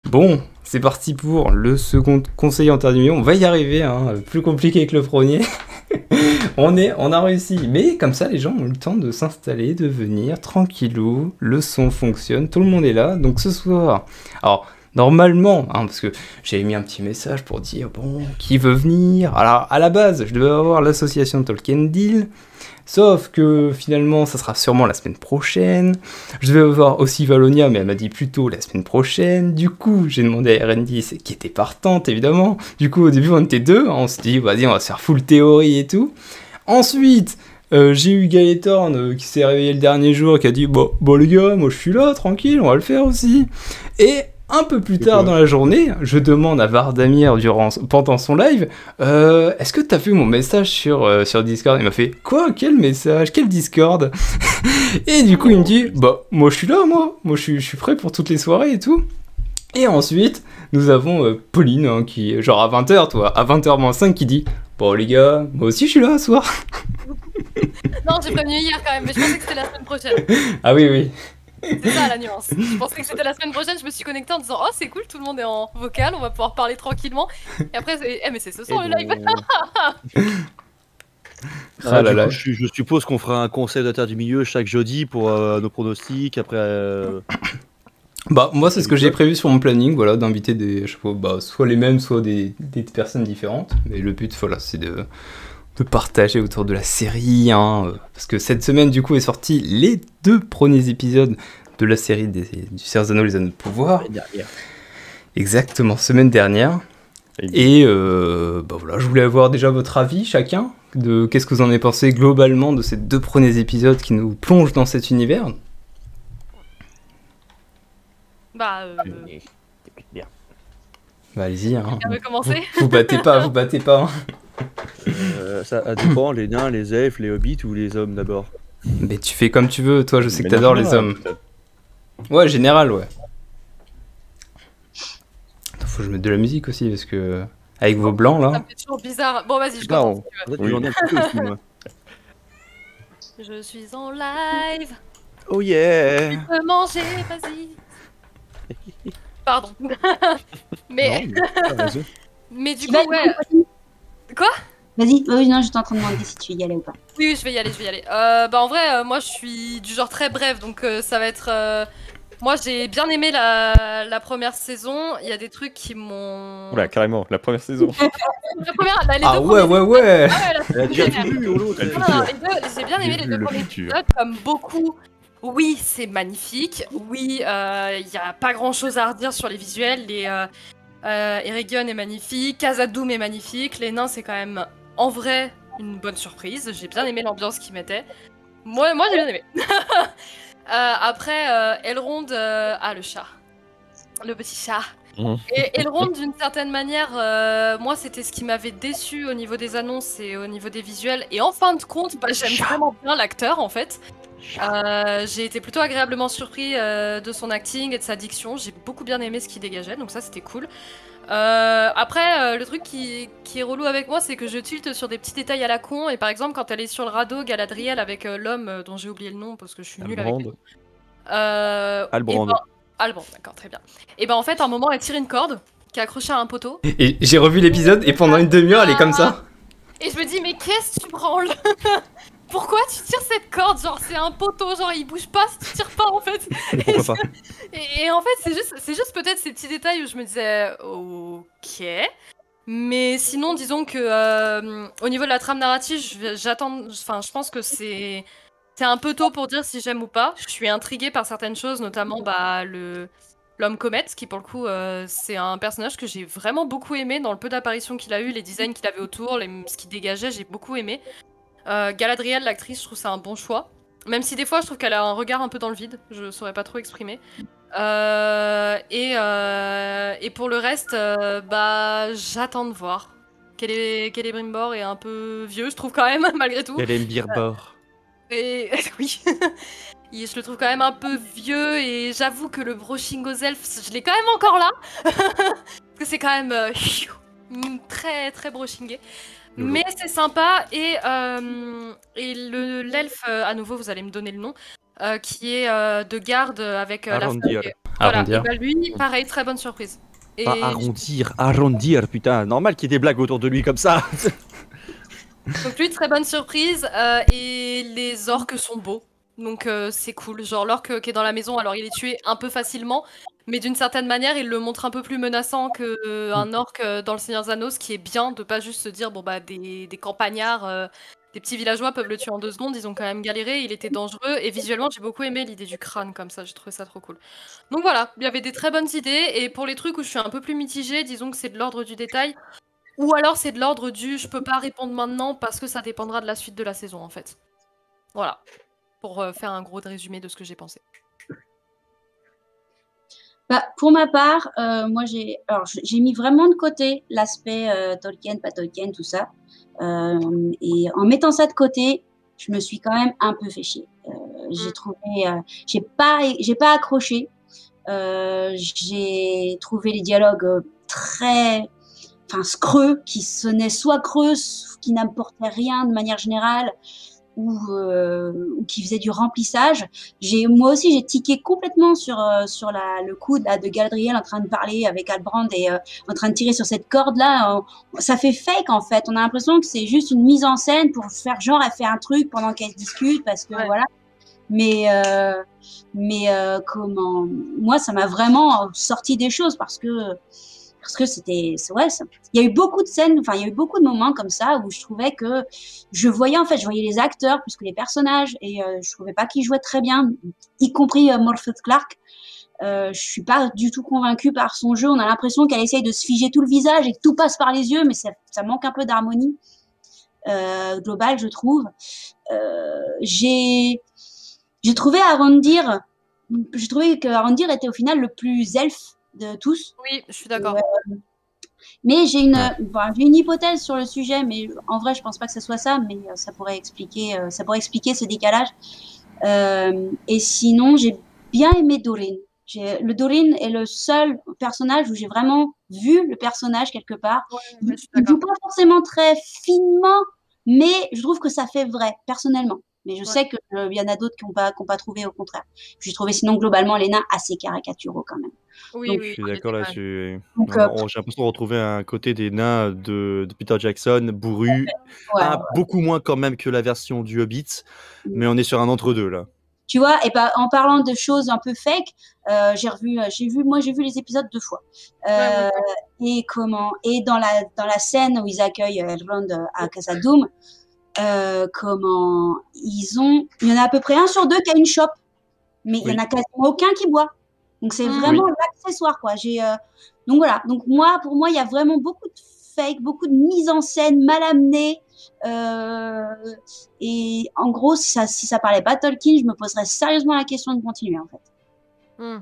Bon, c'est parti pour le second conseil en terre du milieu. On va y arriver, hein, plus compliqué que le premier. On a réussi. Mais comme ça, les gens ont eu le temps de s'installer, de venir, tranquillou. Le son fonctionne, tout le monde est là. Donc ce soir, alors normalement, hein, parce que j'avais mis un petit message pour dire, bon, qui veut venir? Alors à la base, je devais avoir l'association Tolkien Deal. Sauf que finalement, ça sera sûrement la semaine prochaine. Je devais voir aussi Valonia, mais elle m'a dit plutôt la semaine prochaine. Du coup, j'ai demandé à RN10, qui était partante évidemment. Du coup, au début, on était deux. On s'est dit, vas-y, on va se faire full théorie et tout. Ensuite, j'ai eu Gaëtorn qui s'est réveillé le dernier jour, qui a dit, bon les gars, moi je suis là, tranquille, on va le faire aussi. Et un peu plus tard dans la journée, je demande à Vardamir pendant son live, est-ce que t'as vu mon message sur Discord? Il m'a fait, quoi? Quel message? Quel Discord? Et du coup il me dit, bah moi je suis là, moi je suis prêt pour toutes les soirées et tout. Et ensuite, nous avons Pauline, hein, qui, genre à 20h, toi, à 20h-5, qui dit, bon les gars, moi aussi je suis là ce soir. Non, j'ai prévenu hier quand même, mais je pensais que c'était la semaine prochaine. Ah oui. C'est ça la nuance. Je pensais que c'était la semaine prochaine, je me suis connectée en disant, oh c'est cool, tout le monde est en vocal, on va pouvoir parler tranquillement. Et après, mais c'est ce soir le live. Ah là là. Je suppose qu'on fera un conseil de la Terre du Milieu chaque jeudi pour nos pronostics, après... Bah moi c'est ce que j'ai prévu sur mon planning, voilà, d'inviter des, je sais pas, bah, soit les mêmes, soit des personnes différentes. Mais le but, voilà, c'est de partager autour de la série, hein, parce que cette semaine du coup est sorti les 2 premiers épisodes de la série du Seigneur des Anneaux, les Anneaux de Pouvoir. Exactement, semaine dernière. Et bah voilà, je voulais avoir déjà votre avis chacun, de qu'est-ce que vous en avez pensé globalement de ces 2 premiers épisodes qui nous plongent dans cet univers. Bah allez-y, hein. Vous battez pas, hein. Ça dépend, les nains, les elfes, les hobbits ou les hommes d'abord. Mais tu fais comme tu veux, toi je sais que t'adores les hommes. Ouais, général, ouais. Attends, faut que je mette de la musique aussi, parce que... Avec vos blancs, là... Ça me fait toujours bizarre. Bon, vas-y, je commence. Je suis en live. Oh yeah. Tu peux manger, vas-y. Pardon. Mais... mais du coup, ouais... Quoi? Vas-y, oui, non, j'étais en train de demander si tu y allais ou pas. Oui, je vais y aller. Bah en vrai, moi je suis du genre très bref, donc ça va être... Moi j'ai bien aimé la première saison, il y a des trucs qui m'ont... Oula, carrément, la première saison. La première, les ah deux ouais. Elle a déjà tout vu, j'ai bien aimé les 2 premiers épisodes, comme beaucoup. Oui, c'est magnifique, oui, il y a pas grand chose à redire sur les visuels, Eregion est magnifique, Khazad-dûm est magnifique, les nains c'est quand même en vrai une bonne surprise, j'ai bien aimé l'ambiance qu'ils mettaient. Moi j'ai bien aimé. Après, Elrond, le chat. Le petit chat. Et Elrond, d'une certaine manière, moi c'était ce qui m'avait déçu au niveau des annonces et au niveau des visuels. Et en fin de compte, bah, j'aime vraiment bien l'acteur en fait. J'ai été plutôt agréablement surpris de son acting et de sa diction. J'ai beaucoup bien aimé ce qu'il dégageait, donc ça c'était cool. Après, le truc qui est relou avec moi, c'est que je tilte sur des petits détails à la con. Et par exemple, quand elle est sur le radeau, Galadriel avec l'homme dont j'ai oublié le nom parce que je suis nulle avec les noms. Albrand. Albrand, d'accord, très bien. Et ben en fait, à un moment, elle tire une corde qui est accrochée à un poteau. Et j'ai revu l'épisode et pendant une demi-heure, elle est comme ça. Et je me dis, mais qu'est-ce que tu branles? Pourquoi tu tires cette corde? Genre, c'est un poteau, genre, il bouge pas si tu tires pas, en fait. Pourquoi pas? Et en fait, c'est juste peut-être ces petits détails où je me disais, ok. Mais sinon, disons que au niveau de la trame narrative, je pense que c'est un peu tôt pour dire si j'aime ou pas. Je suis intriguée par certaines choses, notamment bah, l'homme comète, qui pour le coup, c'est un personnage que j'ai vraiment beaucoup aimé dans le peu d'apparitions qu'il a eu, les designs qu'il avait autour, ce qu'il dégageait, j'ai beaucoup aimé. Galadriel, l'actrice, je trouve c'est un bon choix. Même si des fois, je trouve qu'elle a un regard un peu dans le vide, je saurais pas trop exprimer. Et pour le reste, bah, j'attends de voir. Celebrimbor est un peu vieux, je trouve quand même, malgré tout. Celebrimbor. Et oui, je le trouve quand même un peu vieux et j'avoue que le brushing aux elfes, je l'ai quand même encore là. Parce que c'est quand même très très brushingé. Mais c'est sympa et l'elfe, à nouveau vous allez me donner le nom, qui est de garde avec la Arrondir. feuille. Voilà, Arrondir. et bah lui, pareil, très bonne surprise. Et Pas arrondir, putain. Normal qu'il y ait des blagues autour de lui comme ça. donc lui, très bonne surprise. Et les orques sont beaux. Donc c'est cool. Genre l'orque qui est dans la maison, alors il est tué un peu facilement, mais d'une certaine manière, il le montre un peu plus menaçant qu'un orque dans le Seigneur des Anneaux, ce qui est bien de pas juste se dire, bon bah des campagnards, des petits villageois peuvent le tuer en 2 secondes, ils ont quand même galéré, il était dangereux, et visuellement j'ai beaucoup aimé l'idée du crâne comme ça, j'ai trouvé ça trop cool. Donc voilà, il y avait des très bonnes idées, et pour les trucs où je suis un peu plus mitigée, disons que c'est de l'ordre du détail, ou alors c'est de l'ordre du je peux pas répondre maintenant parce que ça dépendra de la suite de la saison en fait. Voilà, pour faire un gros résumé de ce que j'ai pensé. Bah, pour ma part, moi j'ai mis vraiment de côté l'aspect Tolkien, pas Tolkien, tout ça. Et en mettant ça de côté, je me suis quand même un peu fait chier. J'ai trouvé, j'ai pas accroché. J'ai trouvé les dialogues très, enfin, creux, qui sonnaient soit creux, qui n'apportaient rien de manière générale, ou qui faisait du remplissage. Moi aussi, j'ai tiqué complètement sur le coup là, de Galadriel en train de parler avec Halbrand et en train de tirer sur cette corde là. Ça fait fake en fait. On a l'impression que c'est juste une mise en scène pour faire genre elle fait un truc pendant qu'elle discute parce que voilà. Mais comment, moi, ça m'a vraiment sorti des choses parce que il y a eu beaucoup de scènes, enfin, il y a eu beaucoup de moments comme ça où je trouvais que je voyais les acteurs plus que les personnages et je trouvais pas qu'ils jouaient très bien, y compris Morpeth Clark. Je suis pas du tout convaincue par son jeu. On a l'impression qu'elle essaye de se figer tout le visage et que tout passe par les yeux, mais ça manque un peu d'harmonie globale, je trouve. J'ai trouvé que Arondir était au final le plus elfe de tous. Oui, je suis d'accord. Mais j'ai une hypothèse sur le sujet, mais en vrai, je pense pas que ce soit ça, mais ça pourrait expliquer ce décalage. Et sinon, j'ai bien aimé Dorin. Le Dorin est le seul personnage où j'ai vraiment vu le personnage quelque part. Ouais, il joue pas forcément très finement, mais je trouve que ça fait vrai, personnellement. Mais je sais qu'il y en a d'autres qui n'ont pas trouvé, au contraire. J'ai trouvé sinon globalement les nains assez caricaturaux quand même. Oui, Donc, Je suis d'accord là-dessus. Donc, J'ai l'impression de retrouver un côté des nains de Peter Jackson, bourru, beaucoup moins quand même que la version du Hobbit, mais on est sur un entre-deux là. Tu vois, et bah, en parlant de choses un peu fake, j'ai vu les épisodes 2 fois. Et dans la scène où ils accueillent Elrond à Khazad-dûm, il y en a à peu près 1 sur 2 qui a une chope, mais il y en a quasiment aucun qui boit. Donc c'est vraiment l'accessoire, quoi. Donc voilà. Donc pour moi, il y a vraiment beaucoup de fake, beaucoup de mise en scène mal amenée. Et en gros, si ça parlait pas de Tolkien, je me poserais sérieusement la question de continuer, en fait.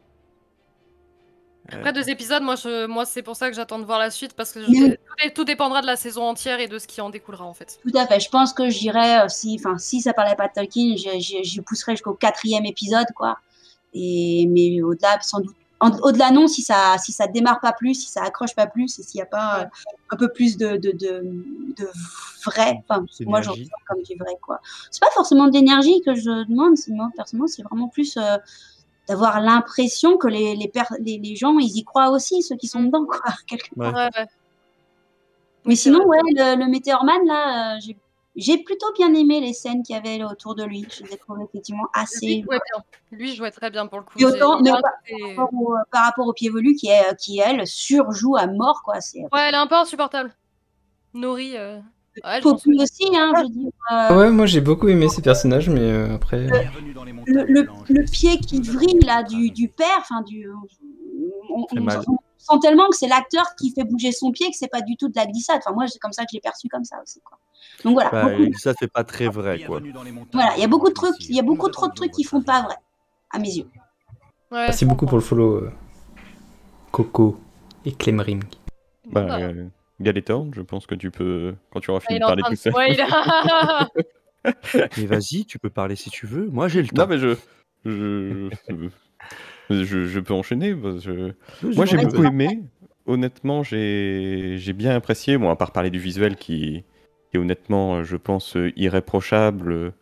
Après 2 épisodes, moi c'est pour ça que j'attends de voir la suite parce que tout dépendra de la saison entière et de ce qui en découlera en fait. Tout à fait. Je pense que j'irais, si ça parlait pas de Tolkien, j'y pousserais jusqu'au 4e épisode, quoi. Mais au-delà, sans doute. Au-delà, non, si ça démarre pas plus, si ça accroche pas plus, et s'il n'y a pas un peu plus de vrai, moi je ressens comme du vrai, quoi. C'est pas forcément d'énergie que je demande, moi personnellement, c'est vraiment plus d'avoir l'impression que les gens, ils y croient aussi, ceux qui sont dedans, quoi. Mais sinon, le Météorman, là, j'ai plutôt bien aimé les scènes qu'il y avait autour de lui. Je les ai trouvées effectivement assez. Lui jouait très bien pour le coup. Et autant, par rapport au Pied-Velu qui elle, surjoue à mort, quoi. Elle est un peu insupportable. Nori. Poppy aussi, hein, je veux dire. Ouais, moi j'ai beaucoup aimé ces personnages, mais après. Le pied qui vrille, là, du père, enfin, on sent tellement que c'est l'acteur qui fait bouger son pied, que c'est pas du tout de la glissade. Enfin, moi, c'est comme ça que je l'ai perçu comme ça aussi, quoi. Donc voilà. Ça fait pas très vrai, quoi. Voilà, il y a beaucoup de trucs, il y a beaucoup trop de trucs qui font pas vrai, à mes yeux. Merci beaucoup pour le follow, Coco et Clemring. Galéthorn, je pense que tu peux, quand tu auras fini de parler tout ça. Mais vas-y, tu peux parler si tu veux. Moi, j'ai le temps. Non, mais je peux enchaîner. Moi, j'ai beaucoup aimé. Honnêtement, j'ai bien apprécié. Bon, à part parler du visuel qui est honnêtement, je pense, irréprochable.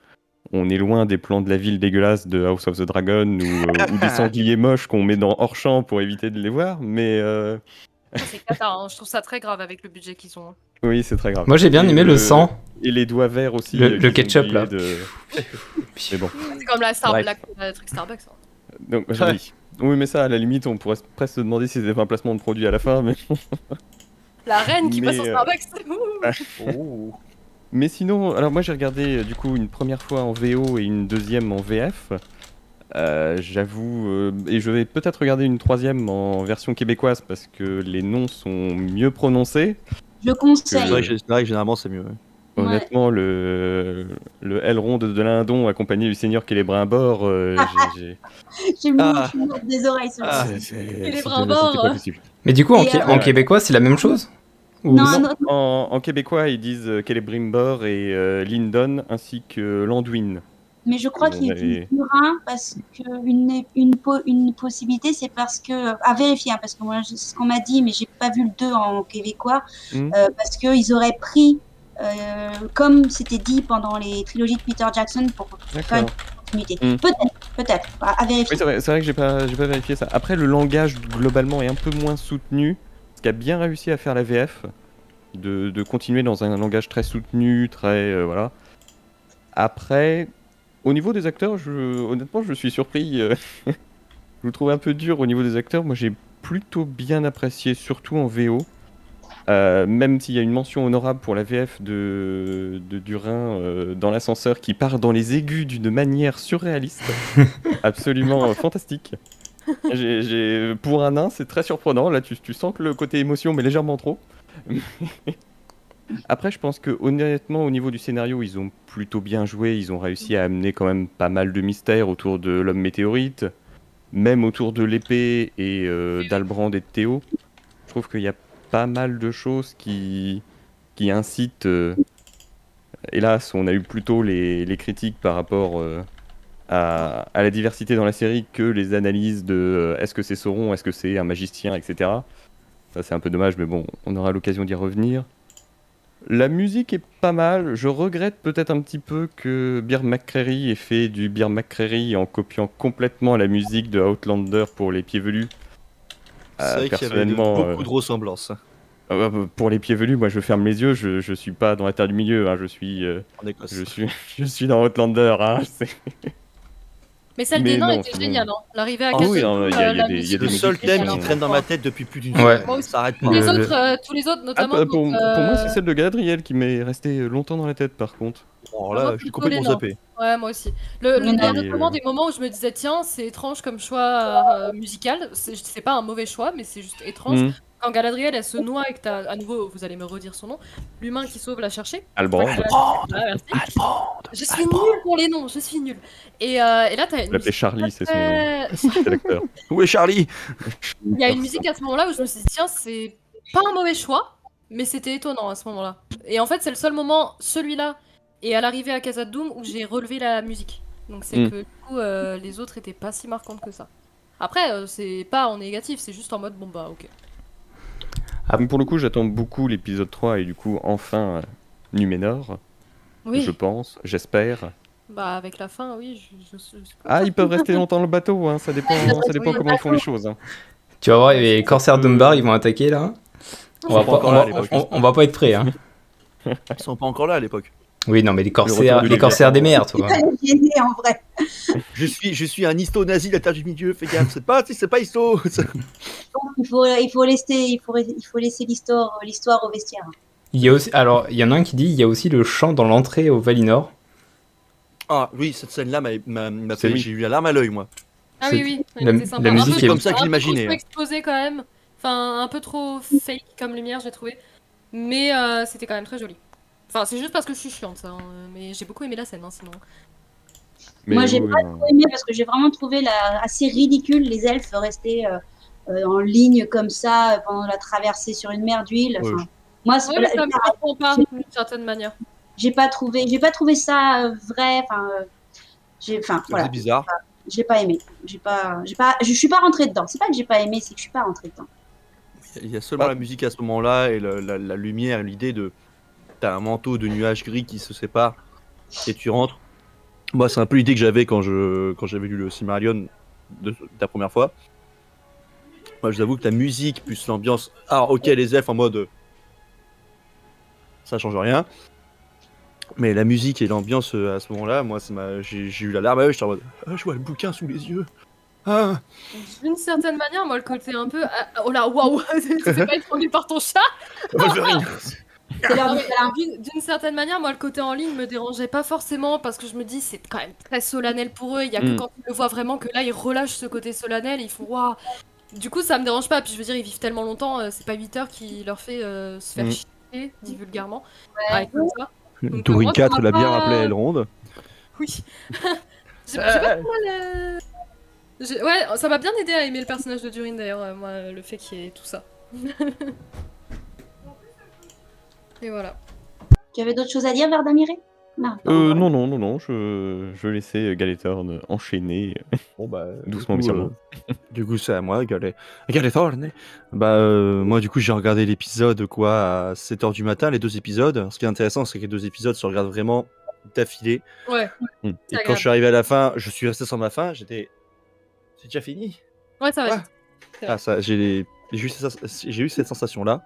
on est loin des plans de la ville dégueulasse de House of the Dragon ou des sangliers moches qu'on met dans hors-champ pour éviter de les voir, mais C'est cata, hein. Je trouve ça très grave avec le budget qu'ils ont. oui, c'est très grave. Moi j'ai bien aimé le sang. Et les doigts verts aussi. Le qui sont ketchup, là. Mais bon. C'est comme la truc Starbucks. Hein. Donc, oui, mais ça, à la limite, on pourrait presque se demander si c'était pas un placement de produit à la fin. Mais, La reine qui passe au Mais, Starbucks. Oh. mais sinon, alors moi j'ai regardé du coup une première fois en VO et une deuxième en VF. J'avoue, et je vais peut-être regarder une troisième en version québécoise parce que les noms sont mieux prononcés. Je conseille. C'est vrai que généralement c'est mieux. Ouais. Honnêtement, le aileron de Lindon accompagné du seigneur qui est les brimbores, j'ai... J'ai mis des oreilles sur les c'était brimbores. pas possible. Mais du coup, Et, en québécois, c'est la même chose? Ou- Non, non, En québécois, ils disent Celebrimbor et Lindon ainsi que Landwin. mais je crois Bon, qu'il allez. est purin parce une possibilité, c'est parce que, à vérifier, hein, parce que moi, c'est ce qu'on m'a dit, mais j'ai pas vu le 2 en québécois, parce qu'ils auraient pris, comme c'était dit pendant les trilogies de Peter Jackson, pour faire une continuité. Peut-être, à vérifier. Oui, c'est vrai que j'ai pas vérifié ça. Après, le langage, globalement, est un peu moins soutenu, ce qui a bien réussi à faire la VF, de continuer dans un langage très soutenu, très... voilà. Après... Au niveau des acteurs, honnêtement, je suis surpris. Je le trouve un peu dur au niveau des acteurs. Moi, j'ai plutôt bien apprécié, surtout en VO. Même s'il y a une mention honorable pour la VF de Durin dans l'ascenseur qui part dans les aigus d'une manière surréaliste. Absolument fantastique. Pour un nain, c'est très surprenant. Là, tu sens que le côté émotion, mais légèrement trop. Après, je pense que honnêtement, au niveau du scénario, ils ont plutôt bien joué. Ils ont réussi à amener quand même pas mal de mystères autour de l'homme météorite, même autour de l'épée et d'Albrand et de Théo. Je trouve qu'il y a pas mal de choses qui incitent. Hélas, on a eu plutôt les critiques par rapport à la diversité dans la série que les analyses de est-ce que c'est Sauron, est-ce que c'est un magicien, etc. Ça, c'est un peu dommage, mais bon, on aura l'occasion d'y revenir. La musique est pas mal. Je regrette peut-être un petit peu que Bear McCreary ait fait du Bear McCreary en copiant complètement la musique de Outlander pour les pieds velus. C'est vrai qu'il y avait beaucoup de ressemblances. Pour les pieds velus, moi je ferme les yeux. Je suis pas dans la terre du milieu. Hein, je suis dans Outlander. Hein, Mais celle des nains était géniale. Hein. L'arrivée à oui, il y a le seul thème qui traîne dans ma tête depuis plus d'une Ouais. semaine. Ça s'arrête pas. Tous les autres, notamment. pour moi, c'est celle de Galadriel qui m'est restée longtemps dans la tête, par contre. Alors là, je suis complètement zappé. Ouais, moi aussi. Il y a notamment des moments où je me disais, tiens, c'est étrange comme choix musical. C'est pas un mauvais choix, mais c'est juste étrange. Quand Galadriel, elle se noie et que t'as, à nouveau, vous allez me redire son nom, l'humain qui sauve la chercher. Albrand. Je suis nulle pour les noms, je suis nulle. Et là, t'as une l'appelait Charlie, c'est son acteur. Où est Charlie? Il y a une musique à ce moment-là où je me suis dit, tiens, c'est pas un mauvais choix, mais c'était étonnant à ce moment-là. Et en fait, c'est le seul moment, celui-là, et à l'arrivée à Casa Doom, où j'ai relevé la musique. Donc c'est que du coup, les autres étaient pas si marquantes que ça. Après, c'est pas en négatif, c'est juste en mode, bon bah ok. Donc pour le coup, j'attends beaucoup l'épisode 3 et du coup, enfin, Numénor. Oui. Je pense, j'espère. Bah avec la fin, oui. Ils peuvent rester longtemps dans le bateau, hein. Ça dépend comment ils font les choses. Hein. Tu vas voir, les corsaires d'Umbar, ils vont attaquer là. On va pas être prêts. Hein. Ils sont pas encore là à l'époque. Oui, non, mais les corsaires des mers, toi. En vrai. Je suis un histo nazi de la Terre du Milieu, fais gaffe, c'est pas histo. Il faut laisser l'histoire au vestiaire. Il y en a un qui dit, il y a aussi le chant dans l'entrée au Valinor. Ah oui, cette scène-là m'a fait, j'ai eu la larme à l'œil, moi. Ah oui, la musique est comme ça que je l'imaginais. Un peu trop explosé quand même, enfin un peu trop fake comme lumière, j'ai trouvé. Mais c'était quand même très joli. Enfin, c'est juste parce que je suis chiante, ça. Mais j'ai beaucoup aimé la scène, sinon. Moi, j'ai pas trop aimé parce que j'ai vraiment trouvé assez ridicule les elfes rester en ligne comme ça pendant la traversée sur une mer d'huile. Ouais. Moi, ça me correspond pas d'une certaine manière. J'ai pas trouvé ça vrai. Voilà. C'est bizarre. J'ai pas aimé. Je suis pas rentrée dedans. C'est pas que j'ai pas aimé, c'est que je suis pas rentrée dedans. Il y a seulement la musique à ce moment-là et la lumière, l'idée de t'as un manteau de nuages gris qui se sépare et tu rentres. Moi, c'est un peu l'idée que j'avais quand j'avais lu le Silmarillion de la première fois. Moi, je vous avoue que la musique plus l'ambiance. Ah, ok, les elfes en mode. Ça change rien. Mais la musique et l'ambiance à ce moment-là, moi, j'ai eu la larme à l'œil. J'étais en mode. Ah, je vois le bouquin sous les yeux. Ah. D'une certaine manière, moi, le côté un peu. Oh là, waouh, c'est pas étranglé par ton chat. Wolverine. C'est l'heure Non, du mais câlin. d'une certaine manière, moi, le côté en ligne me dérangeait pas forcément parce que je me dis, c'est quand même très solennel pour eux. Il y a que quand ils le voient vraiment que là, ils relâchent ce côté solennel. Ils font waouh. Du coup, ça me dérange pas. Puis je veux dire, ils vivent tellement longtemps, c'est pas 8 heures qui leur fait se faire chier, dit vulgairement. Ouais, comme ça. Donc, Touring moi, ça 4 m'a l'a bien pas- rappelé à Elrond. Oui. J'ai pas trop mal. Ouais, ça m'a bien aidé à aimer le personnage de Durin d'ailleurs, moi, le fait qu'il y ait tout ça. Et voilà. Tu avais d'autres choses à dire, Verdamiré? Non, je laissais Galethorn enchaîner Bon, bah, doucement mais sûrement. Du coup, c'est à moi, Galethorn. Bah, moi, du coup, j'ai regardé l'épisode, quoi, à 7h du matin, les 2 épisodes. Ce qui est intéressant, c'est que les 2 épisodes se regardent vraiment d'affilée. Ouais. Et quand je suis arrivé à la fin, je suis resté sans ma fin, j'étais. C'est déjà fini? Ouais, ça va Ouais. vite. Ah, ça, j'ai eu cette sensation-là.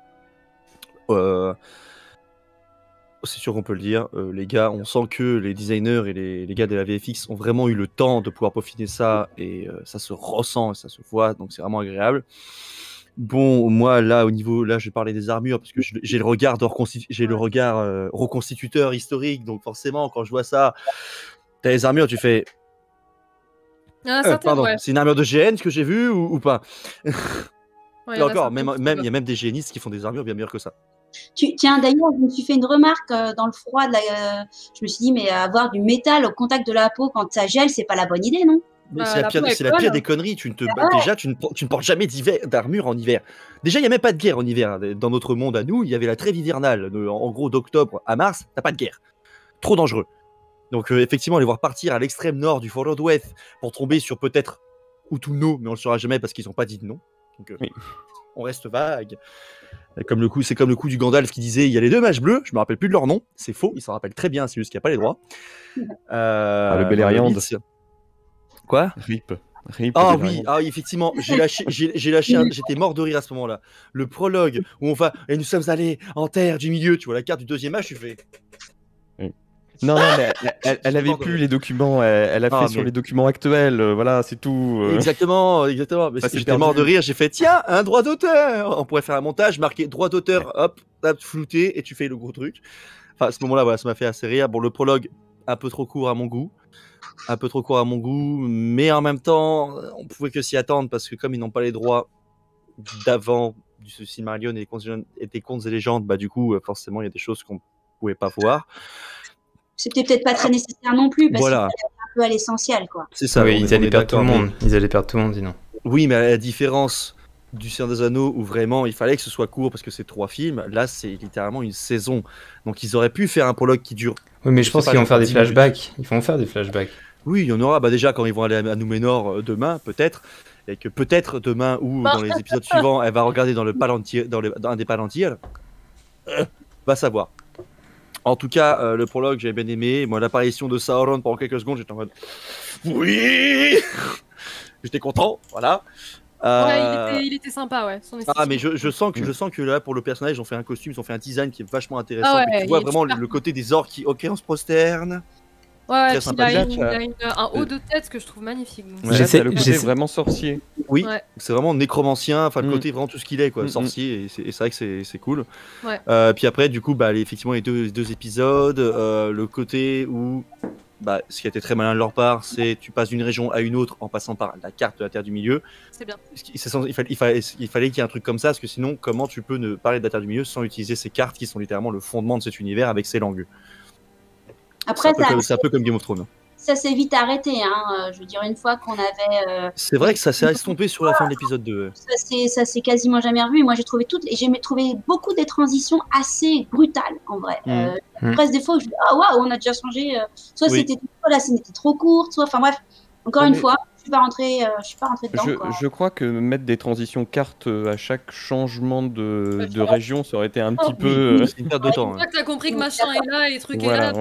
C'est sûr qu'on peut le dire, les gars, on sent que les designers et les gars de la VFX ont vraiment eu le temps de pouvoir peaufiner ça, et ça se ressent, ça se voit, donc c'est vraiment agréable. Bon, moi, là, là, je vais parler des armures, parce que j'ai le regard reconstituteur historique, donc forcément, quand je vois ça, t'as les armures, tu fais... pardon, ouais. c'est une armure de GN que j'ai vue ou pas? Ouais, Et encore, il y a même des GNistes qui font des armures bien meilleures que ça. Tiens, d'ailleurs, je me suis fait une remarque dans le froid. Je me suis dit, mais avoir du métal au contact de la peau quand ça gèle, c'est pas la bonne idée, non? Mais c'est la pire des conneries. Déjà, tu ne portes jamais d'armure en hiver. Déjà, il n'y a même pas de guerre en hiver. Dans notre monde à nous, il y avait la trêve hivernale. En gros, d'octobre à mars, t'as pas de guerre. Trop dangereux. Donc, effectivement, les voir partir à l'extrême nord du Forodweth pour tomber sur peut-être Utuno, mais on le saura jamais parce qu'ils n'ont pas dit de nom. Donc, on reste vague. C'est comme le coup du Gandalf qui disait il y a les 2 mages bleus, je me rappelle plus de leur nom, c'est faux, il s'en rappelle très bien, c'est juste qu'il n'y a pas les droits. Le Beleriand. Quoi? Rip. Ah oui, effectivement, j'étais mort de rire à ce moment-là. Le prologue où on va, et nous sommes allés en terre du milieu, tu vois la carte du 2e âge, tu fais. Non, mais elle avait plus les documents, elle a fait sur les documents actuels, voilà, c'est tout. Exactement. Mais j'étais mort de rire, j'ai fait tiens, un droit d'auteur. On pourrait faire un montage, marqué droit d'auteur, hop, flouté, et tu fais le gros truc. Enfin, à ce moment-là, voilà, ça m'a fait assez rire. Bon, le prologue, un peu trop court à mon goût, mais en même temps, on pouvait que s'y attendre parce que comme ils n'ont pas les droits d'avant du Silmarillion et des contes et légendes, bah du coup, forcément, il y a des choses qu'on pouvait pas voir. C'était peut-être pas très nécessaire non plus, parce Voilà. qu'il fallait un peu à l'essentiel, quoi. C'est ça. Oui, ils allaient perdre tout le monde. Ils allaient perdre tout le monde, sinon. Oui, mais à la différence du Seigneur des Anneaux où vraiment il fallait que ce soit court parce que c'est 3 films, là c'est littéralement une saison. Donc ils auraient pu faire un prologue qui dure. Oui, mais je pense qu'ils vont faire des flashbacks. Ils vont faire des flashbacks. Oui, il y en aura. Bah déjà quand ils vont aller à Númenor demain, peut-être. Et que peut-être demain ou dans les épisodes suivants, elle va regarder dans un des Palantir. Va savoir. En tout cas, le prologue, j'ai bien aimé. Moi, l'apparition de Sauron pendant quelques secondes, j'étais en mode oui. J'étais content, voilà. Ouais, il était sympa, ouais. Mais je sens que là, pour le personnage, ils ont fait un costume, ils ont fait un design qui est vachement intéressant. Ah ouais, tu vois vraiment le côté des orques qui, ok, on se prosterne. Ouais, très sympathique. il a un haut de tête que je trouve magnifique. C'est le côté vraiment sorcier. Oui, ouais. C'est vraiment nécromancien, enfin le côté vraiment tout ce qu'il est, quoi, sorcier, et c'est vrai que c'est cool. Ouais. Puis après, du coup, effectivement, les deux épisodes, le côté où, ce qui a été très malin de leur part, c'est tu passes d'une région à une autre en passant par la carte de la Terre du Milieu. C'est bien. Il fallait qu'il y ait un truc comme ça, parce que sinon, comment tu peux ne parler de la Terre du Milieu sans utiliser ces cartes qui sont littéralement le fondement de cet univers avec ses langues. Après, c'est un peu comme Game of Thrones. Ça s'est vite arrêté, hein. Je veux dire, une fois qu'on avait... C'est vrai que ça s'est estompé sur la fin de l'épisode 2. Ça s'est quasiment jamais revu. Moi, j'ai trouvé beaucoup des transitions assez brutales, en vrai. Presque des fois où je dis, waouh, on a déjà changé. Soit la scène était trop courte, soit... Enfin bref, encore une fois, je suis pas rentrée dedans. Je crois que mettre des transitions cartes à chaque changement de région, ça aurait été un petit peu... C'est une perte de temps. Une fois que t'as compris que machin est là et truc est là,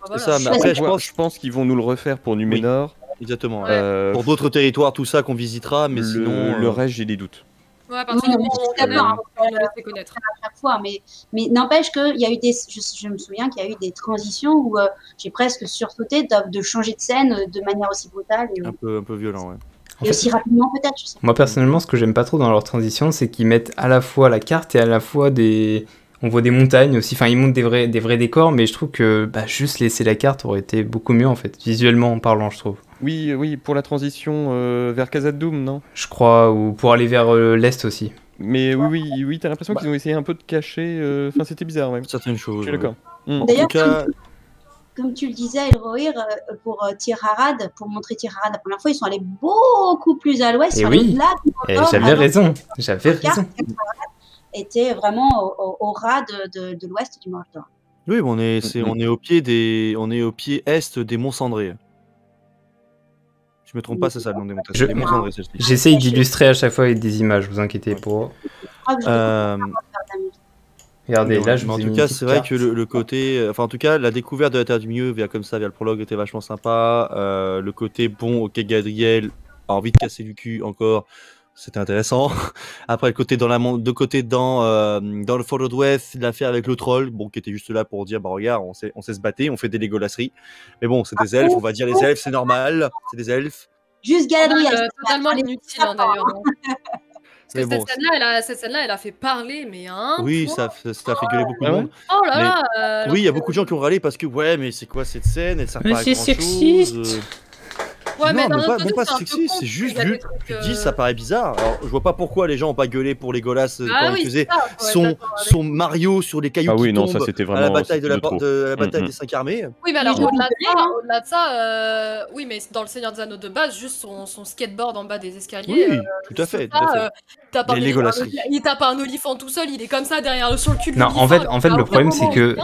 Voilà. ça, mais après, Je pense qu'ils vont nous le refaire pour Numénor. Exactement. Ouais. Pour d'autres territoires, tout ça qu'on visitera, mais sinon. Le reste, j'ai des doutes. Ouais, à partir du moment où on le laisser connaître. À chaque fois, mais n'empêche qu'il y a eu je me souviens qu'il y a eu des transitions où j'ai presque sursauté de changer de scène de manière aussi brutale et, Un peu violent, ouais. et aussi rapidement peut-être, je sais. Moi personnellement, ce que j'aime pas trop dans leur transition, c'est qu'ils mettent à la fois la carte et à la fois des... On voit des montagnes aussi, enfin ils montent des vrais décors, mais je trouve que juste laisser la carte aurait été beaucoup mieux en fait, visuellement en parlant je trouve. Oui, pour la transition vers Khazad-dûm, non? Je crois, ou pour aller vers l'est aussi. Mais oui, t'as l'impression qu'ils ont essayé un peu de cacher. Enfin, c'était bizarre, même. Certaines choses. Je suis d'accord. En D'ailleurs, tout cas, comme tu le disais, Elrohir, pour Tir Harad, pour montrer Tir Harad la première fois, ils sont allés beaucoup plus à l'ouest. Et ils sont allés oui, au-delà du et Mordor, j'avais alors raison, que la carte, Tir Harad était vraiment au ras de l'ouest du Mordor. oui, on est au pied est des Monts Cendrés. Je me trompe pas, c'est ça le nom des montagnes. Je- Les Monts Cendrés, celle-ci. J'essaye d'illustrer à chaque fois avec des images, vous inquiétez pas. Ah, je Euh, Regardez, là je mais vous en ai tout mis cas, une c'est petite vrai carte. que le côté, enfin en tout cas, la découverte de la Terre du Milieu via le prologue était vachement sympa. Le côté bon, ok, Gadriel a envie de casser du cul encore, c'était intéressant. Après le côté dans dans le Fort West, l'affaire avec le troll, bon, qui était juste là pour dire, bah regarde, on sait se battre, on fait des légolasseries. Mais bon, c'est des elfes, on va dire les elfes, c'est normal, c'est des elfes. Juste Galadriel. Totalement inutile d'ailleurs. Parce que Mais bon, cette scène-là, elle a fait parler, mais oui, ça a fait gueuler beaucoup de monde. Oh là Mais- là. Oui, il y a beaucoup de gens qui ont râlé parce que ouais, mais c'est quoi cette scène? Elle sert Mais pas à c'est grand sexiste. chose. Ouais, mais d'un non, autre même côté, pas c'est un peu sexiste, con, c'est juste il y a des vu. trucs, Tu te dis, ça paraît bizarre. Alors, je vois pas pourquoi les gens ont pas gueulé pour Legolas Ah quand oui, il faisait c'est ça, faut être son, d'accord avec son Mario sur les cailloux Ah oui, qui non, ça tombent c'était à la vraiment. bataille de c'était la, trop. de la bataille Mm, des 5 armées. Oui, mais alors Oui, au-delà de ça, oui, mais dans le Seigneur des Anneaux de base, juste son skateboard en bas des escaliers. Oui, tout à fait. T'as pas Les Legolasseries. il tape pas un olifant tout seul, il est comme ça derrière sur le cul de Non, l'olifant. en fait, le problème c'est que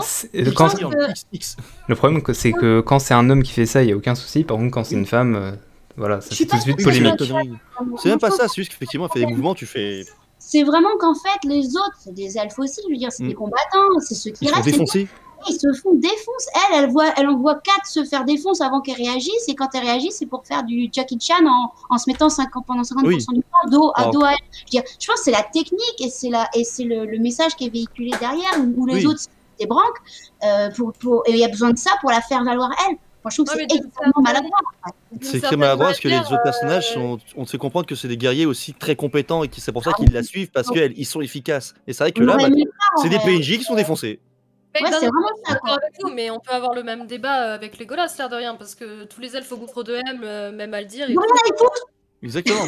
le problème c'est que quand c'est un homme qui fait ça, il y a aucun souci. Par contre, quand c'est une femme, voilà, ça Je suis fait tout de pas suite Oui, mais polémique. c'est même pas ça, c'est juste qu'effectivement, elle fait des mouvements, tu fais. C'est vraiment qu'en fait, les autres, c'est des elfes aussi, je veux dire, c'est des combattants, c'est ceux qui Ils sont restent. défoncés. Ils se font défoncer. Elle en voit 4 se faire défoncer avant qu'elle réagisse, et quand elle réagit, c'est pour faire du Jackie Chan en se mettant pendant 50% du temps dos à elle. Je pense que c'est la technique et c'est le message qui est véhiculé derrière, où les autres des branques, et il y a besoin de ça pour la faire valoir elle. Moi, je trouve que c'est extrêmement maladroit. C'est très maladroit parce que les autres personnages, on te fait comprendre que c'est des guerriers aussi très compétents et c'est pour ça qu'ils la suivent parce qu'ils sont efficaces. Et c'est vrai que là, c'est des PNJ qui sont défoncés. Mais Ouais, c'est vraiment ça, d'accord avec vous, mais on peut avoir le même débat avec Legolas, l'air de rien, parce que tous les elfes au gouffre de Helm, même à le dire. Exactement.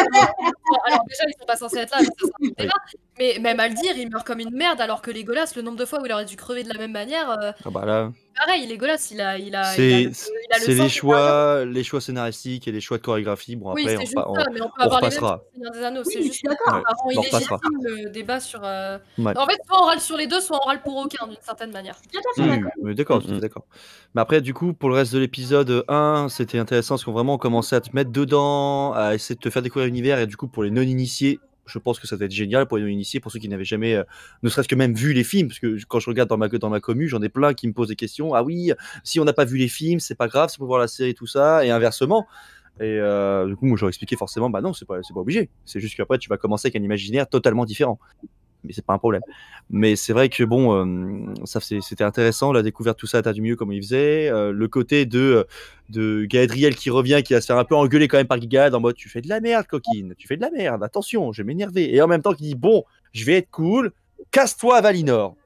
Alors déjà, ils sont pas censés être là, mais ça, c'est un débat. Mais même à le dire, il meurt comme une merde, alors que Legolas, le nombre de fois où il aurait dû crever de la même manière. Ah bah là. Pareil, Legolas, il a c'est les choix scénaristiques et les choix de chorégraphie. Bon, après, oui, c'est juste ça, mais on peut avoir les mêmes sur le Seigneur des Anneaux. C'est juste d'accord. on illégitime le débat sur. Ouais. En fait, soit on râle sur les deux, soit on râle pour aucun, d'une certaine manière. D'accord, tout à fait d'accord. Mais après, du coup, pour le reste de l'épisode 1, c'était intéressant parce qu'on vraiment commençait à te mettre dedans, à essayer de te faire découvrir l'univers. Et du coup, pour les non-initiés, je pense que ça va être génial pour les non-initiés, pour ceux qui n'avaient jamais, ne serait-ce que même vu les films. Parce que quand je regarde dans ma commu, j'en ai plein qui me posent des questions. Ah oui, si on n'a pas vu les films, c'est pas grave, c'est pour voir la série, tout ça. Et inversement. Et du coup, moi, j'aurais expliqué forcément, bah non, c'est pas obligé. C'est juste qu'après, tu vas commencer avec un imaginaire totalement différent. Mais c'est pas un problème. Mais c'est vrai que bon, c'était intéressant, la découverte, tout ça à Terre du Milieu, comme il faisait. Le côté de Galadriel qui revient, qui va se faire un peu engueuler quand même par Gilgalad en mode tu fais de la merde, coquine, tu fais de la merde, attention, je vais m'énerver. Et en même temps, qui dit bon, je vais être cool, casse-toi à Valinor.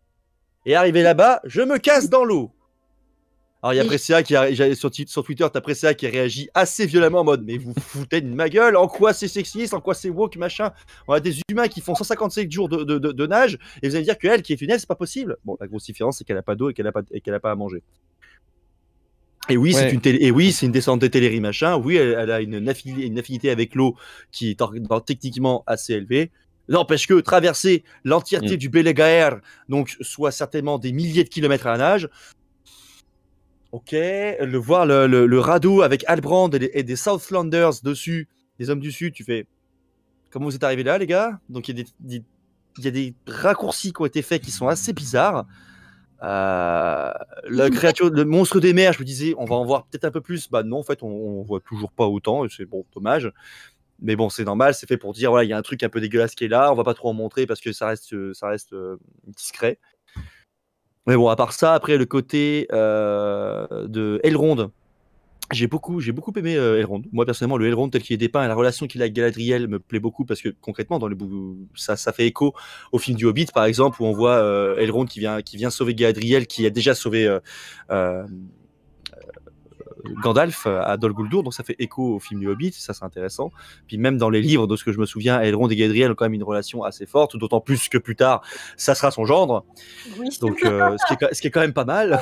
Et arrivé là-bas, je me casse dans l'eau. Alors il y a Pressia sur Twitter, t'as Pressia qui réagit assez violemment en mode mais vous foutez de ma gueule, en quoi c'est sexiste, en quoi c'est woke, machin. On a des humains qui font 157 jours de nage et vous allez me dire qu'elle qui est une elfe, c'est pas possible. Bon, la grosse différence c'est qu'elle a pas d'eau et qu'elle a pas à manger. Et oui, c'est une descendante des Téléri machin. Oui, elle a une affinité avec l'eau qui est techniquement assez élevée. N'empêche que traverser l'entièreté du Belegaer, donc soit certainement des milliers de kilomètres à la nage. Ok, voir le radeau avec Halbrand et des Southlanders dessus, des hommes du Sud, tu fais comment vous êtes arrivés là, les gars? Donc il y a des raccourcis qui ont été faits qui sont assez bizarres. La créature, le monstre des mers, je me disais, on va en voir peut-être un peu plus. Bah non, en fait, on voit toujours pas autant, et c'est bon, dommage. Mais bon, c'est normal, c'est fait pour dire, voilà, il y a un truc un peu dégueulasse qui est là, on va pas trop en montrer parce que ça reste discret. Mais bon, à part ça, après, le côté de Elrond, j'ai beaucoup aimé Elrond. Moi, personnellement, le Elrond tel qu'il est dépeint et la relation qu'il a avec Galadriel me plaît beaucoup parce que concrètement, dans ça fait écho au film du Hobbit, par exemple, où on voit Elrond qui vient sauver Galadriel, qui a déjà sauvé Gandalf à Dol Guldur, donc ça fait écho au film du Hobbit, ça c'est intéressant. Puis même dans les livres, de ce que je me souviens, Elrond et Galadriel ont quand même une relation assez forte, d'autant plus que plus tard, ça sera son gendre. Oui. Donc, ce qui est quand même pas mal.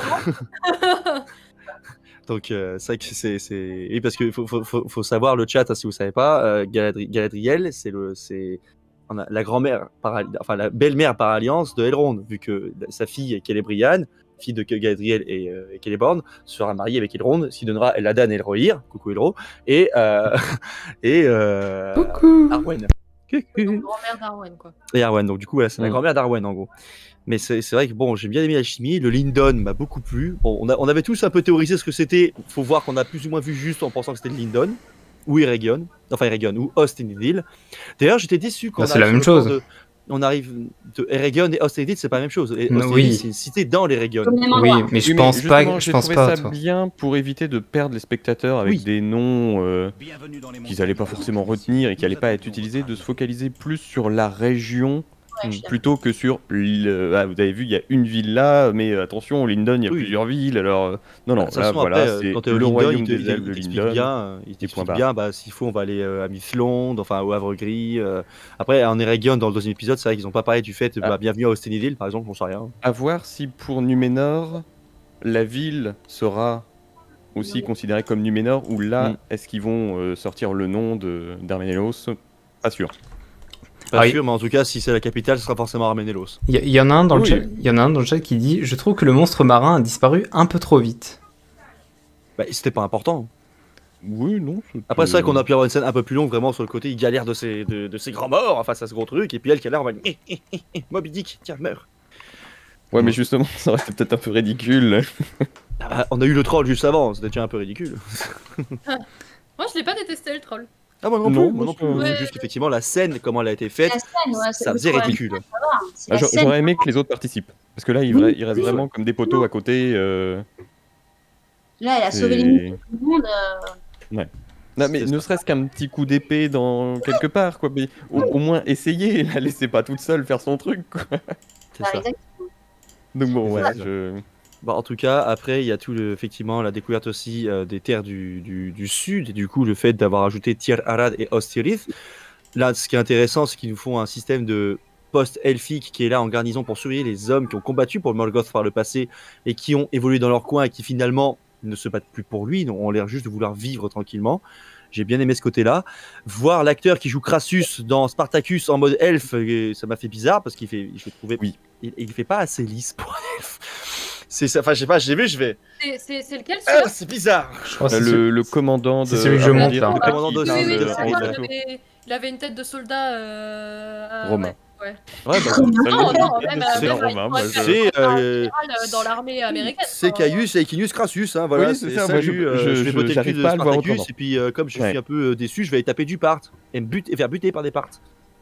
Donc, c'est vrai que c'est... Oui, parce qu'il faut savoir, le chat, hein, si vous savez pas, Galadriel, c'est la grand-mère, enfin la belle-mère par alliance de Elrond, vu que sa fille, Celebrian, fille de Galadriel et Celeborn, sera mariée avec Elrond, ce qui donnera Eladan et Elrohir, coucou Elro, et Coucou. Arwen. Grand-mère d'Arwen, quoi. Et Arwen, donc du coup, voilà, c'est la grand-mère d'Arwen, en gros. Mais c'est vrai que bon, j'ai bien aimé la chimie. Le Lindon m'a beaucoup plu. Bon, on avait tous un peu théorisé ce que c'était. Faut voir qu'on a plus ou moins vu juste en pensant que c'était le Lindon ou Eregion, ou Ostinidil. D'ailleurs, j'étais déçu quand c'est la même chose. On arrive de Eregion et Ostinidil, c'est pas la même chose. Et Non, Ostinidil, oui. c'est une cité dans l'Eregion. Oui, mais je pense pas. Je pense pas. Ça bien pour éviter de perdre les spectateurs avec des noms qu'ils allaient pas forcément retenir et qui allaient pas être utilisés, de se focaliser plus sur la région. Plutôt que sur vous avez vu, il y a une ville là, mais attention, au Lindon, il y a plusieurs villes. Alors non, là, voilà, c'est le royaume des elfes de Lindon. Il t'explique bien, s'il faut, on va aller à Mithlond, enfin au Havre Gris. Après, en Eregion, dans le deuxième épisode, c'est vrai qu'ils n'ont pas parlé du fait, bienvenue à Ostinidil, par exemple, on sait rien. À voir si pour Numénor, la ville sera aussi considérée comme Numénor, ou là, est-ce qu'ils vont sortir le nom d'Arménélos? Pas sûr. Pas sûr, mais en tout cas, si c'est la capitale, ce sera forcément Arménélos. Il y en a un dans le chat. Il y en a un dans le chat qui dit: je trouve que le monstre marin a disparu un peu trop vite. C'était pas important. Oui, non. Après, c'est vrai qu'on a pu avoir une scène un peu plus longue, vraiment sur le côté, il galère de ses grands morts face à ce gros truc, et puis elle qui a l'air en mode Moby Dick, tiens, meurs. Ouais, mais justement, ça aurait été peut-être un peu ridicule. On a eu le troll juste avant, c'était déjà un peu ridicule. Moi, je l'ai pas détesté, le troll. Ah, moi non plus. Ouais. Juste effectivement, la scène, comment elle a été faite, ça faisait ridicule. J'aurais aimé que les autres participent. Parce que là, il reste vraiment comme des poteaux à côté. Là, elle a sauvé les tout le monde. Ouais. Non, mais ne serait-ce qu'un petit coup d'épée dans quelque part, quoi. Mais au moins, essayez. La laissez pas toute seule faire son truc, quoi. C'est ça. Exactement. Donc bon, ouais, en tout cas, après, il y a effectivement la découverte aussi des terres du sud, et du coup, le fait d'avoir ajouté Tir Arad et Ostirith. Là, ce qui est intéressant, c'est qu'ils nous font un système de post-elfique qui est là en garnison pour surveiller les hommes qui ont combattu pour le Morgoth par le passé et qui ont évolué dans leur coin et qui finalement ne se battent plus pour lui, ont l'air juste de vouloir vivre tranquillement. J'ai bien aimé ce côté-là. Voir l'acteur qui joue Crassus dans Spartacus en mode elfe, ça m'a fait bizarre parce qu'il fait, je trouvais, il fait pas assez lisse pour un elfe. Enfin, je sais pas, j'ai vu, je vais. C'est lequel celui-là? C'est bizarre. Je crois que le commandant de. C'est celui que je monte là. Le commandant de. Il avait une tête de soldat. Romain. Ouais. C'est Romain. C'est dans l'armée américaine. C'est Caius et Echinus Crassus, hein, voilà. Oui, c'est ça. Salut, je vais voter le cul de Spartacus et puis comme je suis un peu déçu, je vais aller taper du part et faire buter par des parts.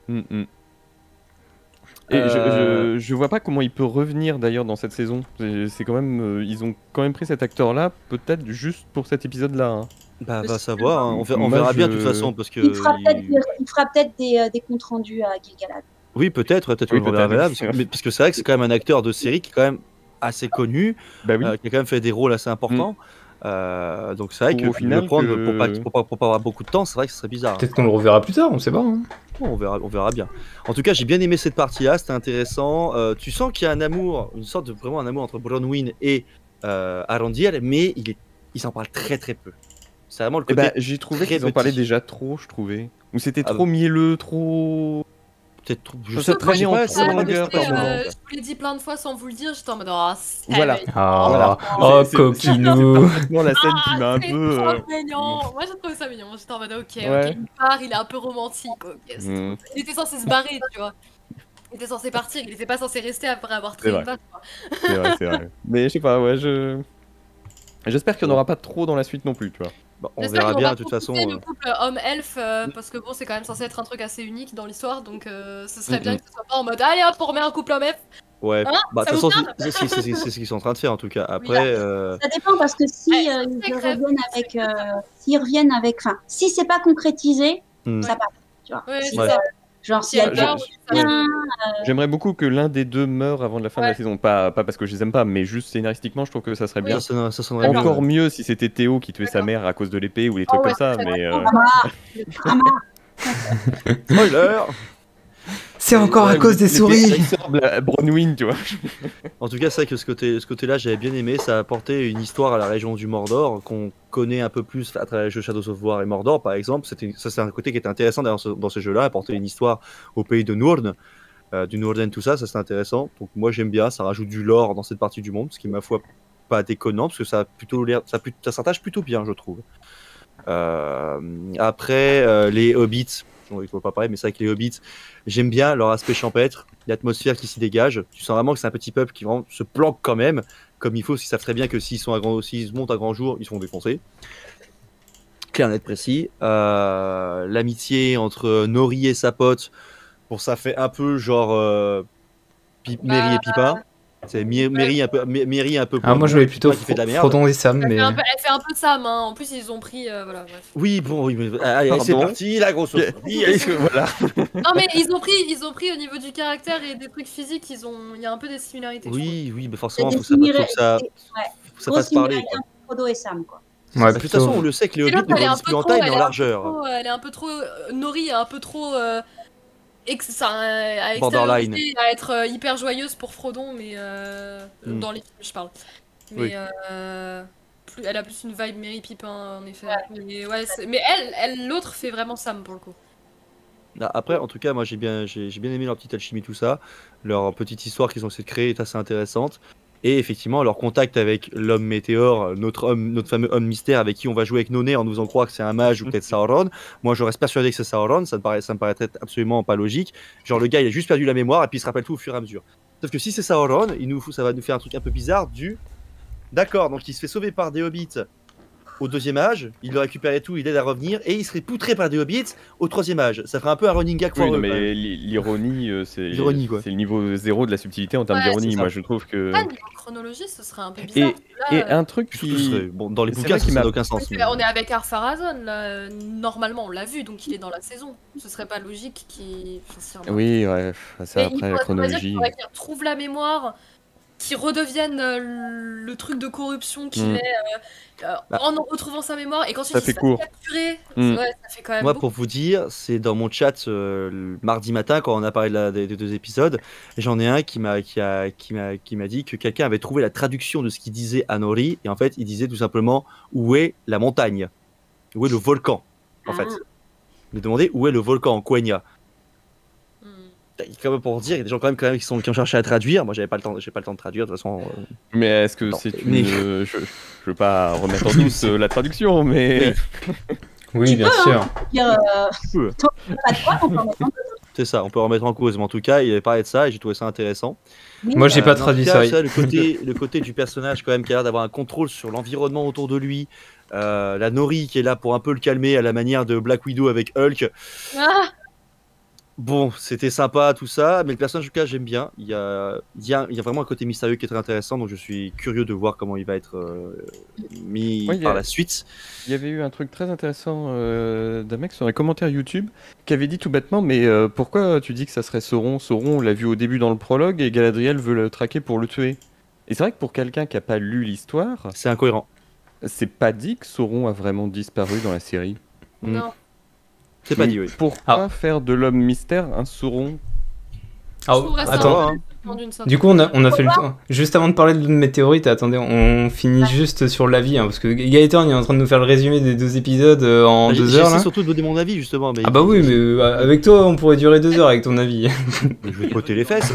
Et je vois pas comment il peut revenir d'ailleurs dans cette saison. C'est quand même, ils ont quand même pris cet acteur-là, peut-être juste pour cet épisode-là. Hein. Va savoir, hein. On verra bien de toute façon parce que. Il fera peut-être des comptes rendus à Gil-galad. Oui, peut-être qu'on le verra là, parce que c'est vrai que c'est quand même un acteur de série qui est quand même assez connu, qui a quand même fait des rôles assez importants. Donc c'est vrai que final, le prendre pour pas avoir beaucoup de temps, c'est vrai que ce serait bizarre. Peut-être qu'on le reverra plus tard, on sait pas. Hein. Bon, on verra bien. En tout cas, j'ai bien aimé cette partie-là, c'était intéressant. Tu sens qu'il y a un amour, vraiment un amour entre Bronwyn et Arondir, mais il s'en parle très très peu. C'est vraiment le côté. J'ai trouvé qu'ils en parlaient déjà trop, je trouvais. Ou c'était trop mielleux, trop. Peut-être trop. Je sais très bien en trop longueur par moment. Je vous l'ai dit plein de fois sans vous le dire, j'étais en mode voilà. Coquinou. C'est parfaitement la scène qui m'a un peu. C'est mignon. Moi j'ai trouvé ça mignon. J'étais en mode ok, il part, il est un peu romantique. Il était censé se barrer, tu vois. Il était censé partir, il était pas censé rester après avoir C'est traité vrai. une vache, quoi. C'est vrai. Mais je sais pas, ouais, j'espère qu'il n'y en aura pas trop dans la suite non plus, tu vois. Bah, on J'espère verra qu'on bien va de toute façon. profiter du couple homme-elfe, parce que bon, c'est quand même censé être un truc assez unique dans l'histoire, donc ce serait bien que ce soit pas en mode allez hop, on remet un couple homme-elfe. Ouais, Hein, bah de ça toute vous façon, parle c'est ce qu'ils sont en train de faire en tout cas. Après, Ça dépend parce que si Ouais, ils c'est crève. reviennent avec, s'ils reviennent avec, enfin, si c'est pas concrétisé, Hmm. ça passe, tu vois. Ouais, Si, c'est Ouais. ça. genre Si s'il y a elle je- meurt, je- oui, ça- bien, J'aimerais beaucoup que l'un des deux meure avant de la fin de la Ouais. saison. Pas parce que je les aime pas, mais juste scénaristiquement, je trouve que ça serait Oui. bien. ça sonnerait mieux. Encore ouais. mieux si c'était Théo qui tuait sa D'accord. mère à cause de l'épée ou des trucs ouais, comme ça, c'est mais drama. Spoiler. C'est encore à ouais, cause des l'épée souris. Racer Bronwyn, tu vois. En tout cas, c'est vrai que ce côté-là, j'avais bien aimé. Ça a apporté une histoire à la région du Mordor qu'on connaît un peu plus à travers les jeux Shadows of War et Mordor, par exemple. C'est un côté qui était intéressant dans ce jeu-là, apporter une histoire au pays de Nourn, du Norden, tout ça, c'est intéressant. Donc moi, j'aime bien. Ça rajoute du lore dans cette partie du monde, ce qui, ma foi, pas déconnant, parce que ça a plutôt l'air, ça s'attache plutôt bien, je trouve. Après, les Hobbits. Bon, il faut pas parler, mais c'est vrai que les Hobbits, j'aime bien leur aspect champêtre, l'atmosphère qui s'y dégage. Tu sens vraiment que c'est un petit peuple qui vraiment se planque quand même, comme il faut, s'ils savent très bien que s'ils montent à grand jour, ils seront défoncés. Clair, net, précis. L'amitié entre Nori et sa pote, bon, ça fait un peu genre Merry et Pipin. C'est Merry un peu, Merry un peu. Ah, moi je voulais plutôt qui fait de la merde. Frodon et Sam, mais. Elle fait un peu Sam, hein. En plus, ils ont pris. Voilà, bref. Oui, bon, oui, mais allez, c'est Pardon. parti, la grosse. Oui, allez, Voilà. Non, mais ils ont pris au niveau du caractère et des trucs physiques, il y a un peu des similarités. je oui, mais Il y forcément, a des faut que ça grosse fasse parler. similarité Quoi. entre Frodo et Sam, quoi. Ouais, De toute façon, on le sait que les trouve. Et Hobbits l'autre, ne elle est un grandissent peu plus en trop. taille, mais Elle en est un peu largeur. trop. Elle est un peu trop. Nori est un peu trop. À Borderline. extérioriser, à être hyper joyeuse pour Frodon, mais Mm. dans les films, je parle. Mais Oui. elle a plus une vibe Merry Pipin, en effet. Mais, ouais, mais l'autre fait vraiment Sam pour le coup. Après, en tout cas, moi j'ai bien aimé leur petite alchimie, tout ça. Leur petite histoire qu'ils ont essayé de créer est assez intéressante. Et effectivement, leur contact avec l'homme météore, notre fameux homme mystère avec qui on va jouer avec nos nez en nous faisant croire que c'est un mage ou peut-être Sauron. Moi, je reste persuadé que c'est Sauron, ça me paraîtrait absolument pas logique. Genre, le gars, il a juste perdu la mémoire et puis il se rappelle tout au fur et à mesure. Sauf que si c'est Sauron, ça va nous faire un truc un peu bizarre D'accord, donc il se fait sauver par des hobbits au 2e âge, il le récupère et tout, il aide à revenir, et il serait poutré par des hobbits au 3e âge. Ça ferait un peu un running gag Oui, foireux, non, quand même. mais l'ironie, c'est L'ironie, quoi. le niveau 0 de la subtilité en termes Ouais, d'ironie. c'est ça. Moi, je trouve que. Ah, niveau chronologie, ce serait un peu bizarre. Et un truc Surtout, ce qui. serait- bon, dans les c'est bouquins, vrai qu'il ça n'a m'a- aucun sens. mais- On est avec Ar-Pharazôn, là. Normalement, on l'a vu, donc il est dans la saison. Ce serait pas logique qu'il. Oui, ouais, c'est Mais après la il chronologie. faudrait qu'il retrouve la mémoire, qu'il redevienne le truc de corruption qu'il Mm. est en retrouvant sa mémoire et qu'ensuite Ça il fait se fasse court. capturer. Mm. Ouais, ça fait quand même Moi, beaucoup. pour vous dire, c'est dans mon chat le mardi matin quand on a parlé des 2 épisodes. J'en ai un qui m'a dit que quelqu'un avait trouvé la traduction de ce qu'il disait à Nori et en fait, il disait tout simplement où est la montagne, où est le volcan. En fait, il me demandait où est le volcan en Quenya. Mm. Quand même pour dire, il y a des gens quand même qui ont cherché à traduire. Moi, j'ai pas le temps de traduire de toute façon. Mais est-ce que Non, c'est mais- une. Je veux pas remettre en doute la traduction, mais. Oui, bien peux, sûr. Dire, peux. tant que pas de quoi, on peut en mettre un peu. C'est ça, on peut remettre en cause. Mais en tout cas, il avait parlé de ça et j'ai trouvé ça intéressant. Moi, j'ai pas En tout traduit cas, ça. Oui. le côté du personnage quand même qui a l'air d'avoir un contrôle sur l'environnement autour de lui. La Nori qui est là pour un peu le calmer à la manière de Black Widow avec Hulk. Ah, Bon, c'était sympa tout ça, mais le personnage en tout cas j'aime bien. Il y a vraiment un côté mystérieux qui est très intéressant, donc je suis curieux de voir comment il va être mis Oui, par la suite. Il y avait eu un truc très intéressant d'un mec sur les commentaires YouTube qui avait dit tout bêtement, mais pourquoi tu dis que ça serait Sauron? Sauron, on l'a vu au début dans le prologue et Galadriel veut le traquer pour le tuer. Et c'est vrai que pour quelqu'un qui a pas lu l'histoire, C'est incohérent. c'est pas dit que Sauron a vraiment disparu dans la série. non. C'est pas dit, oui. Pourquoi faire de l'homme mystère un Sauron? Ah, Je trouverais ça attends. hein. D'une sorte. Du coup, on a fait le temps. Juste avant de parler de la météorite, attendez, on finit juste sur l'avis, hein, parce que Gaëtan il est en train de nous faire le résumé des 2 épisodes en 2 heures. J'essaie Là. surtout de donner mon avis justement. Mais Ah bah oui, mais avec toi, on pourrait durer 2 heures avec ton avis. je vais te botter les fesses.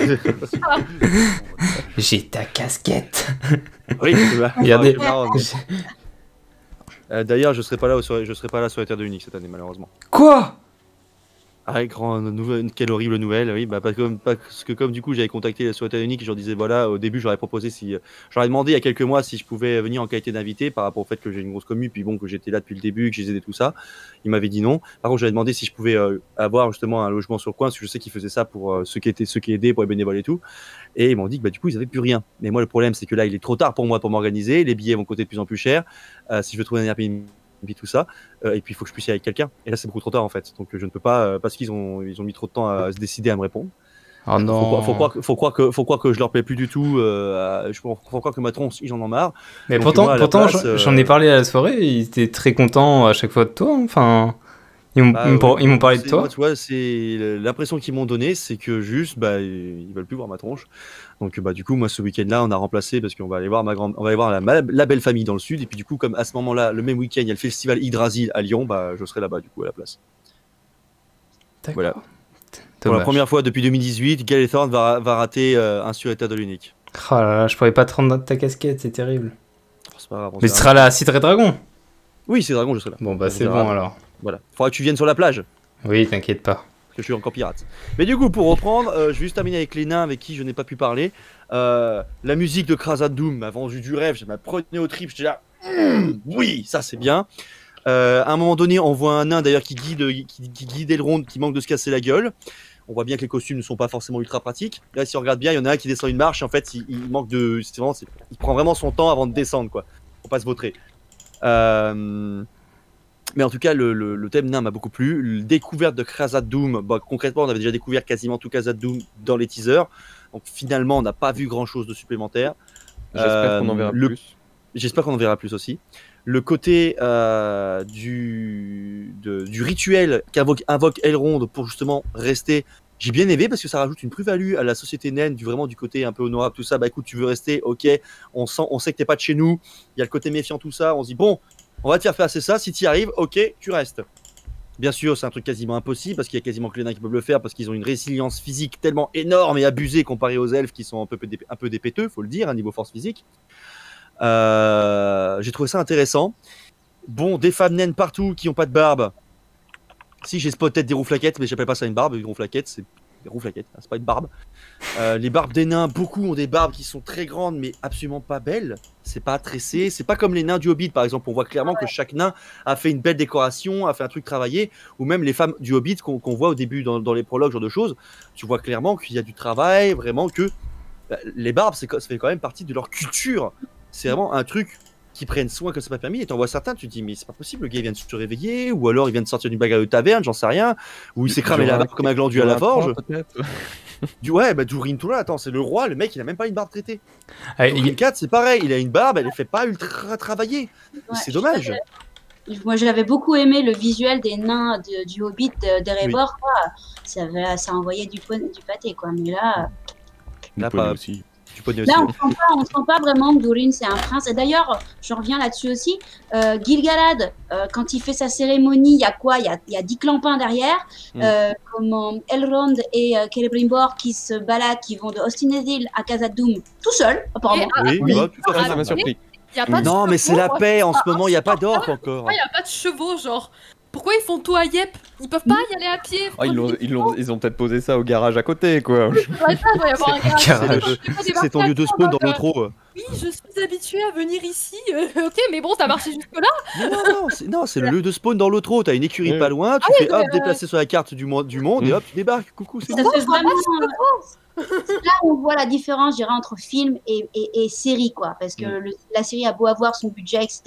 J'ai ta casquette. Oui, Regardez. c'est marrant, mais- D'ailleurs, je serai pas là sur les terres de Unix cette année malheureusement. Quoi? Ah, quelle horrible nouvelle, oui, bah, parce que comme du coup j'avais contacté la Société Unique et je leur disais voilà, au début j'aurais proposé j'aurais demandé il y a quelques mois si je pouvais venir en qualité d'invité par rapport au fait que j'ai une grosse commu, puis bon, que j'étais là depuis le début, que je les aidais tout ça. Ils m'avaient dit non. Par contre, j'avais demandé si je pouvais avoir justement un logement sur coin, parce que je sais qu'ils faisaient ça pour ceux qui aidaient, pour les bénévoles et tout. Et ils m'ont dit que bah, du coup ils avaient plus rien. Mais moi le problème c'est que là il est trop tard pour moi pour m'organiser, les billets vont coûter de plus en plus cher. Si je veux trouver un Airbnb, tout ça, et puis il faut que je puisse y aller avec quelqu'un. Et là c'est beaucoup trop tard en fait, donc je ne peux pas parce qu'ils ont mis trop de temps à se décider à me répondre. Oh non. Faut croire que je leur plais plus du tout. Faut croire que ma tronche ils en ont marre. Mais Donc, moi, à la pourtant, place, j'en ai parlé à la soirée. Ils étaient très contents à chaque fois de toi. Enfin, ils m'ont parlé de toi. Moi, tu vois, c'est l'impression qu'ils m'ont donné, c'est que juste, bah, ils veulent plus voir ma tronche. Donc, bah, du coup, moi, ce week-end-là, on a remplacé parce qu'on va aller voir on va aller voir la belle famille dans le sud. Et puis, du coup, comme à ce moment-là, le même week-end, il y a le festival Yggdrasil à Lyon, bah, je serai là-bas, du coup, à la place. Voilà. Pour la première fois depuis 2018, Galethorn va rater un sur état de l'unique. Oh là là, je pourrais pas te rendre ta casquette, c'est terrible. C'est pas grave, mais tu seras là à Citra Dragon. Oui, c'est Dragon, je serai là. Bon, bah, c'est bon alors. Voilà. Faudra que tu viennes sur la plage. Oui, t'inquiète pas. Parce que je suis encore pirate. Mais du coup, pour reprendre, je vais juste terminer avec les nains avec qui je n'ai pas pu parler. La musique de Krasat Doom m'a vendu du rêve, je m'apprenais au trip, j'étais là. Oui, ça c'est bien. À un moment donné, on voit un nain d'ailleurs qui guide Elrond, qui manque de se casser la gueule. On voit bien que les costumes ne sont pas forcément ultra pratiques. Là, si on regarde bien, il y en a un qui descend une marche et en fait, il manque de. Il prend vraiment son temps avant de descendre, quoi. Faut pas se vautrer. Mais en tout cas, le thème nain m'a beaucoup plu. La découverte de Krasat Doom, bah, concrètement, on avait déjà découvert quasiment tout Krasat Doom dans les teasers. Donc finalement, on n'a pas vu grand chose de supplémentaire. J'espère qu'on en verra plus. J'espère qu'on en verra plus aussi. Le côté du rituel qu'invoque Elrond pour justement rester, j'ai bien aimé parce que ça rajoute une plus-value à la société naine, du côté un peu honorable, tout ça. Bah écoute, tu veux rester, ok, on sait que t'es pas de chez nous, il y a le côté méfiant, tout ça. On se dit, bon, on va te faire passer ça, si tu y arrives, ok, tu restes. Bien sûr, c'est un truc quasiment impossible parce qu'il y a quasiment que les nains qui peuvent le faire parce qu'ils ont une résilience physique tellement énorme et abusée comparée aux elfes qui sont un peu dépêteux, faut le dire, à niveau force physique. J'ai trouvé ça intéressant. Bon, des femmes naines partout qui ont pas de barbe. Si, j'ai spot tête des rouflaquettes, mais j'appelle pas ça une barbe. Une rouflaquette, c'est des rouflaquettes, hein, c'est pas une barbe. Les barbes des nains, beaucoup ont des barbes qui sont très grandes, mais absolument pas belles. C'est pas tressé. C'est pas comme les nains du Hobbit, par exemple. On voit clairement que chaque nain a fait une belle décoration, a fait un truc travaillé. Ou même les femmes du Hobbit qu'on voit au début dans les prologues, genre de choses. Tu vois clairement qu'il y a du travail, vraiment que les barbes, ça fait quand même partie de leur culture. C'est vraiment un truc qui prennent soin que c'est pas permis. Et t'en vois certains, tu te dis, mais c'est pas possible, le gars il vient de se réveiller, ou alors il vient de sortir d'une bagarre de taverne, j'en sais rien, ou il s'est cramé la barbe comme un glandu à la forge. Ouais, bah Durin Toula, attends, c'est le roi, le mec il a même pas une barbe traitée. Durin 4, c'est pareil, il a une barbe, elle est fait pas ultra travailler. Ouais, c'est dommage. Moi j'avais beaucoup aimé le visuel des nains du Hobbit d'Erebor, oui. Ça envoyait du pâté, quoi. Mais là. Là, pas aussi. Là, on sent pas vraiment que Durin c'est un prince. Et d'ailleurs, je reviens là-dessus aussi. Gil-galad, quand il fait sa cérémonie, il y a quoi ? Il y a 10 clampins derrière. Comment Elrond et Celebrimbor qui se baladent, qui vont de Ostinezil à Khazad Dûm tout seuls, apparemment. Oui, ça m'a surpris. Non, mais c'est la paix en ce moment. Il n'y a pas d'orques encore. Il n'y a pas de chevaux, genre. Pourquoi ils font tout à Yep? Ils peuvent pas y aller à pied. Ils ont peut-être posé ça au garage à côté, quoi. Ouais, ça, il doit y avoir un garage. C'est ton lieu de spawn dans l'autre. Oui, je suis habituée à venir ici. Ok, mais bon, ça marchait jusque-là. Non, c'est le lieu de spawn dans l'autre. T'as une écurie pas loin, tu fais hop, déplacer sur la carte du monde et hop, tu débarques. Coucou, c'est bon. Là, on voit la différence, je dirais, entre film et série, quoi. Parce que la série a beau avoir son budget, etc.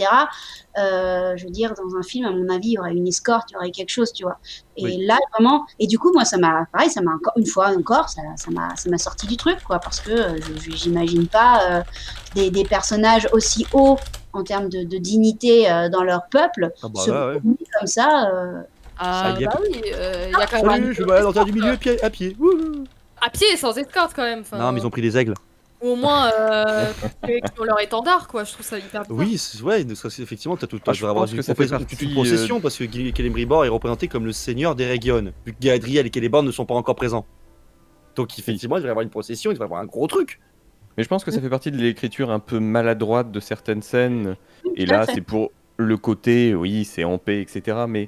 Je veux dire, dans un film, à mon avis, il y aurait une escorte, il y aurait quelque chose, tu vois. Et là, vraiment, et du coup, moi, ça m'a encore une fois ça m'a sorti du truc, quoi, parce que j'imagine pas des personnages aussi hauts en termes de dignité dans leur peuple comme ça. Oui, il y a quand même. Je vais aller dans du milieu à pied. À pied, sans escorte quand même. Non, mais ils ont pris des aigles. Ou au moins, qui ont leur étendard, quoi. Je trouve ça hyper bien. Oui, effectivement, tu devrais avoir une procession parce que Celebrimbor est représenté comme le seigneur d'Eregion, vu que Galadriel et Celeborn ne sont pas encore présents. Donc, effectivement, il devrait y avoir une procession, il devrait y avoir un gros truc. Mais je pense que ça fait partie de l'écriture un peu maladroite de certaines scènes. Et là, c'est pour le côté, oui, c'est en paix, etc. Mais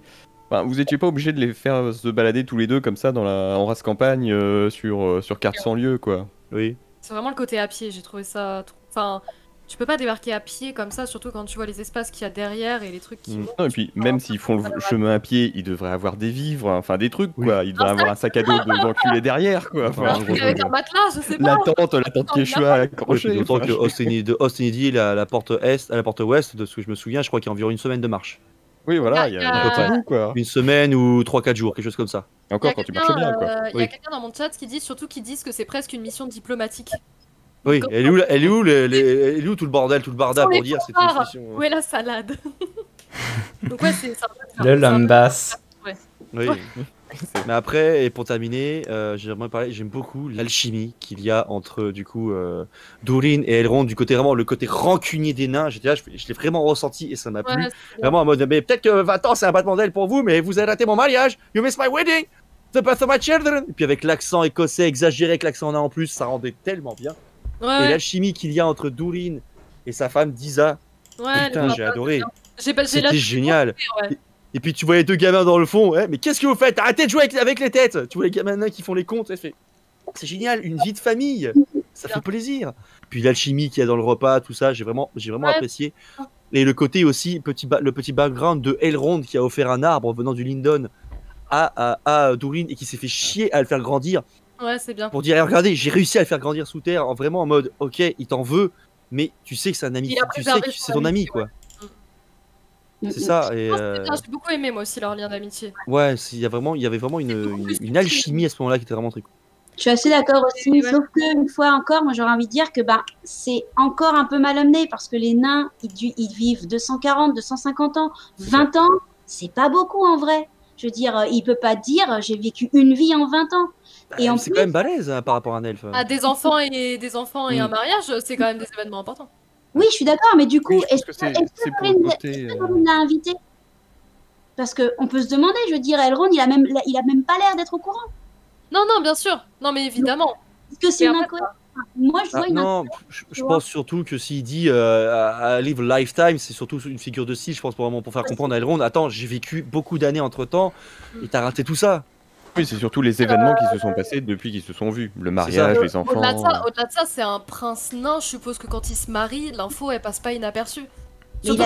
Enfin, vous étiez pas obligé de les faire se balader tous les deux comme ça en race campagne sur carte sans lieu, quoi. Oui. C'est vraiment le côté à pied, j'ai trouvé ça... Enfin, tu peux pas débarquer à pied comme ça, surtout quand tu vois les espaces qu'il y a derrière et les trucs qui... Non, et puis, même s'ils font le chemin à pied, ils devraient avoir des vivres, enfin des trucs, quoi. Ils devraient avoir un sac à dos d'enculé derrière, quoi. Enfin, avec un matelas, je sais pas. la tente Quechua accrochée. D'autant que Austin Hill, la porte est, à la porte ouest, de ce que je me souviens, je crois qu'il y a environ une semaine de marche. Oui, voilà, il y a un petit bout, quoi. Une semaine ou 3-4 jours, quelque chose comme ça. Et encore quand tu marches bien, quoi. Il y a quelqu'un dans mon chat qui dit surtout qu'ils disent que c'est presque une mission diplomatique. Oui, elle est où tout le bordel, tout le barda pour dire c'est une mission. Où est la salade? Donc ouais, c'est Le lambas. Ouais. Oui. Mais après, et pour terminer, j'aimerais parler, j'aime beaucoup l'alchimie qu'il y a entre du coup Durin et Elrond, du côté vraiment le côté rancunier des nains. J'étais là, je l'ai vraiment ressenti et ça m'a plu. Vraiment en mode, mais peut-être que 20 ans c'est un battement d'aile pour vous, mais vous avez raté mon mariage. You missed my wedding. The birth of my children. Et puis avec l'accent écossais exagéré que l'accent nain en plus, ça rendait tellement bien. Et l'alchimie qu'il y a entre Durin et sa femme Disa, putain, j'ai adoré. C'était génial. Et puis tu vois les deux gamins dans le fond, mais qu'est-ce que vous faites? Arrêtez de jouer avec les têtes. Tu vois les gamins nains qui font les comptes, c'est génial, une vie de famille, ça fait plaisir. Puis l'alchimie qu'il y a dans le repas, tout ça, j'ai vraiment apprécié. Et le côté aussi, le petit background de Elrond qui a offert un arbre venant du Lindon à Durin et qui s'est fait chier à le faire grandir. Ouais, c'est bien. Pour dire, regardez, j'ai réussi à le faire grandir sous terre, vraiment en mode, ok, il t'en veut, mais tu sais que c'est un ami, tu sais que c'est ton ami, quoi. C'est ça. Et j'ai beaucoup aimé moi aussi leur lien d'amitié. Ouais, il y avait vraiment une alchimie à ce moment-là qui était vraiment très cool. Je suis assez d'accord aussi, sauf que une fois encore, moi j'aurais envie de dire que c'est encore un peu mal amené parce que les nains, ils vivent 240, 250 ans, 20 ans, c'est pas beaucoup en vrai. Je veux dire, il peut pas dire j'ai vécu une vie en 20 ans. Et c'est quand même balèze par rapport à un elfe. Des enfants et un mariage, c'est quand même des événements importants. Oui, je suis d'accord, mais du coup, est-ce que Elrond l'a invité? Parce qu'on peut se demander, je veux dire, Elrond, il a même pas l'air d'être au courant. Non, bien sûr. Non, mais évidemment. Est-ce que c'est une incohérence? Moi, je vois une non, je pense surtout que s'il dit à live a lifetime, c'est surtout une figure de style, je pense, pour faire comprendre à Elrond, attends, j'ai vécu beaucoup d'années entre temps, et t'as raté tout ça. Oui, c'est surtout les événements qui se sont passés depuis qu'ils se sont vus. Le mariage, les enfants. Au-delà de ça, c'est un prince nain. Je suppose que quand il se marie, l'info, elle passe pas inaperçue. Surtout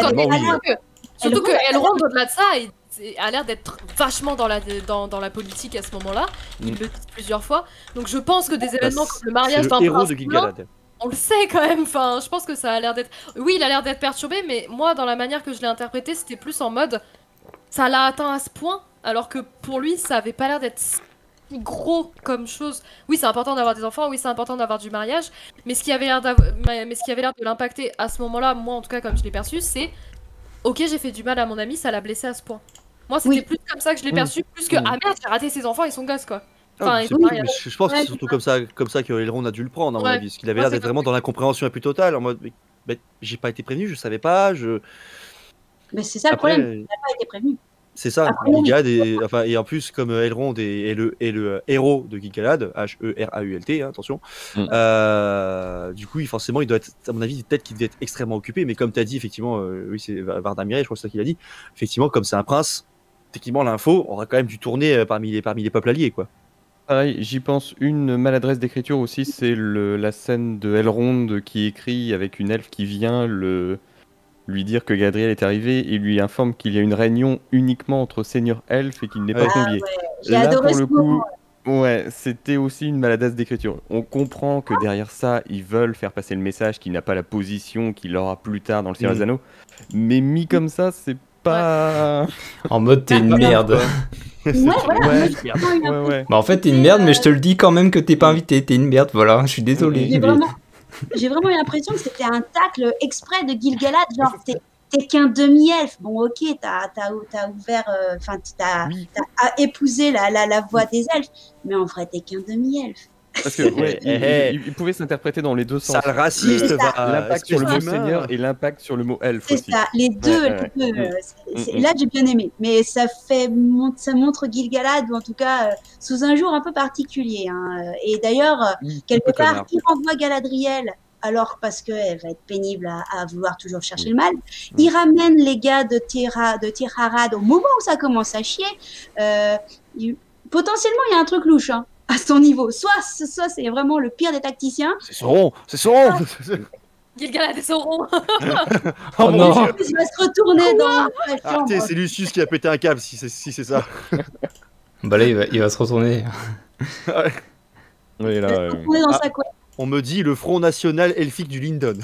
que Elrond, au-delà de ça, a l'air d'être vachement dans la politique à ce moment-là. Il le dit plusieurs fois. Donc je pense que des événements comme le mariage d'un prince nain, on le sait quand même. Enfin, je pense que ça a l'air d'être... Oui, il a l'air d'être perturbé, mais moi, dans la manière que je l'ai interprété, c'était plus en mode... Ça l'a atteint à ce point, alors que pour lui, ça avait pas l'air d'être si gros comme chose. Oui, c'est important d'avoir des enfants, oui, c'est important d'avoir du mariage, mais ce qui avait l'air de l'impacter à ce moment-là, moi en tout cas, comme je l'ai perçu, c'est ok, j'ai fait du mal à mon ami, ça l'a blessé à ce point. Moi, c'était plus comme ça que je l'ai perçu, plus que ah merde, j'ai raté ses enfants et son gosse, quoi. Enfin, je pense que c'est surtout comme ça que Elrond a dû le prendre, à mon avis, parce qu'il avait l'air d'être vraiment dans l'incompréhension la plus totale, en mode j'ai pas été prévenu, je savais pas, Mais c'est ça le problème, il n'a pas été prévenu. C'est ça, Gil-galad et en plus comme Elrond est le héros de Gil-galad, H-E-R-A-U-L-T, attention. Du coup, forcément, il doit être, à mon avis, peut-être qu'il doit être extrêmement occupé, mais comme tu as dit, effectivement, oui, c'est Vardamire, je crois que c'est ça qu'il a dit. Effectivement, comme c'est un prince, techniquement, l'info aura quand même dû tourner parmi les peuples alliés, quoi. Pareil, j'y pense, une maladresse d'écriture aussi, c'est la scène de Elrond qui écrit avec une elfe qui vient lui dire que Gadriel est arrivé et lui informe qu'il y a une réunion uniquement entre seigneurs elfes et qu'il n'est pas convié. J'ai adoré pour ce le coup, c'était aussi une maladresse d'écriture. On comprend que derrière ça, ils veulent faire passer le message qu'il n'a pas la position qu'il aura plus tard dans le Seigneur des Anneaux, mais mis comme ça, c'est pas... En mode t'es une merde. Bah en fait t'es une merde, mais je te le dis quand même que t'es pas invité, t'es une merde, voilà, je suis désolé. J'ai vraiment eu l'impression que c'était un tacle exprès de Gil-galad, genre t'es qu'un demi-elfe. Bon, ok, t'as ouvert, enfin, t'as épousé la voix des elfes, mais en vrai, t'es qu'un demi-elfe. Parce que il pouvait s'interpréter dans les deux sens. Ça, le raciste, l'impact sur le mot seigneur et l'impact sur le mot elfe aussi. C'est ça, les deux. Là, j'ai bien aimé, mais ça montre Gil-galad, ou en tout cas sous un jour un peu particulier. Et d'ailleurs, quelque part, il renvoie Galadriel alors parce qu'elle va être pénible à vouloir toujours chercher le mal. Il ramène les gars de Tir Harad au moment où ça commence à chier. Potentiellement, il y a un truc louche hein, à son niveau. Soit c'est vraiment le pire des tacticiens. C'est Sauron, c'est Sauron. Gil-galad et Sauron. Oh non. Il va se retourner dans la chambre. Arrêtez, c'est Lucius qui a pété un câble si c'est ça. Bah là, il va se retourner. Oui, là, Il va se retourner dans sa couette. On me dit le Front National Elfique du Lindon.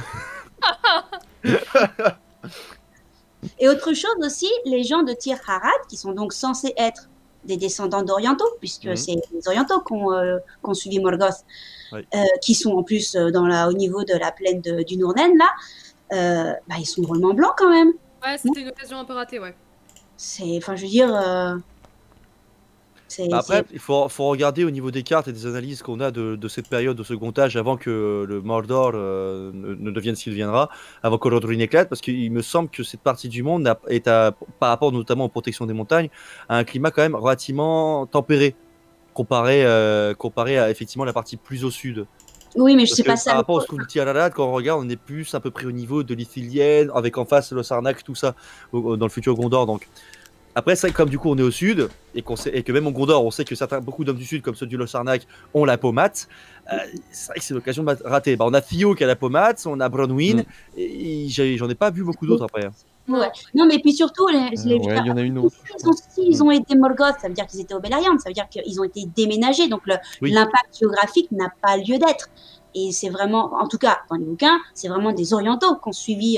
Et autre chose aussi, les gens de Tir Harad, qui sont donc censés être des descendants d'Orientaux, puisque c'est les Orientaux qui ont suivi Morgoth, qui sont en plus au niveau de la plaine du Nournen, là, ils sont drôlement blancs quand même. Ouais, c'était une occasion un peu ratée, ouais. Enfin, je veux dire... Après, il faut regarder au niveau des cartes et des analyses qu'on a de cette période de second âge avant que le Mordor ne devienne ce qu'il deviendra, avant que Lordaeron éclate, parce qu'il me semble que cette partie du monde est par rapport notamment aux protections des montagnes, à un climat quand même relativement tempéré, comparé à effectivement la partie plus au sud. Oui, mais je sais pas ça. Par rapport au Skull Tir Harad, quand on regarde, on est plus à peu près au niveau de l'Ithilien, avec en face le Sarnak, tout ça, dans le futur Gondor, donc... Après, c'est comme du coup on est au sud et que même au Gondor, on sait que beaucoup d'hommes du sud, comme ceux du Lossarnak, ont la pommade. C'est vrai que c'est l'occasion de rater. On a Theo qui a la pommade, on a Bronwyn, et j'en ai pas vu beaucoup d'autres après. Ouais. Non, mais puis surtout, il y en a une autre. S'ils ont été Morgoth, ça veut dire qu'ils étaient au Beleriand, ça veut dire qu'ils ont été déménagés, donc l'impact géographique n'a pas lieu d'être. Et c'est vraiment, en tout cas dans les bouquins, c'est vraiment des Orientaux qui ont suivi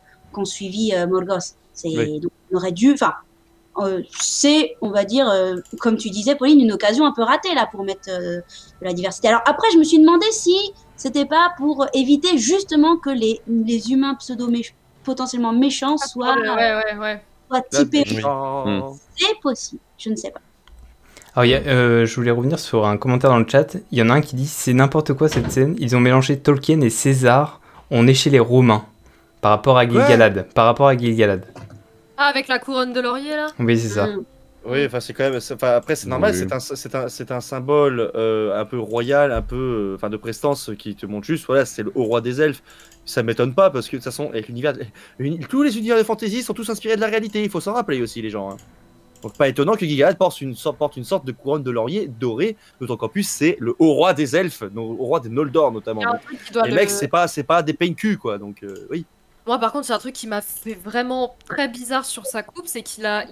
Morgoth. Donc on aurait dû, c'est, on va dire, comme tu disais, Pauline, une occasion un peu ratée là pour mettre de la diversité. Alors après, je me suis demandé si c'était pas pour éviter justement que les humains potentiellement méchants soient typés. C'est possible, je ne sais pas. Alors, je voulais revenir sur un commentaire dans le chat. Il y en a un qui dit c'est n'importe quoi cette scène. Ils ont mélangé Tolkien et César. On est chez les Romains par rapport à Gil-galad. Ah, avec la couronne de laurier là. Oui, c'est ça. Oui, c'est quand même. Après, c'est normal. C'est un symbole un peu royal, un peu, de prestance qui te montre juste. Voilà, c'est le haut roi des elfes. Ça m'étonne pas parce que de toute façon, avec tous les univers de fantasy sont tous inspirés de la réalité. Il faut s'en rappeler aussi, les gens. Hein. Donc pas étonnant que Gil-galad porte une sorte de couronne de laurier dorée. D'autant qu'en plus, c'est le haut roi des elfes, le haut roi des Noldor notamment. Les mecs, c'est pas des peigne-cul quoi. Donc oui. Moi, par contre, c'est un truc qui m'a fait vraiment très bizarre sur sa coupe, c'est qu'il a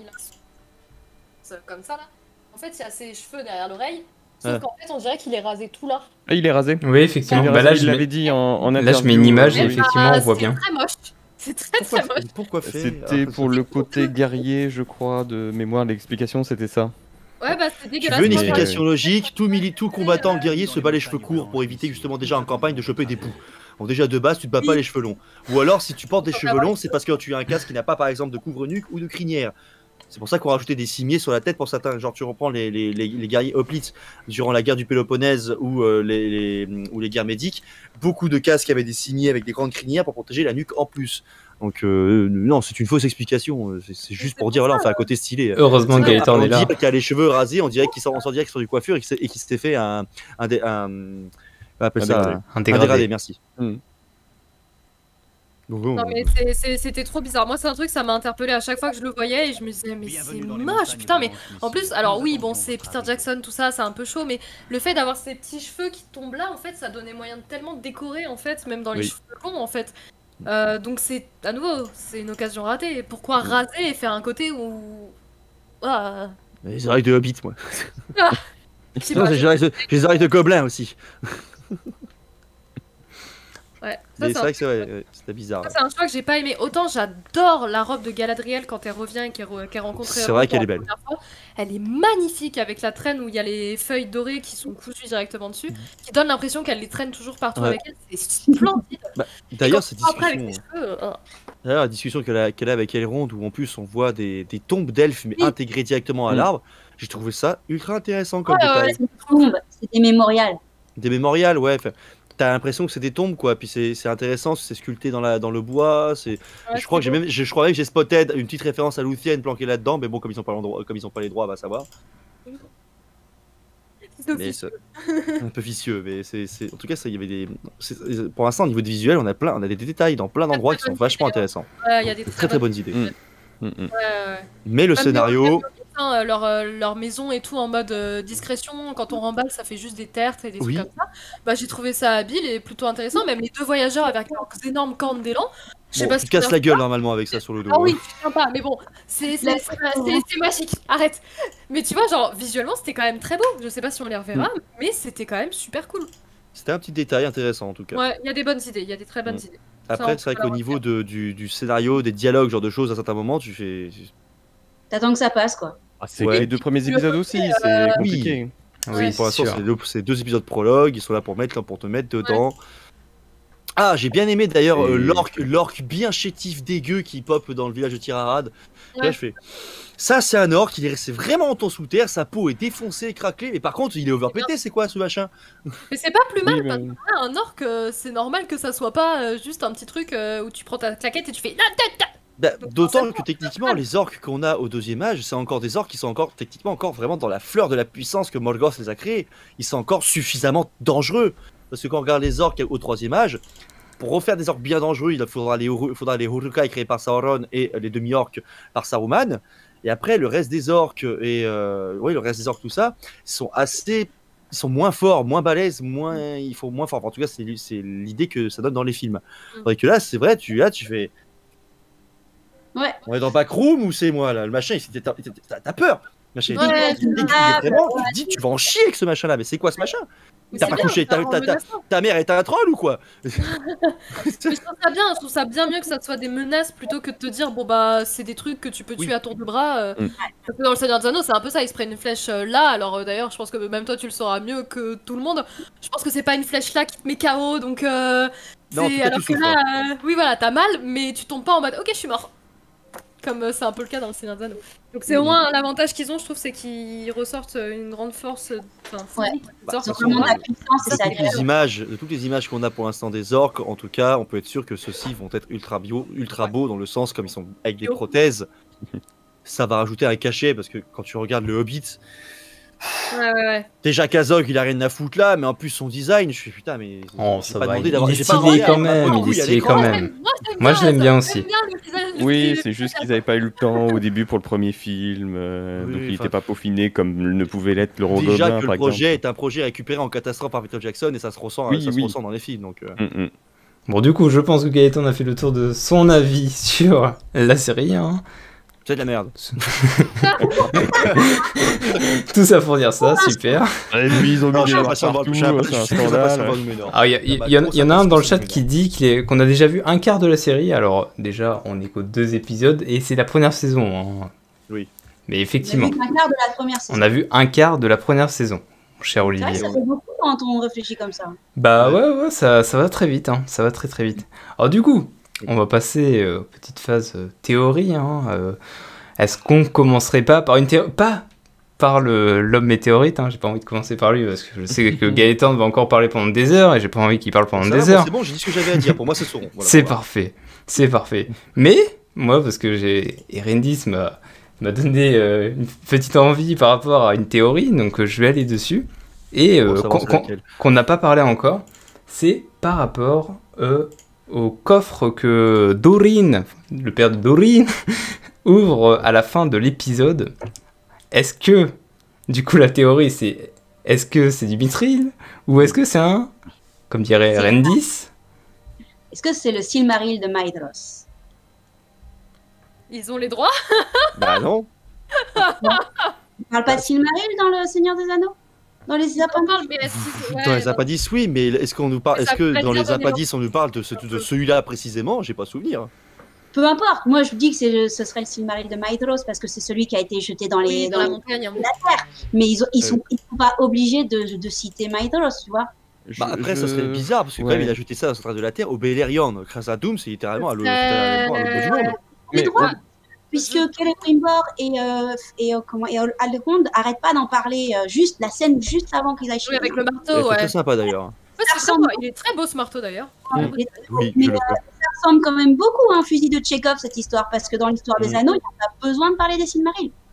comme ça là. En fait, il a ses cheveux derrière l'oreille, sauf qu'en fait, on dirait qu'il est rasé tout là. Ah, il est rasé. Oui, effectivement. Là, je l'avais dit en interview. Là, je mets une image et effectivement, on voit bien. C'est très moche. C'est très moche. Pourquoi faire? C'était pour le côté guerrier, je crois, de mémoire. L'explication, c'était ça. Ouais, c'est dégueulasse. Tu veux une explication logique? Tout combattant guerrier se bat les cheveux courts pour éviter justement déjà en campagne de choper des poux. Donc déjà de base tu te bats pas les cheveux longs. Ou alors si tu portes des cheveux longs c'est parce que tu as un casque qui n'a pas par exemple de couvre-nuque ou de crinière. C'est pour ça qu'on a rajouté des cimiers sur la tête pour certains. Genre tu reprends les guerriers hoplites durant la guerre du Péloponnèse ou les guerres médiques. Beaucoup de casques avaient des cimiers avec des grandes crinières pour protéger la nuque en plus. Donc non, c'est une fausse explication. C'est juste pour dire voilà, on fait un côté stylé. Heureusement que Gaëtan est là. On dirait qu'il a les cheveux rasés, on dirait qu'il sort du coiffure et qu'il s'était fait un dégradé, merci. Non mais c'était trop bizarre. Moi c'est un truc, ça m'a interpellé à chaque fois que je le voyais et je me disais mais c'est moche putain. Mais en plus, alors oui bon c'est Peter Jackson tout ça, c'est un peu chaud, mais le fait d'avoir ces petits cheveux qui tombent là en fait ça donnait moyen de tellement décorer en fait, même dans les cheveux longs en fait. Donc c'est à nouveau c'est une occasion ratée. Pourquoi raser et faire un côté où les oreilles de Hobbit moi. Non, j'ai les oreilles de gobelin aussi. Ouais, c'est vrai que c'était bizarre. C'est un choix que j'ai pas aimé. Autant j'adore la robe de Galadriel quand elle revient et qu'elle rencontre. C'est vrai qu'elle est belle. Elle est magnifique avec la traîne où il y a les feuilles dorées qui sont cousues directement dessus, qui donne l'impression qu'elle les traîne toujours partout avec elle. C'est splendide. D'ailleurs, cette discussion. D'ailleurs, la discussion qu'elle a avec Elrond, où en plus on voit des tombes d'elfes mais intégrées directement à l'arbre. J'ai trouvé ça ultra intéressant comme détail. C'est des mémorials. Des mémorials, ouais. T'as l'impression que c'est des tombes, quoi. Puis c'est intéressant, c'est sculpté dans le bois. Je crois que j'ai spotted une petite référence à Luthien planquée là-dedans, mais bon, comme ils ont pas les droits, va savoir. Mais un peu vicieux, mais en tout cas, ça, il y avait pour l'instant, au niveau des visuels, on a des détails dans plein d'endroits qui sont vachement intéressants. Ouais, il y a des très bonnes idées. Ouais. Mais le scénario... Leur maison et tout en mode discrétion, quand on remballe, ça fait juste des tertres et des trucs comme ça. Bah, j'ai trouvé ça habile et plutôt intéressant. Même les deux voyageurs avec leurs énormes cornes d'élan. Je sais pas tu te casses la gueule normalement avec ça sur le dos. Ah oui, sympa, mais bon, c'est magique, arrête. Mais tu vois, genre, visuellement, c'était quand même très beau. Je sais pas si on les reverra, mais c'était quand même super cool. C'était un petit détail intéressant en tout cas. Ouais, il y a des bonnes idées, il y a des très bonnes idées. Après, c'est vrai qu'au niveau du scénario, des dialogues, genre de choses, à certains moments, tu fais... T'attends que ça passe, quoi. Ah, c'est les 2 premiers épisodes aussi, c'est compliqué. Oui, pour l'instant, c'est 2 épisodes prologue, ils sont là pour te mettre dedans. Ah, j'ai bien aimé d'ailleurs l'orque bien chétif dégueu qui pop dans le village de Tirarad. Là, je fais... Ça, c'est un orque, il est resté vraiment longtemps sous terre, sa peau est défoncée, craquelée, mais par contre, il est overpété, c'est quoi ce machin? Mais c'est pas plus mal, parce que un orque, c'est normal que ça soit pas juste un petit truc où tu prends ta claquette et tu fais... D'autant que techniquement, les orques qu'on a au 2e âge, c'est encore des orques qui sont encore techniquement encore vraiment dans la fleur de la puissance que Morgoth les a créés. Ils sont encore suffisamment dangereux. Parce que quand on regarde les orques au 3e âge, pour refaire des orques bien dangereux, il faudra les Uruk-hai créés par Sauron et les demi-orques par Saruman. Et après, le reste des orques et le reste des orques, tout ça, ils sont moins forts, moins balèzes, il faut moins fort. En tout cas, c'est l'idée que ça donne dans les films. Et que là, c'est vrai, tu fais... Ouais. On est dans Backroom ou c'est moi là? Le machin, t'as peur. Machin, tu dis, tu vas en chier avec ce machin là, mais c'est quoi ce machin? T'as pas couché, ta mère est un troll ou quoi? Je trouve ça bien mieux que ça soit des menaces plutôt que de te dire bon bah c'est des trucs que tu peux tuer à tour de bras. Parce que dans le Seigneur des Anneaux c'est un peu ça, ils se prennent une flèche là, alors d'ailleurs je pense que même toi tu le sauras mieux que tout le monde. Je pense que c'est pas une flèche là qui te met KO donc non, alors que là oui voilà t'as mal mais tu tombes pas en mode ok je suis mort. Comme c'est un peu le cas dans le Seigneur des Anneaux. Donc c'est au moins l'avantage qu'ils ont, je trouve, c'est qu'ils ressortent une grande force. De toutes les images qu'on a pour l'instant des orques, en tout cas, on peut être sûr que ceux-ci vont être ultra beaux dans le sens comme ils sont avec des prothèses. Ça va rajouter un cachet parce que quand tu regardes le Hobbit, déjà Kazog il a rien à foutre là, mais en plus son design, je fais putain mais ça va, il est stylé quand même, Moi je l'aime bien aussi. Oui, c'est juste qu'ils n'avaient pas eu le temps au début pour le premier film, donc il n'était pas peaufiné comme ne pouvait l'être le Roi Gobelin, déjà par que le projet est un projet récupéré en catastrophe par Peter Jackson et ça se ressent, ressent dans les films. Donc, Bon du coup je pense que Gaëtan a fait le tour de son avis sur la série. C'est de la merde. Tout ça pour dire ça, super. Et puis ils ont mis des noirs partout, c'est un scandale. Il y en a un dans le chat qui dit qu'on a déjà vu un quart de la série. Alors déjà, on est qu'aux 2 épisodes et c'est la première saison. Oui. Mais effectivement, on a vu un quart de la première saison. On a vu un quart de la première saison, cher Olivier. Ça fait beaucoup quand on réfléchit comme ça. Bah ouais, ça va très vite. Ça va très très vite. Alors du coup... On va passer aux petites phases théorie. Est-ce qu'on commencerait pas par une théorie? Pas par l'homme météorite. J'ai pas envie de commencer par lui parce que je sais que Gaëtan va encore parler pendant des heures et j'ai pas envie qu'il parle pendant des heures. C'est bon, j'ai dit ce que j'avais à dire. Pour moi, c'est Sauron. Voilà, c'est parfait. C'est parfait. Mais moi, parce que Erendis m'a donné une petite envie par rapport à une théorie, donc je vais aller dessus. Et qu'on n'a pas parlé encore, c'est par rapport au coffre que Durin, le père de Durin, ouvre à la fin de l'épisode. Est-ce que, du coup, la théorie, c'est est-ce que c'est du mithril ou est-ce que c'est un, comme dirait Erendis, est-ce que c'est le Silmaril de Maedhros? Ils ont les droits? Bah non. On parle pas de Silmaril dans le Seigneur des Anneaux? Dans les Appendices? Dans les Appendices, oui, mais est-ce qu'on nous parle, est-ce que dans les Appendices on nous parle de celui-là précisément? J'ai pas souvenir. Peu importe, moi je dis que ce serait le Silmaril de Maedhros parce que c'est celui qui a été jeté dans la montagne, la terre. Mais ils sont pas obligés de citer Maedhros, tu vois. Après, ça serait bizarre parce que quand même il a jeté ça dans le centre de la terre au Beleriand. Khazad-dûm, c'est littéralement à l'autre bout du monde. Les droits. Puisque Celebrimbor et Alderond n'arrêtent pas d'en parler, juste la scène juste avant qu'ils aillent chez avec le marteau, C'est très sympa d'ailleurs. Il est très beau ce marteau d'ailleurs. Oui, mais ça ressemble quand même beaucoup à un fusil de Tchekhov cette histoire, parce que dans l'histoire des Anneaux, il n'y a pas besoin de parler des Silmarils.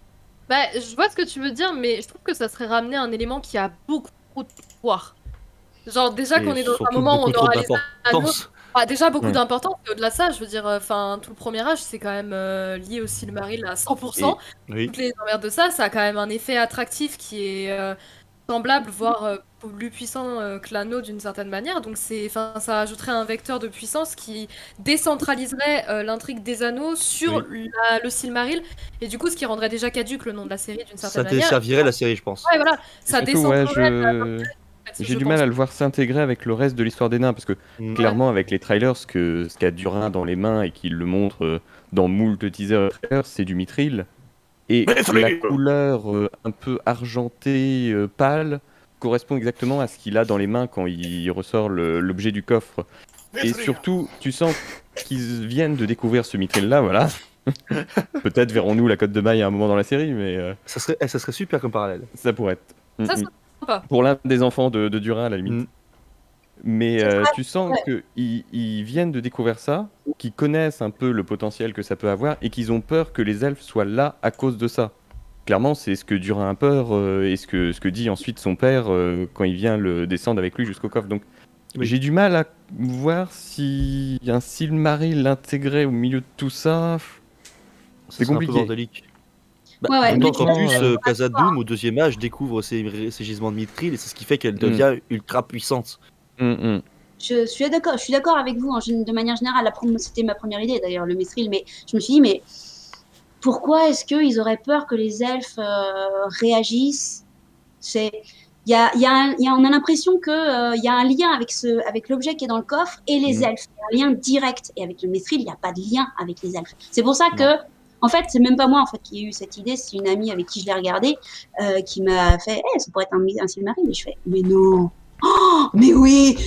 Bah, je vois ce que tu veux dire, mais je trouve que ça serait ramener un élément qui a beaucoup trop de pouvoir. Genre, déjà qu'on Et est dans un surtout moment où beaucoup on trop aura les anneaux. d'importance. Déjà beaucoup Ouais. d'importance, et au-delà de ça, je veux dire, tout le premier âge, c'est quand même lié au Silmaril à 100%. Oui. Toutes les emmerdes de ça a quand même un effet attractif qui est semblable, voire plus puissant que l'anneau d'une certaine manière. Donc ça ajouterait un vecteur de puissance qui décentraliserait l'intrigue des anneaux sur le Silmaril, et du coup, ce qui rendrait déjà caduque le nom de la série d'une certaine Ça manière. desservirait la série, je pense. Ouais, voilà, ça Surtout, ouais, décentrerait. j'ai du mal à le voir s'intégrer avec le reste de l'histoire des nains, parce que clairement, avec les trailers, ce qu'a Durin dans les mains et qu'il le montre dans moult teasers et trailers, c'est du mithril. Et la couleur un peu argentée, pâle, correspond exactement à ce qu'il a dans les mains quand il ressort l'objet du coffre. Et surtout, tu sens qu'ils viennent de découvrir ce mithril-là, voilà. Peut-être verrons-nous la Côte de Maille à un moment dans la série, mais Ça serait super comme parallèle. ça pourrait être. Ça serait sympa. Pour l'un des enfants de Durin, à la limite. Mm. Mais Ça sera- tu sens qu'ils viennent de découvrir ça, qu'ils connaissent un peu le potentiel que ça peut avoir, et qu'ils ont peur que les elfes soient là à cause de ça. Clairement, c'est ce que Durin a peur, et ce que dit ensuite son père quand il vient le descendre avec lui jusqu'au coffre. Donc j'ai du mal à voir si un Silmaril intégré au milieu de tout ça... C'est compliqué. un peu bordélique. Ouais, D'autant mais qu'en plus, franchement, Khazad-dûm, au deuxième âge, découvre ces gisements de mithril, et c'est ce qui fait qu'elle devient ultra puissante. Je suis d'accord avec vous de manière générale. C'était ma première idée d'ailleurs, le mithril, mais je me suis dit, mais pourquoi est-ce qu'ils auraient peur que les elfes réagissent? On a l'impression qu'il y a un lien avec l'objet qui est dans le coffre et les elfes. Il y a un lien direct. Et avec le mithril, il n'y a pas de lien avec les elfes. C'est pour ça que, en fait, c'est même pas moi qui ai eu cette idée, c'est une amie avec qui je l'ai regardé qui m'a fait ça pourrait être un Silmaril. Et je fais, mais non! Oh, mais oui!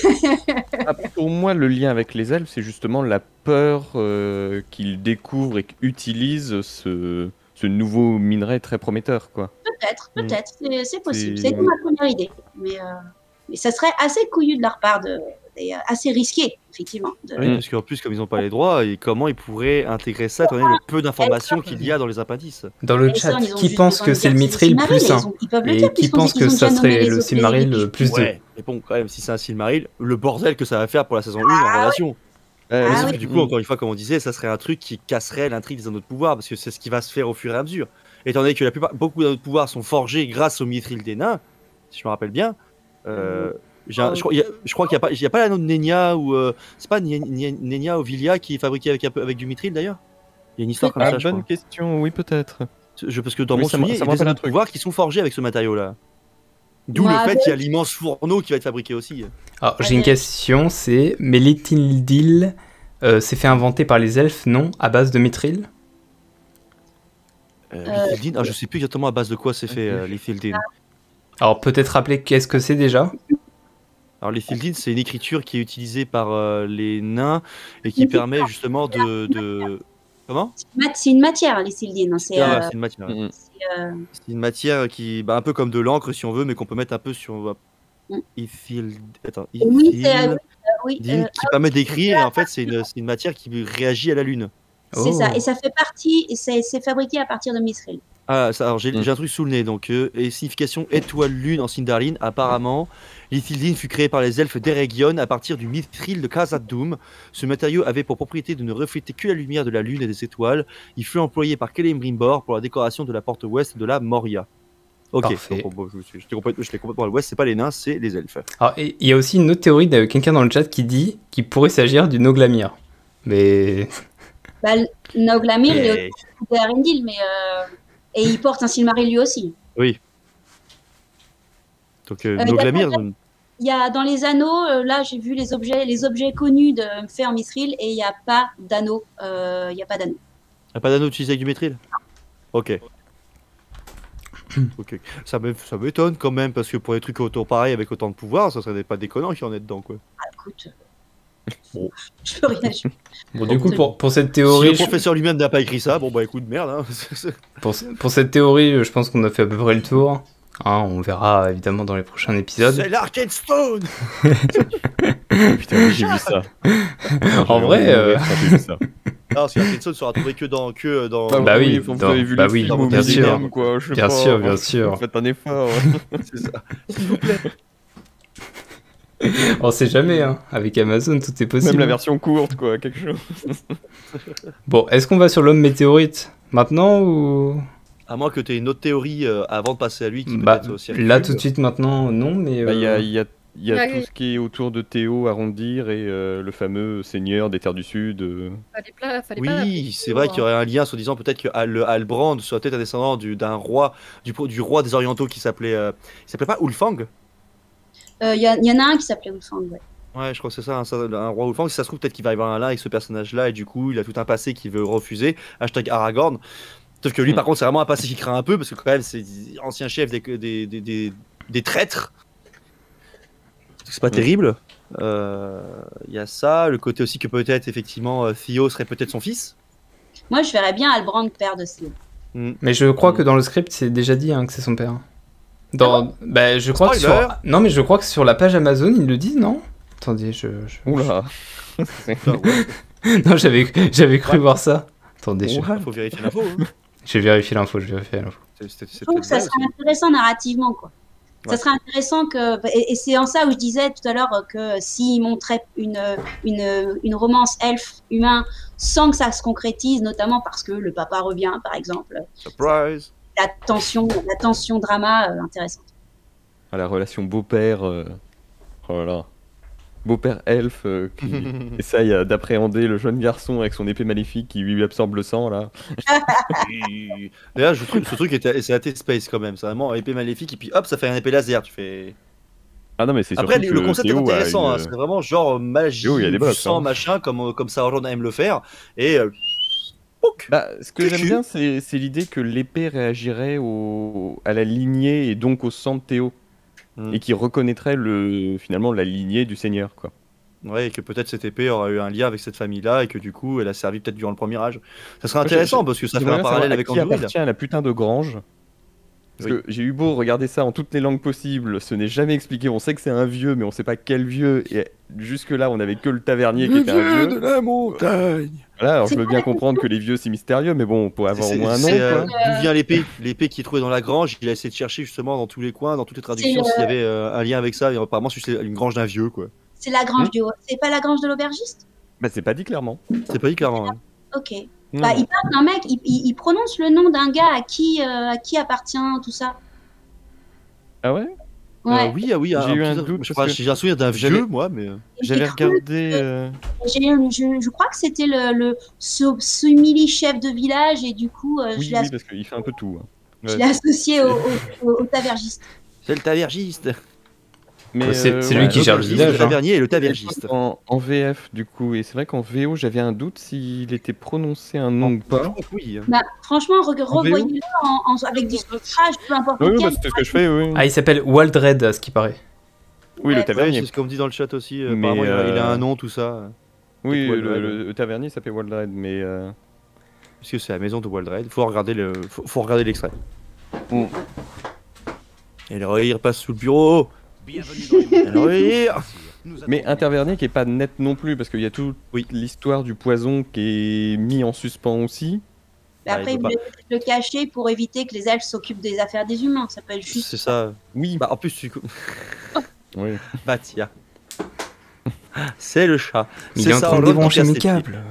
Pour moi, le lien avec les elfes, c'est justement la peur qu'ils découvrent et qu'utilisent ce nouveau minerai très prometteur, quoi. Peut-être, c'est possible. C'est- C'est ma première idée. Mais ça serait assez couillu de leur part, et assez risqué, effectivement. Oui, parce qu'en plus, comme ils n'ont pas les droits, et comment ils pourraient intégrer ça, étant donné le peu d'informations qu'il y a dans les appendices. Dans le chat, qui pense que c'est le mithril plus 1 et qui pense que ça serait le Silmaril plus 2? Ouais, mais bon, quand même, si c'est un Silmaril, le bordel que ça va faire pour la saison 1 en relation. Mais sauf que du coup, encore une fois, comme on disait, ça serait un truc qui casserait l'intrigue des anneaux de pouvoir, parce que c'est ce qui va se faire au fur et à mesure. Étant donné que beaucoup d'anneaux de pouvoir sont forgés grâce au mithril des nains, si je me rappelle bien. Je crois qu'il n'y a pas l'anneau de Nenya ou c'est pas Nenya ou Vilia qui est fabriqué avec du mithril d'ailleurs. Il y a une histoire comme ça, je bonne crois. question, oui peut-être. Parce que dans Oui, mon ça me- souvenir, il ça y me a des rappelle un anneaux de truc. pouvoir qui sont forgés avec ce matériau-là. D'où le fait qu'il y a l'immense fourneau qui va être fabriqué aussi. Alors, j'ai une question, c'est Melitindil s'est fait inventer par les elfes, non, à base de mithril? Lithildin, je sais plus exactement à base de quoi c'est fait Lithildin. Alors, peut-être rappeler qu'est-ce que c'est déjà? Alors Lithildin, c'est une écriture qui est utilisée par les nains et qui permet justement de... Comment? C'est une matière, les Sildines. C'est une matière. C'est une matière qui, un peu comme de l'encre si on veut, mais qu'on peut mettre un peu sur... qui permet d'écrire, et en fait c'est une matière qui réagit à la lune. C'est ça, et ça fait partie, c'est fabriqué à partir de mithril. Alors j'ai un truc sous le nez, donc et signification étoile-lune en Sindarin, apparemment, Lithildin fut créé par les elfes d'Eregion à partir du mithril de Khazad-dûm. Ce matériau avait pour propriété de ne refléter que la lumière de la lune et des étoiles. Il fut employé par Celebrimbor pour la décoration de la porte ouest de la Moria. Ok, parfait. Donc, je l'ai complètement à l'ouest, c'est pas les nains, c'est les elfes. Alors, il y a aussi une autre théorie de quelqu'un dans le chat qui dit qu'il pourrait s'agir du Noglamir. Mais... Noglamir, il est au Arendil, mais... Et il porte un Silmaril lui aussi. Oui. Donc Noglamir... Il y a dans les anneaux, là j'ai vu les objets connus faits en mithril, et il n'y a pas d'anneau. Il n'y a pas d'anneau. Il n'y a pas d'anneau utilisé avec du mithril? Ok. Ok. Ça m'étonne quand même, parce que pour des trucs autant pareils avec autant de pouvoir, ça serait pas déconnant qu'il y en ait dedans, quoi. Écoute, bon. Je peux rien. Bon, du coup, pour cette théorie... Si le professeur lui-même n'a pas écrit ça, écoute, merde. Hein. pour cette théorie, je pense qu'on a fait à peu près le tour. Hein, on verra évidemment dans les prochains épisodes. C'est l'Arcane Stone. Putain, j'ai vu ça. En vrai... J'ai vu ça. Non, parce qu'Atkinson sera trouvé que dans. Bah oui, vous dans- avez vu bah le oui, film bien sûr. Millennium, quoi, je sais Bien pas, sûr, bien sûr. Faites un effort. C'est ça. On sait jamais, hein. Avec Amazon, tout est possible. Même la version courte, quoi, quelque chose. Bon, est-ce qu'on va sur l'homme météorite maintenant ou... À moins que tu aies une autre théorie avant de passer à lui qui Bah, peut-être aussi. là tout de suite maintenant, non, mais... Bah, il y a Ouais, tout oui. ce qui est autour de Théo, Arrondir et le fameux seigneur des terres du Sud. Fallait pas Oui, c'est vrai qu'il y aurait un lien, soi-disant peut-être que Halbrand soit peut-être un descendant d'un roi, du roi des Orientaux qui s'appelait. Il s'appelait pas Ulfang? Il y en a un qui s'appelait Wolfgang, ouais. Ouais, je crois que c'est ça, un roi Ulfang. Si ça se trouve, peut-être qu'il va y avoir un lien avec ce personnage-là et du coup, il a tout un passé qu'il veut refuser. Hashtag Aragorn. Sauf que lui, par contre, c'est vraiment un passé qui craint un peu parce que quand même, c'est ancien chef des traîtres. C'est pas terrible. Il y a ça, le côté aussi que peut-être effectivement Theo serait peut-être son fils. Moi, je verrais bien Halbrand, père de Theo. Mais je crois que dans le script, c'est déjà dit hein, que c'est son père. Bah, je crois que Spoiler. Non, mais je crois que sur la page Amazon, ils le disent, non? Attendez, Oula. Putain, ouais. Non, j'avais cru voir ça. Attendez, Faut vérifier l'info. Hein. je vais vérifier l'info, C'est Je trouve que ça serait intéressant narrativement, quoi. Ouais. Ça serait intéressant que, et c'est en ça où je disais tout à l'heure que s'il montrait une romance elfe-humain sans que ça se concrétise, notamment parce que le papa revient, par exemple, Surprise. la tension drama intéressante. Ah, la relation beau-père. Oh là là. Beau-père elfe qui essaye d'appréhender le jeune garçon avec son épée maléfique qui lui absorbe le sang, là. D'ailleurs, je trouve ce truc c'est assez space quand même. C'est vraiment épée maléfique et puis hop, ça fait un épée laser. Tu fais. Ah non, mais c'est Après, surtout le que concept est Théo a intéressant. une- Hein. C'est vraiment genre magie, Théo, il y a des du boss, sang, hein. machin, comme Sauron aime le faire. Et. Pouc. Bah, ce que Cucu. j'aime bien, c'est l'idée que l'épée réagirait à la lignée et donc au sang de Théo. Et qui reconnaîtrait finalement la lignée du seigneur, quoi. Ouais, et que peut-être cette épée aurait eu un lien avec cette famille-là et que du coup, elle a servi peut-être durant le premier âge. Ça serait Moi, intéressant parce que ça fait j'aimerais un bien parallèle savoir avec à qui Anduin. appartient la putain de grange. Parce Oui. que j'ai eu beau regarder ça en toutes les langues possibles, ce n'est jamais expliqué. On sait que c'est un vieux, mais on sait pas quel vieux. Et jusque-là, on avait que le tavernier qui était un vieux. la montagne. Voilà, alors je C'est veux bien comprendre que les vieux c'est mystérieux, mais bon, on peut avoir au moins un nom, C'est, quoi. d'où vient l'épée? L'épée qui est trouvée dans la grange, il a essayé de chercher justement dans tous les coins, dans toutes les traductions, C'est s'il y avait un lien avec ça. Et apparemment, c'est une grange d'un vieux, quoi. C'est la grange c'est pas la grange de l'aubergiste? Bah, c'est pas dit clairement. C'est pas dit clairement. Hein. Ok. Non. Bah, il parle d'un mec, il prononce le nom d'un gars à qui appartient tout ça. Ah ouais? Ouais. Oui, J'ai eu un petit- doute je parce crois- que j'ai un souvenir d'un j'avais- vieux, moi, mais. J'avais J'ai cru regardé. je crois que c'était le simili-chef de village et du coup, Oui, je l'ai oui, parce qu'il fait un peu tout. Hein. je Ouais. l'ai associé au tavergiste. C'est le tavergiste. Mais c'est lui qui gère le village, Le tavernier et le tavergiste. En VF, du coup, et c'est vrai qu'en VO, j'avais un doute s'il était prononcé un nom ou pas. Oui. Bah, franchement, VO? revoyez-le avec du sous-titrage, peu importe Oui, lequel. bah, c'est ce que je fais, oui. Ah, il s'appelle Waldred, à ce qui paraît. Oui, le Ouais, tavernier. C'est ce qu'on me dit dans le chat aussi. Mais, Apparemment, il a un nom, tout ça. Oui, Waldred. le tavernier s'appelle Waldred, mais. Parce que c'est la maison de Waldred. Faut regarder l'extrait. Mm. Et le rire passe sous le bureau. Et le rire. Mais un tavernier qui est pas net non plus, parce qu'il y a toute l'histoire du poison qui est mis en suspens aussi. Mais après, il il veut voulait le cacher pour éviter que les elfes s'occupent des affaires des humains. Ça peut être juste. C'est ça. Oui. Bah, en plus, Oui. bah, tiens. C'est le chat. Il C'est est en ça, train de Ron qui débrancher casse mes les câbles.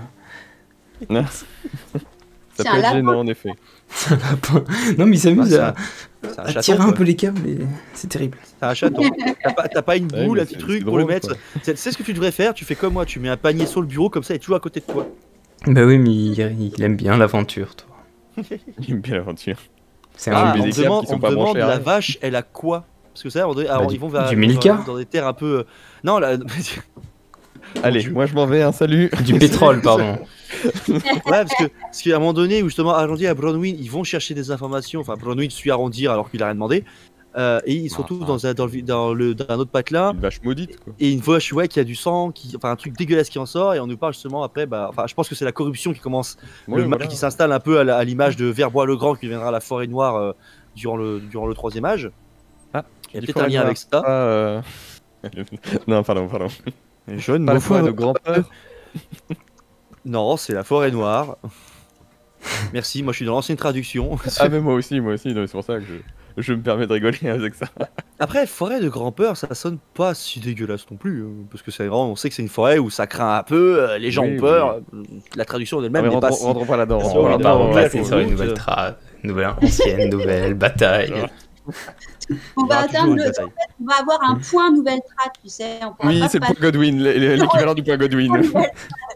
Ça C'est peut un être lapin. gênant en effet. C'est un lapin. Non, mais il s'amuse Bah, c'est un à chaton, tirer un quoi. peu les câbles et c'est terrible. C'est un chaton. T'as pas une Ouais, boule, mais un petit c'est truc pour drôle, le mettre. quoi. C'est ce que tu devrais faire. Tu fais comme moi. Tu mets un panier sur le bureau, comme ça, il est toujours à côté de toi. Bah oui, mais il aime bien l'aventure, toi. Il aime bien l'aventure. C'est Ah, un mais on des me câbles demande, qui sont on me pas demande, branchés à la rien. vache, elle a quoi? Parce que ça, ils vont vers du Milka. dans des terres un peu. Non, là. Allez, Dieu. moi je m'en vais, un salut. Du pétrole, pardon. Ouais, parce qu'à un moment donné, où justement Arrondir et Bronwyn, ils vont chercher des informations. Enfin, Bronwyn suit Arrondir alors qu'il a rien demandé. Et ils se retrouvent dans un autre patelin. Une vache maudite, quoi. Et une vache, ouais, qui a du sang, enfin un truc dégueulasse qui en sort. Et on nous parle justement après. Bah, enfin, je pense que c'est la corruption qui commence. Ouais, Le mal voilà. qui s'installe un peu à l'image de Verbois-le-Grand qui deviendra la forêt noire durant le troisième âge. Ah, il y a il peut-être faut un lien avoir avec ça. Non, pardon. Je ne Pas me la forêt fous de grand-père. Non, c'est la forêt noire. Merci, moi je suis dans l'ancienne traduction. Ah mais moi aussi, non, c'est pour ça que je me permets de rigoler avec ça. Après, forêt de grand-peur, ça sonne pas si dégueulasse non plus. Parce que c'est vraiment, on sait que c'est une forêt où ça craint un peu, les gens Oui, ont peur. La traduction elle-même n'est pas si... rentrons pas là-dedans. Sur On va une pas nouvelle repasser sur une nouvelle ancienne, nouvelle bataille. On va Ah, atteindre toujours une le... bataille. En fait, on va avoir un point nouvelle track, tu sais. On pourra Oui, pas c'est le passer point Godwin, l'équivalent du point Godwin. nouvelle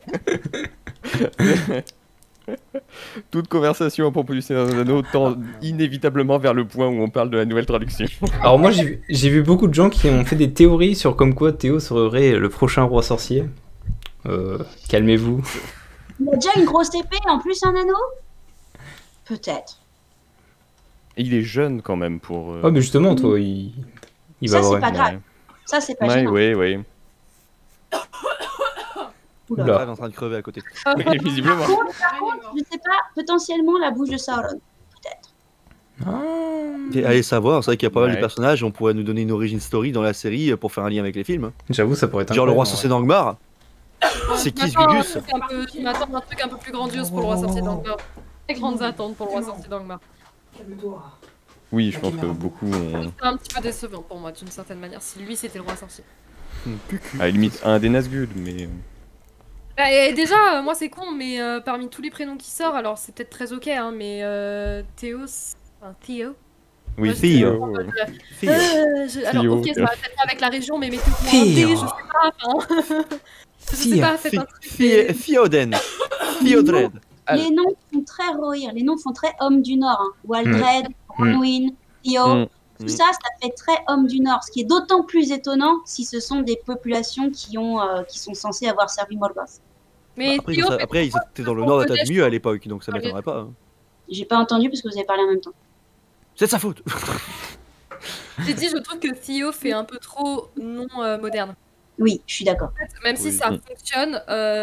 Toute conversation à propos du Seigneur des Anneaux tend inévitablement vers le point où on parle de la nouvelle traduction. Alors moi j'ai vu beaucoup de gens qui ont fait des théories sur comme quoi Théo serait le prochain roi sorcier. Calmez-vous. Il a déjà une grosse épée, en plus un anneau. Peut-être. Et il est jeune quand même pour... Oh mais justement toi il va Ça, c'est avoir... pas grave. Ça, c'est pas Ouais, gênant. oui. Oula. Oula. Elle est en train de crever à côté. Oui, visiblement. Par contre, je sais pas, potentiellement la bouche de Sauron. Peut-être. Ah. Et allez savoir, c'est vrai qu'il y a pas mal de Ouais. personnages, on pourrait nous donner une origin story dans la série pour faire un lien avec les films. J'avoue ça pourrait être Genre le roi incroyable, sorcier d'Angmar. C'est qui ce Gugus Je m'attends à un truc un peu plus grandiose pour le roi sorcier d'Angmar. Très grandes attentes pour le roi sorcier d'Angmar. Oui, je pense que beaucoup ont... C'est un petit peu décevant pour moi, d'une certaine manière, si lui c'était le roi sorcier. À la limite, un des Nazgûl, mais... Bah, et déjà, moi c'est con, mais parmi tous les prénoms qui sortent, alors c'est peut-être très ok, hein, mais Théo, enfin Théo. Oui, Ouais, fille. Fille. Alors Théo, ok, ça Théo. va peut-être avec la région, mais mettez-moi un D, je sais pas, enfin... je sais pas, faites un truc. Fioden. Fiodred. Ah. Les noms font très rohir, les noms font très homme du Nord. Hein. Waldred, Bronwyn, Theo, Mm. tout ça, ça fait très homme du Nord. Ce qui est d'autant plus étonnant si ce sont des populations qui sont censées avoir servi Morgoth. Mais Après, Théo, après, ils étaient dans le nord de mieux à l'époque, donc ça m'étonnerait pas. hein. J'ai pas entendu parce que vous avez parlé en même temps. C'est de sa faute. j'ai dit, je trouve que Theo fait un peu trop non moderne. Oui, je suis d'accord. Même si Oui. ça fonctionne,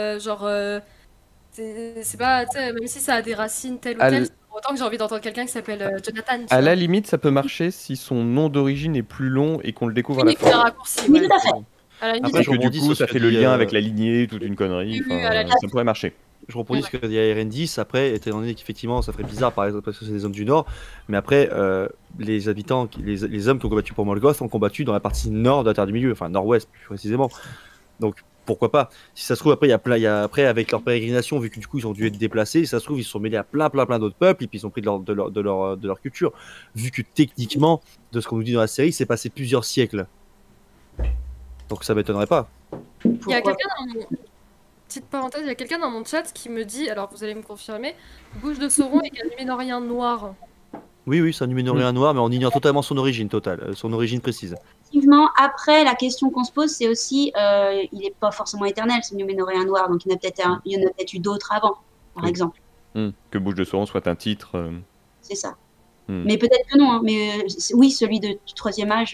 c'est pas, tu sais, même si ça a des racines telles ou À telles, l- c'est pour autant que j'ai envie d'entendre quelqu'un qui s'appelle Jonathan. tu À vois. la limite, ça peut marcher si son nom d'origine est plus long et qu'on le découvre à la Oui, faire un fin. raccourci. Oui, Ouais. tout à fait. À la limite, Après, Et je que du rebondis coup, sur ça ce fait que le dit, lien avec la lignée, toute une connerie. Oui, oui, enfin, à la ça pourrait marcher. Je rebondis sur ce que dit ARN10. Après, étant donné qu'effectivement, ça ferait bizarre par exemple parce que c'est des hommes du Nord, mais après, les habitants, les hommes qui ont combattu pour Morgoth ont combattu dans la partie nord de la Terre du Milieu, enfin nord-ouest plus précisément. Donc pourquoi pas. Si ça se trouve, après, après avec leur pérégrination, vu que du coup ils ont dû être déplacés, ça se trouve ils se sont mêlés à plein d'autres peuples et puis ils ont pris de leur culture. Vu que techniquement, de ce qu'on nous dit dans la série, c'est passé plusieurs siècles. Donc ça m'étonnerait pas. il y a Pourquoi quelqu'un dans mon... Petite parenthèse, il y a quelqu'un dans mon chat qui me dit, alors vous allez me confirmer, bouche de Sauron égale Numénorien noir. Oui, c'est un Numénorien noir, mais on ignore totalement son origine totale, son origine précise. Effectivement, après, la question qu'on se pose, c'est aussi, il n'est pas forcément éternel, ce Numénorien noir, donc il y en a peut-être eu d'autres avant, par Oui. exemple. Que Bouche de Sauron soit un titre. C'est ça. Hmm. Mais peut-être que non, hein. Mais oui, celui du troisième âge.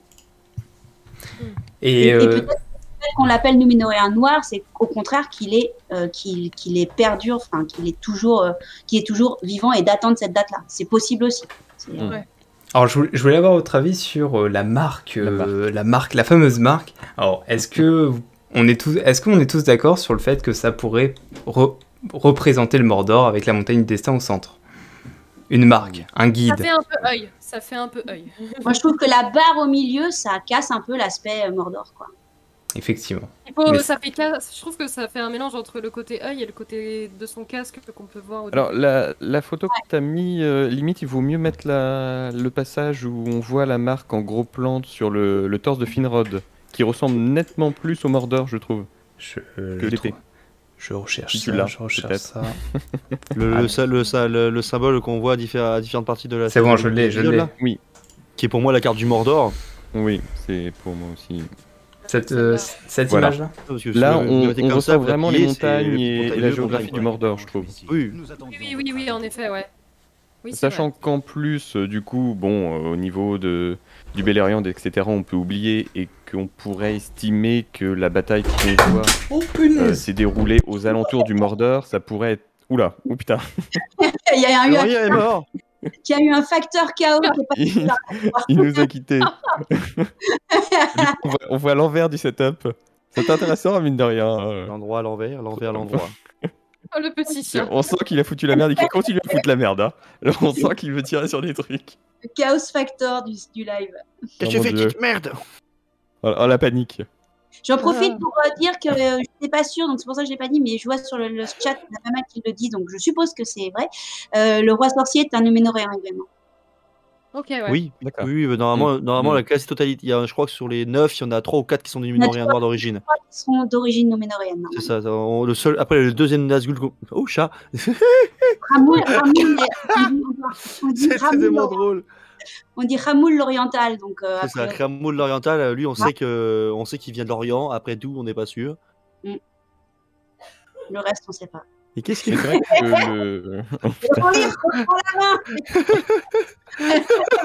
Et, Et peut-être qu'on l'appelle Numénorien noir, c'est au contraire qu'il est perdure, enfin qu'il est toujours vivant et datant de cette date-là. C'est possible aussi. Ouais. alors je voulais avoir votre avis sur la marque, la fameuse marque. Alors est-ce qu'on est tous d'accord sur le fait que ça pourrait représenter le Mordor avec la montagne du destin au centre? Une marque, un Ça guide. fait un peu œil. Ça fait un peu œil. Moi, je trouve que la barre au milieu, ça casse un peu l'aspect Mordor, quoi. Effectivement. Je Mais- trouve que ça fait un mélange entre le côté œil et le côté de son casque qu'on peut voir au Alors, la photo que t'as mis, limite, il vaut mieux mettre le passage où on voit la marque en gros plan sur le torse de Finrod, qui ressemble nettement plus au Mordor, je trouve, Je que l'épée. Je recherche Si tu ça, l'as, je recherche peut-être. ça. Le symbole qu'on voit à différentes parties de la C'est bon, série, je l'ai, je l'ai. là, Oui, qui est pour moi la carte du Mordor. oui, c'est pour moi aussi. Cette Voilà. image-là. Parce que Là, si vous on mettez comme ressent ça, vous vraiment les appuyez, c'est montagnes et montagneux, la géographie montagne, du Mordor, je trouve. Oui. Oui, en effet, ouais. Oui, c'est Sachant qu'en plus, du coup, bon, au niveau du Beleriand, etc., on peut oublier et qu'on pourrait estimer que la bataille qu'on voit Oh punaise. s'est déroulée aux alentours du Mordor, ça pourrait être... Oula, oh putain. Il y a eu Laurier est mort. qu'il y a eu un facteur chaos qui est pas Il nous a quittés. Du coup, on voit l'envers du setup. C'est intéressant, mine de rien. L'endroit à l'envers, l'endroit. Oh, le petit chien. On sent qu'il a foutu la merde et qu'il continue à foutre la merde. Hein. Là, on sent qu'il veut tirer sur des trucs. Le chaos factor du live. Qu'est-ce Oh, que tu mon fais, Dieu. petite merde? Oh, la panique. J'en profite pour dire que je n'étais pas sûre, donc c'est pour ça que je l'ai pas dit, mais je vois sur le chat, il y a pas mal qui le dit, donc je suppose que c'est vrai. Le roi sorcier est un Núménoréen également. Ok, ouais. Oui, D'accord. oui, normalement la quasi-totalité. Je crois que sur les 9, il y en a 3 ou 4 qui sont des Núménoréens noirs d'origine. Ils sont d'origine Núménoréenne. C'est ça. Le seul, après, le deuxième Nazgûl. Oh, chat! Ramoul, on dit C'est tellement Ramoul, drôle. on dit Ramoul l'oriental, donc C'est ça, après, Kramul l'oriental, lui, on sait qu'il vient de l'Orient. Après d'où, on n'est pas sûr. le reste on sait pas. Et qu'est-ce Mais qu'il c'est vrai que le. Oh, putain. Prends la main.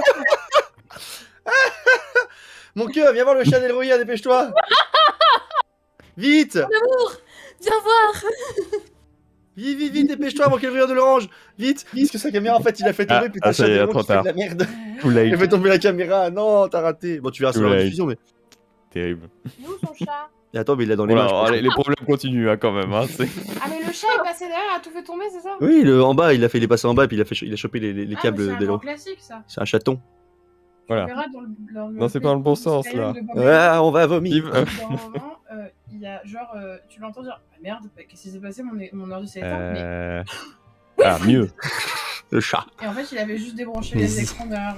Mon cœur, viens voir le chat d'Elroya, dépêche-toi! Vite! Viens voir. Vite, dépêche-toi avant qu'Elroya ne le range! Vite! Parce que sa caméra, en fait, il a fait tomber, puis t'as ça le chat y est, d'Elroya trop qui fait de tard. la merde. Too late. Il a fait tomber la caméra, non, t'as raté! Bon, tu verras sur la Too diffusion, mais. Terrible. Il est où son chat? Et attends, mais il l'a dans les Voilà, mains. je alors, pense. les problèmes continuent hein, quand même. Hein, Ah, mais le chat est passé derrière, a tout fait tomber, c'est ça? Oui, en bas, il est passé en bas, puis il a chopé les Ah, mais câbles c'est un grand d'Elo. classique, ça. C'est un chaton. Voilà. On verra dans le Non, c'est pas dans le bon sens, là. Ouais, on va vomir. Yves, Dans un moment, il y a genre, tu l'entends dire, ah merde, qu'est-ce qui s'est passé, mon ordi s'est éteint. Mais... Ah, mieux. Le chat. Et en fait, il avait juste débranché les écrans derrière.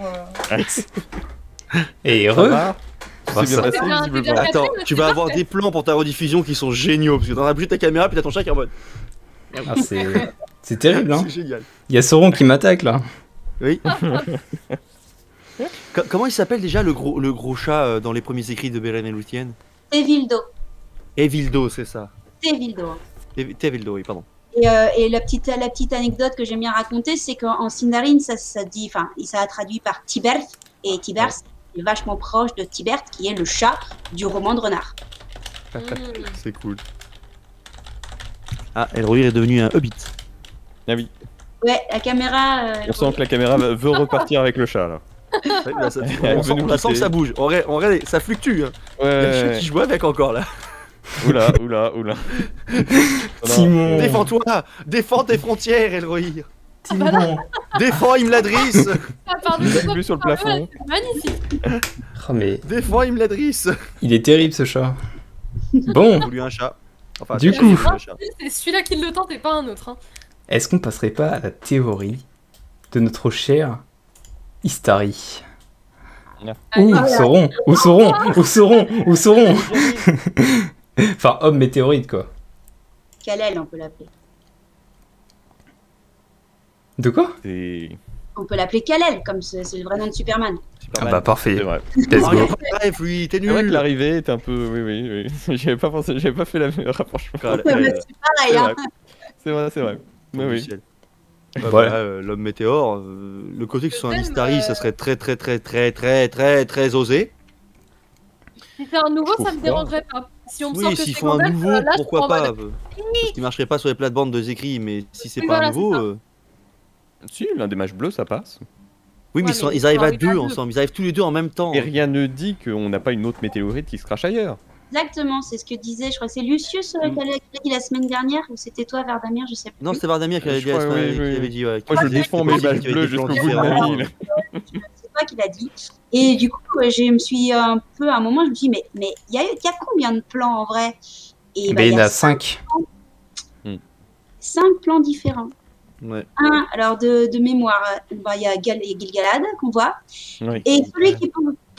Et Ça heureux. va Bah, C'est ça- bien passé, C'est bien, visiblement. c'est bien. Attends, Catherine, tu c'est vas avoir parfait. des plans pour ta rediffusion qui sont géniaux, parce que t'as bougé ta caméra, puis t'as ton chat qui est en mode. Ah, c'est terrible, hein. C'est génial. Il y a Sauron qui m'attaque là. Oui. Comment il s'appelle déjà le gros chat dans les premiers écrits de Beren et Luthien? Tevildo. Evildo, c'est ça. Tevildo. Tevildo, oui, pardon. Et la petite anecdote que j'aime bien raconter, c'est qu'en Sindarin, ça dit, enfin, ça a traduit par Tiberth, et Tiberth est vachement proche de Tibert, qui est le chat du roman de Renard. C'est cool. Ah, Elrohir est devenu un hobbit. Ah oui. Ouais, la caméra. On sent que la caméra veut repartir avec le chat là. Ouais, là, Elle on veut nous sent que quitter. ça bouge. En vrai, ça fluctue. Hein. Il y a le chat qui joue avec encore là. Oula. Timon. Défends-toi! Défends tes frontières, Elrohir! Timon. Défends Imladris! Ah, pardon, Il a vu sur le plafond. c'est magnifique. Oh, mais Défends Imladris! il est terrible ce chat. Bon, Voulu un chat. Enfin, Du c'est coup. un chat. C'est celui-là qui le tente et pas un autre. Hein. est-ce qu'on passerait pas à la théorie de notre cher Istari? Ou Allez. Sauron, ou Sauron, ou Sauron, ou Sauron. Enfin, homme météorite quoi. Kal-El, on peut l'appeler. De quoi? C'est On peut l'appeler Kal-El, comme c'est le vrai nom de Superman. Ah bah parfait. vrai. Let's Ah, go. il a pas de rêve, lui, t'es C'est vrai que nul! l'arrivée est un peu. Oui. J'avais pas pensé, j'avais pas fait le rapprochement. Ah, C'est pareil, C'est hein. vrai. C'est vrai. Oui, du oui. ciel. Voilà. Voilà, l'homme météore, le côté que ce soit un Même, Istari, ça serait très osé. Si c'est un nouveau, Je ça me trouve dérangerait pas. Si on me sort Oui, que s'il c'est faut un Gandalf, nouveau, là, je pourquoi prends en pas? mode- Parce qu'il marcherait pas sur les plates-bandes de écrits, mais si c'est Oui, pas voilà, un nouveau. c'est ça. Si, l'un des matchs bleus, ça passe. Oui, mais Ouais, mais ils arrivent ils à sont deux arrivés à ensemble, ils arrivent tous les deux en même temps. Et rien ne dit qu'on n'a pas une autre météorite qui se crache ailleurs. Exactement, c'est ce que disait, je crois que c'est Lucius qui l'a dit la semaine dernière, ou c'était toi, Verdamir, je sais plus. Non, c'était Vardamir qui avait Je dit, crois, oui, qui oui. avait dit, ouais, Moi, je qui disait défends que mes c'était matchs possible qu'il y bleus avait des jusqu'au plans bout de ma différents. vie. là. C'est toi qui l'as dit. Et du coup, je me suis un peu, à un moment, je me suis dit, mais il y a combien de plans en vrai? Et Ben, il y en a cinq 5. plans différents. Ouais. Un, alors de mémoire, il y a Gil-galad qu'on voit. Oui. Et celui qui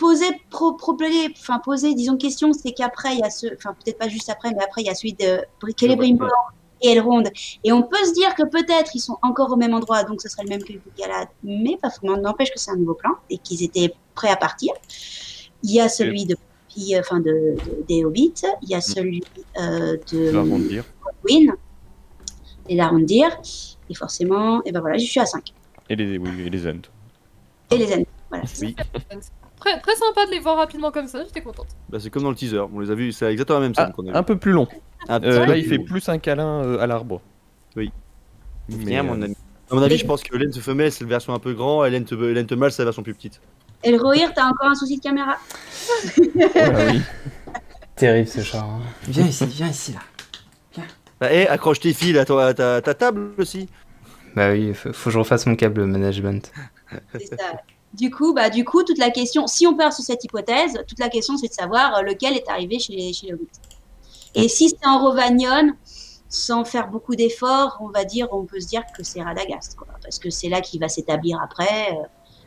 posait, disons, question, c'est qu'après, il y a enfin, peut-être pas juste après, mais après, il y a celui de Celebrimbor et Elrond. Et on peut se dire que peut-être ils sont encore au même endroit, donc ce serait le même que Gil-galad, mais pas vraiment. N'empêche que c'est un nouveau plan et qu'ils étaient prêts à partir. Il y a celui des Hobbits, il y a celui Tu vas de rebondir. Win et d'Arondir. Et forcément, et ben voilà, je suis à 5. Et les Ents. Et les Ents, voilà. Oui. Très, très sympa de les voir rapidement comme ça, j'étais contente. Bah, c'est comme dans le teaser, on les a vus, c'est exactement la même scène qu'on a Un vu. peu plus long. Un petit Là, peu il fait long. plus un câlin à l'arbre. Oui. Mais, Viens, mon ami. À mon avis, je pense que l'Ent femelle, c'est la version un peu grand, et l'Ent mâle, c'est la version plus petite. Et le Rohir, t'as encore un souci de caméra? Ah oui. Terrible ce chat. Hein. Viens ici là. Bah, accroche tes fils à ta table aussi. Bah oui, faut que je refasse mon câble management. C'est ça. Du coup, toute la question, si on part sur cette hypothèse, toute la question c'est de savoir lequel est arrivé chez les Hobbits. Et si c'est en Rovanion, sans faire beaucoup d'efforts, on peut se dire que c'est Radagast, quoi, parce que c'est là qu'il va s'établir après.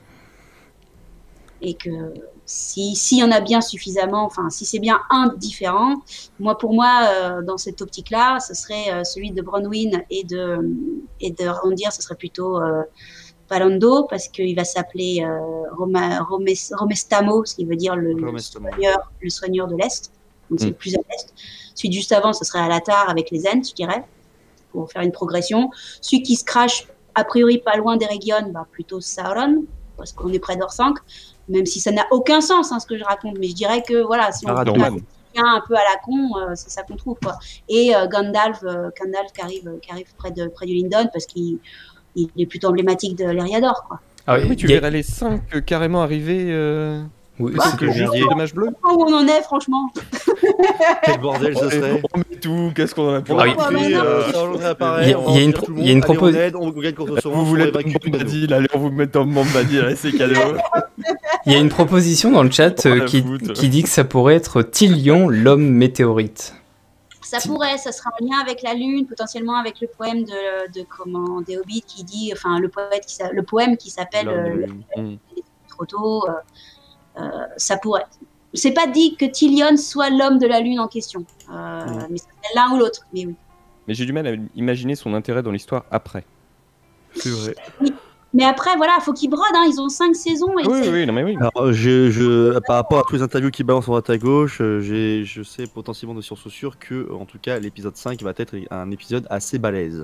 Et que si y en a bien suffisamment, enfin, si c'est bien un différent, pour moi, dans cette optique-là, ce serait celui de Bronwyn et de Rondir, ce serait plutôt Palando, parce qu'il va s'appeler Romestamo, ce qui veut dire le soigneur de l'Est, donc c'est le plus à l'Est. Celui juste avant, ce serait Alatar avec les Ents, je dirais, pour faire une progression. Celui qui se crache a priori pas loin d'Eregion, plutôt Sauron, parce qu'on est près d'Orthanc, même si ça n'a aucun sens ce que je raconte, mais je dirais que voilà, si on vient un peu à la con, c'est ça qu'on trouve, quoi. Et Gandalf qui arrive près du Lindon, parce qu'il est plutôt emblématique de l'Eriador, quoi. Ah oui, tu verrais les 5 carrément arriver. Oui, c'est que juste dommage bleu. Où on en est, franchement. Quel bordel ça serait. On met tout, qu'est-ce qu'on en a pu Il y a une proposition. Vous voulez pas Bombadil, allez, on vous met en Bombadil, c'est cadeau. Il y a une proposition dans le chat qui dit que ça pourrait être Tilion, l'homme météorite. Ça pourrait, ça sera en lien avec la Lune, potentiellement avec le poème des Hobbits qui dit, enfin le poème qui s'appelle trop tôt. Ça pourrait. C'est pas dit que Tilion soit l'homme de la Lune en question, mais c'est l'un ou l'autre. Mais oui. Mais j'ai du mal à imaginer son intérêt dans l'histoire après. C'est vrai. Oui. Mais après, voilà, faut qu'ils brodent. Ils ont 5 saisons. Et oui, non mais oui. Alors, par rapport à tous les interviews qui balancent en droite à gauche, je sais potentiellement de sources sûres que, en tout cas, l'épisode 5 va être un épisode assez balèze.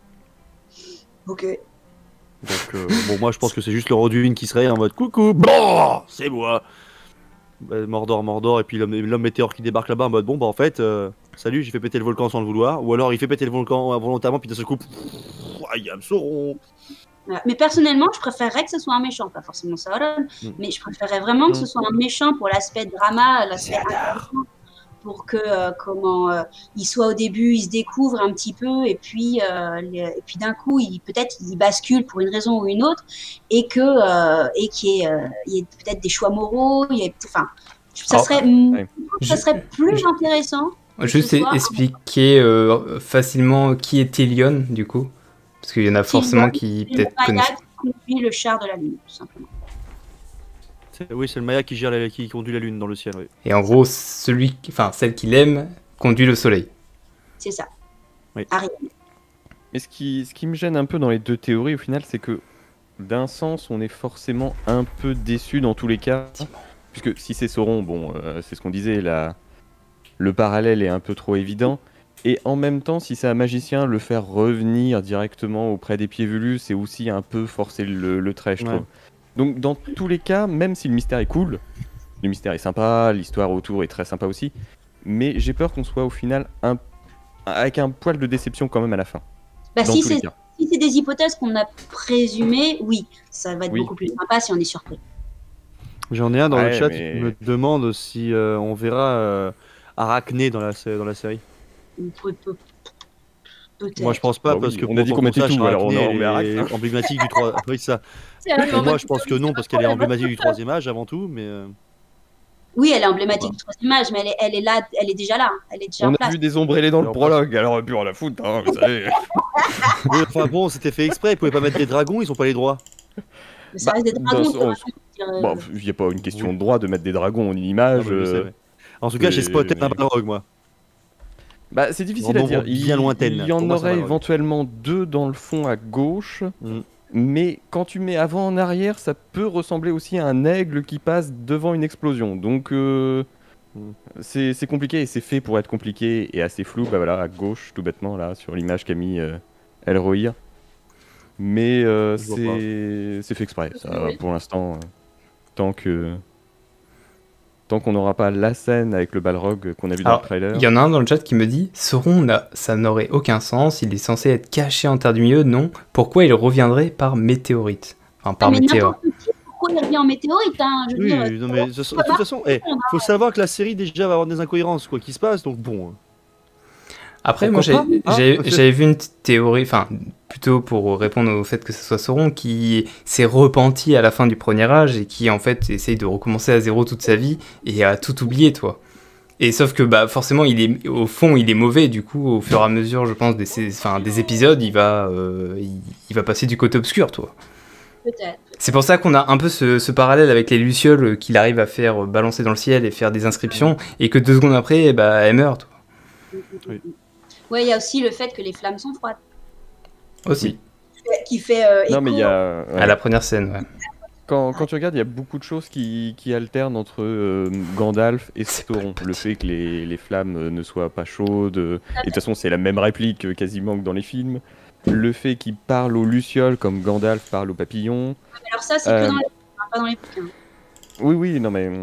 Ok. Donc, bon, moi je pense que c'est juste le Roduin qui serait en mode coucou, bon, c'est moi. Mordor, et puis l'homme météore qui débarque là-bas en mode bon, en fait, salut, j'ai fait péter le volcan sans le vouloir. Ou alors il fait péter le volcan involontairement, puis d'un seul coup, il y a un Sauron. Voilà. Mais personnellement, je préférerais que ce soit un méchant, pas forcément Sauron, mais je préférerais vraiment que ce soit un méchant pour l'aspect drama, l'aspect intéressant, pour que il soit au début, il se découvre un petit peu, et puis d'un coup, peut-être il bascule pour une raison ou une autre, et qu'il y ait peut-être des choix moraux, ça serait plus intéressant. Juste expliquer facilement qui est Tilion, du coup. Parce qu'il y en a forcément qui peut-être connaissent. Conduit le char de la Lune, tout simplement. Oui, c'est le Maya qui conduit la Lune dans le ciel. Oui. Et en gros, celle qu'il aime conduit le Soleil. C'est ça. Oui. Mais ce qui me gêne un peu dans les deux théories, au final, c'est que d'un sens, on est forcément un peu déçu dans tous les cas. Puisque si c'est Sauron, bon, c'est ce qu'on disait, le parallèle est un peu trop évident. Et en même temps, si c'est un magicien, le faire revenir directement auprès des Pieds-Velus, c'est aussi un peu forcer le trait, je trouve. Donc dans tous les cas, même si le mystère est cool, le mystère est sympa, l'histoire autour est très sympa aussi, mais j'ai peur qu'on soit au final avec un poil de déception quand même à la fin. Si c'est des hypothèses qu'on a présumées, oui, ça va être beaucoup plus sympa si on est surpris. J'en ai un dans le chat qui me demande si on verra Arachné dans la série. Peut-être. Moi je pense pas parce que on a dit qu'on mettait tout, alors on met Arachné emblématique du 3. Oui, ça. Moi je pense que non parce qu'elle est emblématique du 3e âge avant tout, mais. Oui, elle est emblématique du 3e âge, mais elle est là, elle est déjà là, elle est déjà en place. On a vu des ombrellés dans le prologue, alors plus rien à foutre, vous savez. Oui, enfin bon, c'était fait exprès, ils pouvaient pas mettre des dragons, ils ont pas les droits. Mais ça reste des dragons. Il n'y a pas une question de droit de mettre des dragons en une image. En tout cas, j'ai spoté un Balrog, moi. C'est difficile à dire. Il y en aurait éventuellement 2 dans le fond à gauche, mais quand tu mets avant en arrière, ça peut ressembler aussi à un aigle qui passe devant une explosion. Donc c'est compliqué et c'est fait pour être compliqué et assez flou. Voilà, à gauche, tout bêtement, là, sur l'image qu'a mis Elrohir. Mais c'est fait exprès, ça, pour l'instant, tant qu'on n'aura pas la scène avec le Balrog qu'on a vu dans le trailer. Il y en a un dans le chat qui me dit Sauron, ça n'aurait aucun sens, il est censé être caché en Terre du Milieu, non. Pourquoi il reviendrait par météorite? Enfin, par météore. Pourquoi il revient en météorite non, mais de toute façon, faut savoir que la série déjà va avoir des incohérences, quoi qu'il se passe, donc bon. Après, moi, Pourquoi pas, hein j'avais vu une petite théorie, enfin, plutôt pour répondre au fait que ce soit Sauron, qui s'est repenti à la fin du premier âge et qui, en fait, essaye de recommencer à zéro toute sa vie et a tout oublié, toi. Et sauf que, bah, forcément, au fond, il est mauvais, du coup, au fur et à mesure, je pense, des épisodes, il va passer du côté obscur, toi. Peut-être. C'est pour ça qu'on a un peu ce parallèle avec les lucioles qu'il arrive à faire balancer dans le ciel et faire des inscriptions, et que 2 secondes après, bah, elle meurt, toi. Oui. Ouais, il y a aussi le fait que les flammes sont froides. Aussi. Qui fait Non, mais il y écho. a. À la première scène, ouais. Quand tu regardes, il y a beaucoup de choses qui alternent entre Gandalf et Sauron. Le fait que les flammes ne soient pas chaudes, et de toute façon, c'est la même réplique quasiment que dans les films. Le fait qu'il parle aux lucioles comme Gandalf parle aux papillons. Alors ça, c'est que dans les films, pas dans les bouquins. Oui, non, mais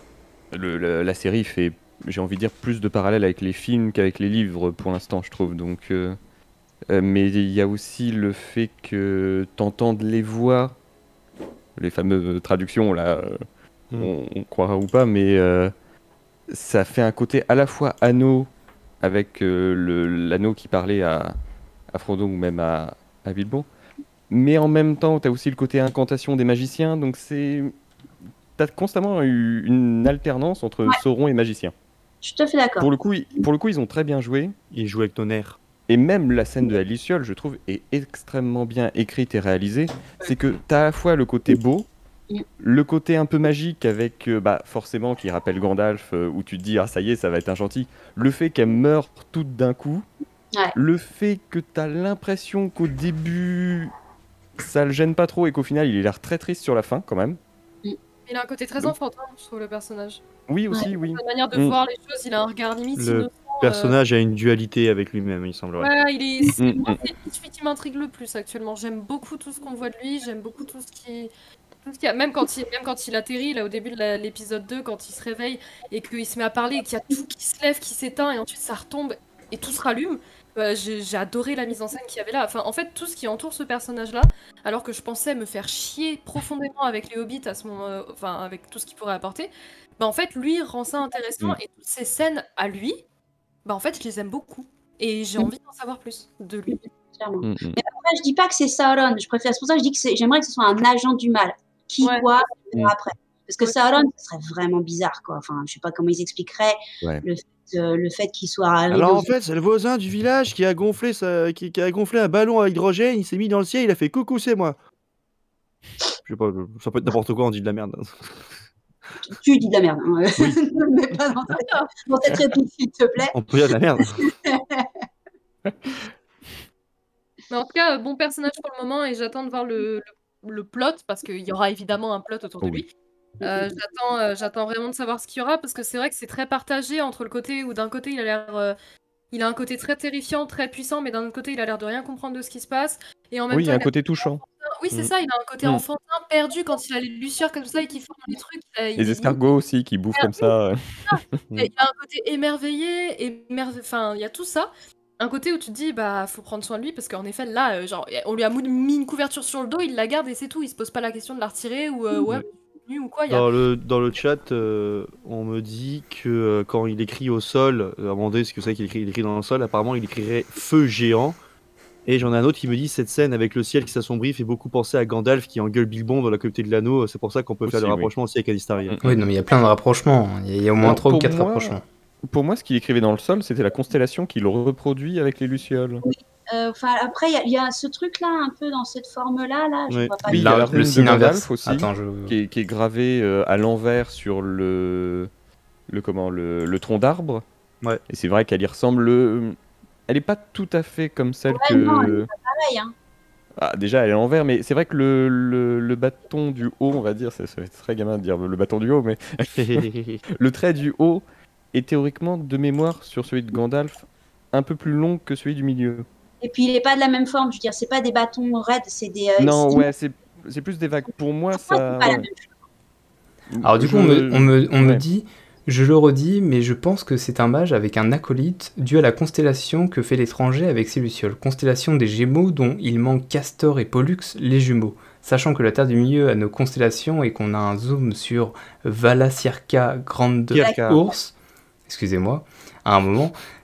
la série fait, j'ai envie de dire, plus de parallèles avec les films qu'avec les livres pour l'instant, je trouve. Donc, mais il y a aussi le fait que t'entendes les voix, les fameuses traductions, là, on croira ou pas, mais ça fait un côté à la fois anneau, avec l'anneau qui parlait à Frodo ou même à Bilbo, mais en même temps, t'as aussi le côté incantation des magiciens, donc t'as constamment eu une alternance entre Sauron et magicien. Je suis tout à fait d'accord. Pour le coup, ils ont très bien joué. Il joue avec nos nerfs. Et même la scène de la Luciole, je trouve, est extrêmement bien écrite et réalisée. C'est que t'as à la fois le côté beau, le côté un peu magique avec, forcément, qui rappelle Gandalf, où tu te dis, ah ça y est, ça va être un gentil. Le fait qu'elle meure toute d'un coup. Ouais. Le fait que t'as l'impression qu'au début, ça le gêne pas trop et qu'au final, il a l'air très triste sur la fin, quand même. Il a un côté très enfantin, je trouve, le personnage. Oui, aussi, oui. Sa manière de voir les choses, il a un regard limite Le innocent. personnage a une dualité avec lui-même, il semblerait. Ouais, c'est celui qui m'intrigue le plus actuellement. J'aime beaucoup tout ce qu'on voit de lui, j'aime beaucoup tout ce qui... Même quand il atterrit, là, au début de l'épisode 2, quand il se réveille et qu'il se met à parler et qu'il y a tout qui se lève, qui s'éteint et ensuite ça retombe et tout se rallume. J'ai adoré la mise en scène qu'il y avait là. Enfin, en fait, tout ce qui entoure ce personnage-là, alors que je pensais me faire chier profondément avec les hobbits à ce moment, enfin, avec tout ce qu'il pourrait apporter, en fait, lui rend ça intéressant et toutes ces scènes à lui, en fait, je les aime beaucoup. Et j'ai envie d'en savoir plus de lui. Clairement. Mais après, je dis pas que c'est Sauron. C'est pour ça que je dis que j'aimerais que ce soit un agent du mal. Quoi, après. Parce que Sauron, ce serait vraiment bizarre, quoi. Enfin, je sais pas comment ils expliqueraient le fait qu'il soit arrivé. Alors en fait, c'est le voisin du village qui a gonflé un ballon à hydrogène, il s'est mis dans le ciel, il a fait coucou, c'est moi. Je sais pas, ça peut être n'importe quoi, on dit de la merde. Tu dis de la merde. Hein. Oui. Ne me mets pas dans cette réplique, s'il te plaît. On peut dire de la merde. Mais en tout cas, bon personnage pour le moment et j'attends de voir le plot parce qu'il y aura évidemment un plot autour de lui. J'attends vraiment de savoir ce qu'il y aura parce que c'est vrai que c'est très partagé entre le côté où d'un côté il a l'air, il a un côté très terrifiant, très puissant, mais d'un autre côté il a l'air de rien comprendre de ce qui se passe et en même temps il y a un côté touchant. Oui, c'est ça, il a un côté enfantin, perdu quand il a les lucioles comme ça et qui forment les trucs. Les escargots aussi qui bouffent comme ça. Il y a un côté émerveillé, enfin il y a tout ça. Un côté où tu te dis, faut prendre soin de lui parce qu'en effet, là, on lui a mis une couverture sur le dos, il la garde et c'est tout. Il se pose pas la question de la retirer ou ou quoi. Dans le chat, on me dit que quand il écrit au sol, à un moment donné, ce que c'est qu'il écrit dans le sol, apparemment il écrirait feu géant. Et j'en ai un autre qui me dit cette scène avec le ciel qui s'assombrit fait beaucoup penser à Gandalf qui engueule Bilbon dans la communauté de l'anneau. C'est pour ça qu'on peut faire le rapprochement aussi avec Alistair. Oui, non, mais il y a plein de rapprochements. Il y a au moins 3 ou 4 rapprochements. Pour moi, ce qu'il écrivait dans le sol, c'était la constellation qu'il reproduit avec les lucioles. Oui. Après, il y a ce truc-là, un peu dans cette forme-là. Là, je vois pas. Il y a le signe inverse aussi, Attends, qui est gravé à l'envers sur le tronc d'arbre. Ouais. Et c'est vrai qu'elle y ressemble. Elle est pas tout à fait comme celle que. Non, elle est pas pareille, hein. Ah, déjà, elle est à l'envers, mais c'est vrai que le bâton du haut, on va dire, ça va être très gamin de dire le bâton du haut, mais le trait du haut est théoriquement de mémoire sur celui de Gandalf un peu plus long que celui du milieu. Et puis il est pas de la même forme, je veux dire, c'est pas des bâtons raides, c'est des. Non, c'est plus des vagues. Pour moi, ça. C'est pas la même chose. Alors du coup, on me dit, je le redis, mais je pense que c'est un mage avec un acolyte dû à la constellation que fait l'étranger avec ses lucioles. Constellation des Gémeaux dont il manque Castor et Pollux, les jumeaux. Sachant que la Terre du Milieu a nos constellations et qu'on a un zoom sur Vala Circa Grande Ours, excusez-moi, à un moment,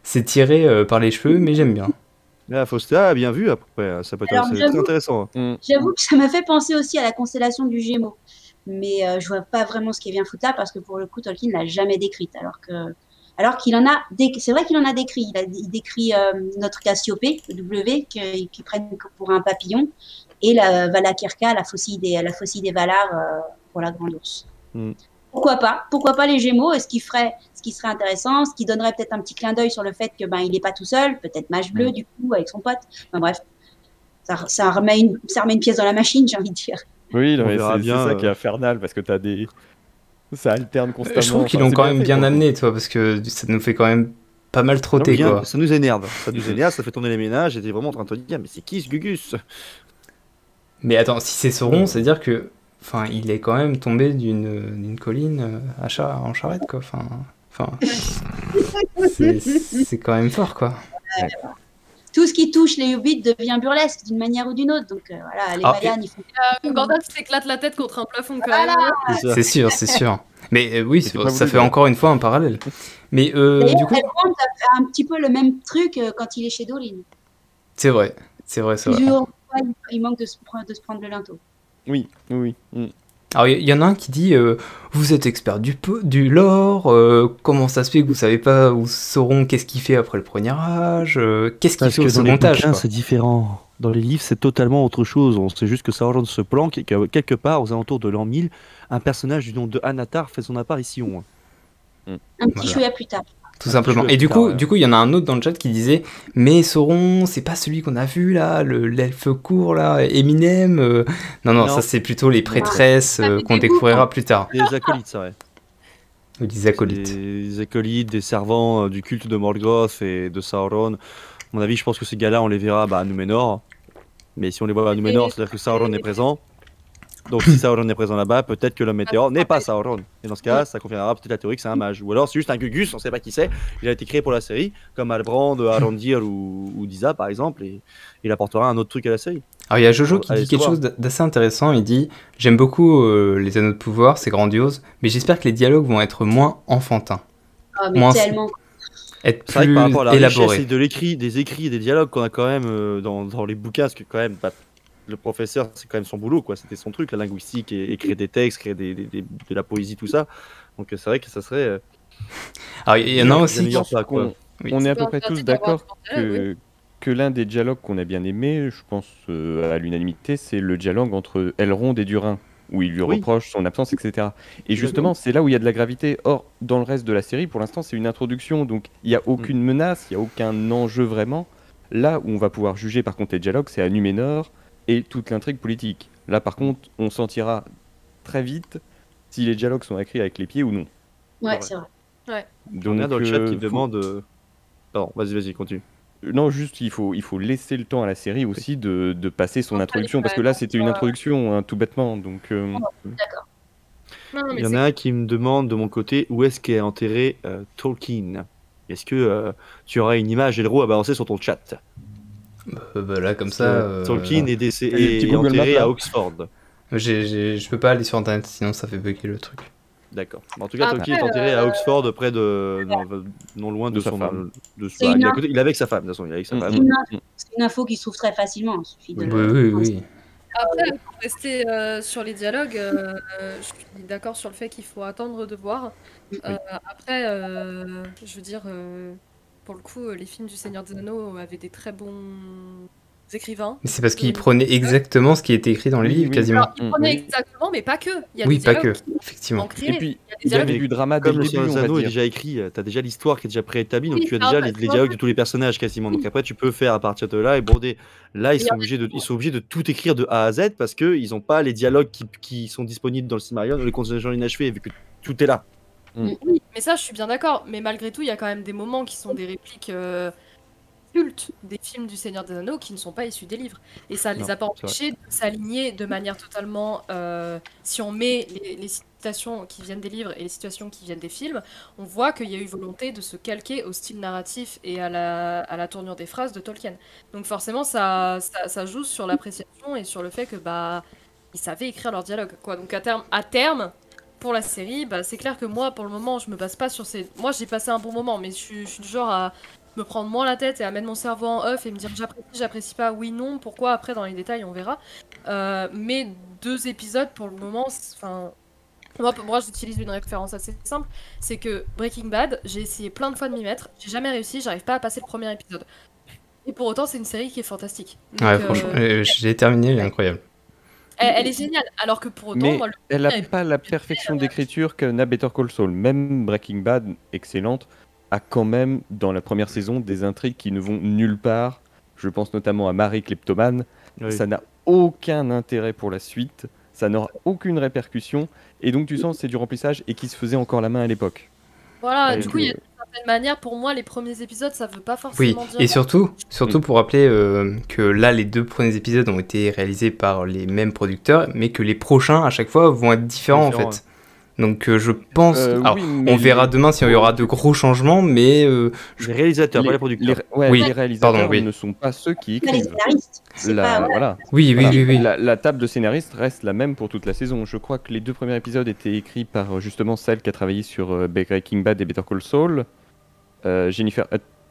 c'est tiré par les cheveux, mais j'aime bien. Là, Fausta, bien vu, après, ça peut être Alors, très j'avoue- intéressant. J'avoue que ça m'a fait penser aussi à la constellation du Gémeaux. Mais je vois pas vraiment ce qui vient foutre là parce que pour le coup, Tolkien l'a jamais décrite. Alors qu'il en a, c'est vrai qu'il en a décrit. Il décrit notre Cassiopée, le W, qui prennent pour un papillon, et la Valakirka, la faucille des Valar pour la grande ours. Pourquoi pas les Gémeaux? Et ce qui serait intéressant, ce qui donnerait peut-être un petit clin d'œil sur le fait que il n'est pas tout seul, peut-être Mage Bleu du coup avec son pote. Enfin bref, ça remet une pièce dans la machine, j'ai envie de dire. Oui, non, On mais verra c'est bien, ça qui est infernal parce que t'as des. Ça alterne constamment. Je trouve qu'ils Enfin, l'ont c'est quand même fait, bien pour le amené, toi, parce que ça nous fait quand même pas mal trotter, Bien, quoi. ça nous énerve. Ça nous énerve, ça fait tourner les ménages. J'étais vraiment en train de te dire, mais c'est qui ce Gugus? Mais attends, si c'est Sauron, c'est-à-dire que, enfin, il est quand même tombé d'une colline en charrette, quoi. Enfin, c'est quand même fort, quoi. Tout ce qui touche les hobbits devient burlesque d'une manière ou d'une autre. Donc voilà, les Valyans, ils font. Gandalf s'éclate la tête contre un plafond quand Voilà. même. C'est ça. C'est sûr, c'est sûr. Mais oui, C'était pas ça voulu, fait d'ailleurs. encore une fois un parallèle. Mais D'ailleurs, du coup, Elrond a fait un petit peu le même truc quand il est chez Dolin. c'est vrai, c'est vrai. Plusieurs fois, il manque de se prendre le linteau. Oui. Alors, il y en a un qui dit vous êtes expert du lore, comment ça se fait que vous savez pas où Sauron, qu'est-ce qu'il fait après le premier âge, qu'est-ce qu'il Parce fait au que dans les second âge, bouquins, quoi. c'est différent. Dans les livres, c'est totalement autre chose. On sait juste que Sauron se planque et que quelque part, aux alentours de l'an 1000, un personnage du nom de Anatar fait son apparition. Un petit Voilà. chouïa plus tard. Tout simplement. chouette, Et du coup, ouais. il y en a un autre dans le chat qui disait mais Sauron, c'est pas celui qu'on a vu là, l'elfe court là, Eminem. Non, Non. ça c'est plutôt les prêtresses qu'on découvrira plus tard. Des acolytes, ça, ouais. Ou des acolytes. Des acolytes, des servants du culte de Morgoth et de Sauron. À mon avis, je pense que ces gars-là, on les verra à Númenor. Mais si on les voit à Númenor, c'est-à-dire que Sauron est présent. Donc si Sauron est présent là-bas, peut-être que l'homme météore n'est pas Sauron. Et dans ce cas, ça confirmera peut-être la théorie que c'est un mage. Ou alors c'est juste un Gugus, on sait pas qui c'est. Il a été créé pour la série, comme Albrand, Arondir ou Disa par exemple, et il apportera un autre truc à la série. Alors il y a Jojo qui Allez dit quelque savoir. chose d'assez intéressant, il dit j'aime beaucoup les anneaux de pouvoir, c'est grandiose, mais j'espère que les dialogues vont être moins enfantins, Ah, mais Moi, tellement. être C'est vrai que par rapport à la plus richesse élaborés. et des écrits et des dialogues qu'on a quand même dans les bouquins, parce que quand même, le professeur, c'est quand même son boulot, quoi. C'était son truc, la linguistique, et écrire des textes, créer de la poésie, tout ça. Donc c'est vrai que ça serait... Alors il y en a aussi qui... améliore pas, quoi. Oui. On est à peu pas près interdit tous d'avoir d'accord un dialogue, que l'un des dialogues qu'on a bien aimé, je pense à l'unanimité, c'est le dialogue entre Elrond et Durin, où il lui Oui. reproche son absence, etc. Et justement, c'est là où il y a de la gravité. Or, dans le reste de la série, pour l'instant, c'est une introduction, donc il n'y a aucune menace, il n'y a aucun enjeu vraiment. Là où on va pouvoir juger par contre les dialogues, c'est à Númenor et toute l'intrigue politique. Là, par contre, on sentira très vite si les dialogues sont écrits avec les pieds ou non. Ouais, c'est vrai. On a dans le chat qui faut- demande... Pardon, vas-y, continue. Non, juste il faut laisser le temps à la série aussi de passer son introduction, parce que là c'était une introduction, hein, tout bêtement. Donc, D'accord. Non, mais Il y en a un qui me demande de mon côté où est-ce qu'est enterré Tolkien. Est-ce que tu auras une image Elro à balancer sur ton chat? Bah, là comme Parce ça... que Tolkien est, les petits est Google enterré Maps, là. à Oxford. je peux pas aller sur internet sinon ça fait bugger le truc. D'accord. En tout cas, Après, Tolkien est enterré à Oxford, près de... non loin de De sa son... femme. C'est une il est avec sa femme, de toute façon. Il est avec sa femme. C'est une info qui se trouve très facilement. Il suffit de Oui. Après, pour rester sur les dialogues, je suis d'accord sur le fait qu'il faut attendre de voir. Après, je veux dire, pour le coup, les films du Seigneur des Anneaux avaient des très bons écrivains. Mais c'est parce qu'ils prenaient exactement ce qui était écrit dans les Oui, livres oui. quasiment. Alors, ils prenaient Oui. exactement, mais pas que. Il y a Oui, des pas que, dialogues qui effectivement. sont créés. et puis Il y a des il y avait dialogues du drama dès Comme le le début, Seigneur des on va Anneaux est dire. déjà écrit, t'as déjà l'histoire qui est déjà préétablie, donc Oui, tu as alors, déjà bah, les dialogues de tous les personnages quasiment. Donc après, tu peux faire à partir de là et broder. Là, ils sont obligés de tout écrire de A à Z parce qu'ils n'ont pas les dialogues qui sont disponibles dans le Silmarillion ou les contes inachevés, vu que tout est là. Oui, mais ça, je suis bien d'accord. Mais malgré tout, il y a quand même des moments qui sont des répliques cultes des films du Seigneur des Anneaux qui ne sont pas issus des livres. Et ça les a pas c'est vrai. empêchés de s'aligner de manière totalement... si on met les citations qui viennent des livres et les situations qui viennent des films, on voit qu'il y a eu volonté de se calquer au style narratif et à la tournure des phrases de Tolkien. Donc forcément, ça joue sur l'appréciation et sur le fait que ils savaient écrire leur dialogue, quoi. Donc à terme, pour la série, c'est clair que moi, pour le moment, je me base pas sur ces... Moi, j'ai passé un bon moment, mais je suis du genre me prendre moins la tête et à mettre mon cerveau en off et me dire j'apprécie pas, oui, non, pourquoi, après dans les détails on verra. Mais 2 épisodes pour le moment, enfin, moi j'utilise une référence assez simple, c'est que Breaking Bad, j'ai essayé plein de fois de m'y mettre, j'ai jamais réussi, j'arrive pas à passer le premier épisode. Et pour autant c'est une série qui est fantastique. Donc, Ouais, franchement, je l'ai terminé, elle est incroyable. elle est géniale, alors que pour autant, Mais moi, le elle n'a premier pas la perfection d'écriture que n'a Better Call Saul. Même Breaking Bad, excellente, a quand même, dans la première saison, des intrigues qui ne vont nulle part. Je pense notamment à Marie Kleptomane. Oui. Ça n'a aucun intérêt pour la suite. Ça n'aura aucune répercussion. Et donc, tu sens que c'est du remplissage et qui se faisait encore la main à l'époque. Voilà, Ouais, du coup, il y a d'une certaine manière, pour moi, les premiers épisodes, ça veut pas Oui, forcément dire. et surtout pour rappeler que là, les 2 premiers épisodes ont été réalisés par les mêmes producteurs, mais que les prochains, à chaque fois, vont être différents, en Différents, fait. Donc je pense... alors, oui, mais on verra les- demain s'il y aura de gros changements, mais... Les réalisateurs, pas les producteurs. Oui, les réalisateurs pardon, oui. ne sont pas ceux qui Pas les écrivent. scénaristes. C'est pas. Ouais. Voilà. Oui, Voilà. oui. La table de scénaristes reste la même pour toute la saison. Je crois que les 2 premiers épisodes étaient écrits par justement celle qui a travaillé sur Breaking Bad et Better Call Saul, Jennifer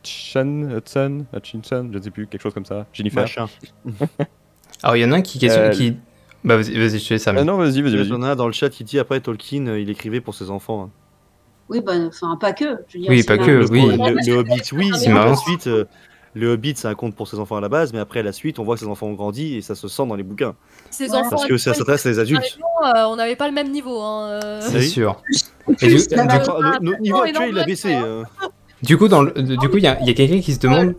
Hudson, je ne sais plus, quelque chose comme ça. Jennifer. Machin. Alors, il y en a un qui questionne... qui... Bah, vas-y, je te laisse, Samy. Non, vas-y. Il y en a un dans le chat qui dit après Tolkien, il écrivait pour ses enfants. Oui, bah, enfin, pas que. Je veux dire, Oui, c'est pas là- que, oui. Le Hobbit, oui, C'est mais marrant. ensuite, le Hobbit, c'est un conte pour ses enfants à la base, mais après la suite, on voit que ses enfants ont grandi et ça se sent dans les bouquins. Ces Ouais. enfants, Parce que ça s'adresse à les adultes. on n'avait pas le même niveau. Hein, C'est Oui. sûr. En Et plus, du- la- du- Notre niveau non, actuel, il a non, baissé. non. Du coup, il y a quelqu'un qui se demande...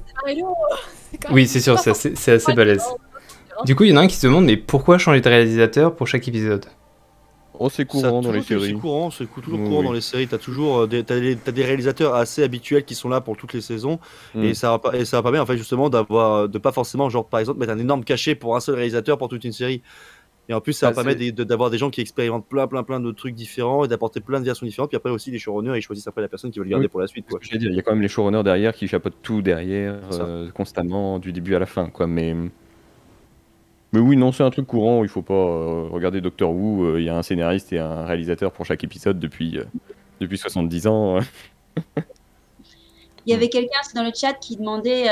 Oui, c'est sûr, c'est assez balèze. Du coup, il y en a un qui se demande, mais pourquoi changer de réalisateur pour chaque épisode? Oh, c'est Ça a courant dans les toujours- séries. C'est courant, c'est toujours Oui, courant oui. dans les séries. T'as toujours t'as des réalisateurs assez habituels qui sont là pour toutes les saisons et ça va pas bien en fait justement de pas forcément genre par exemple mettre un énorme cachet pour un seul réalisateur pour toute une série. Et en plus ça va Ah, permettre d'avoir des gens qui expérimentent plein de trucs différents et d'apporter plein de versions différentes. Puis après aussi les showrunners ils choisissent après la personne qui veut le garder Oui. pour la suite quoi. Je vais dire, il y a quand même les showrunners derrière qui chapeautent tout derrière, Ça. constamment, du début à la fin, quoi. Mais oui, non, c'est un truc courant. Il faut pas regarder Doctor Who. Il y a un scénariste et un réalisateur pour chaque épisode depuis 70 ans. Il y avait quelqu'un dans le chat qui demandait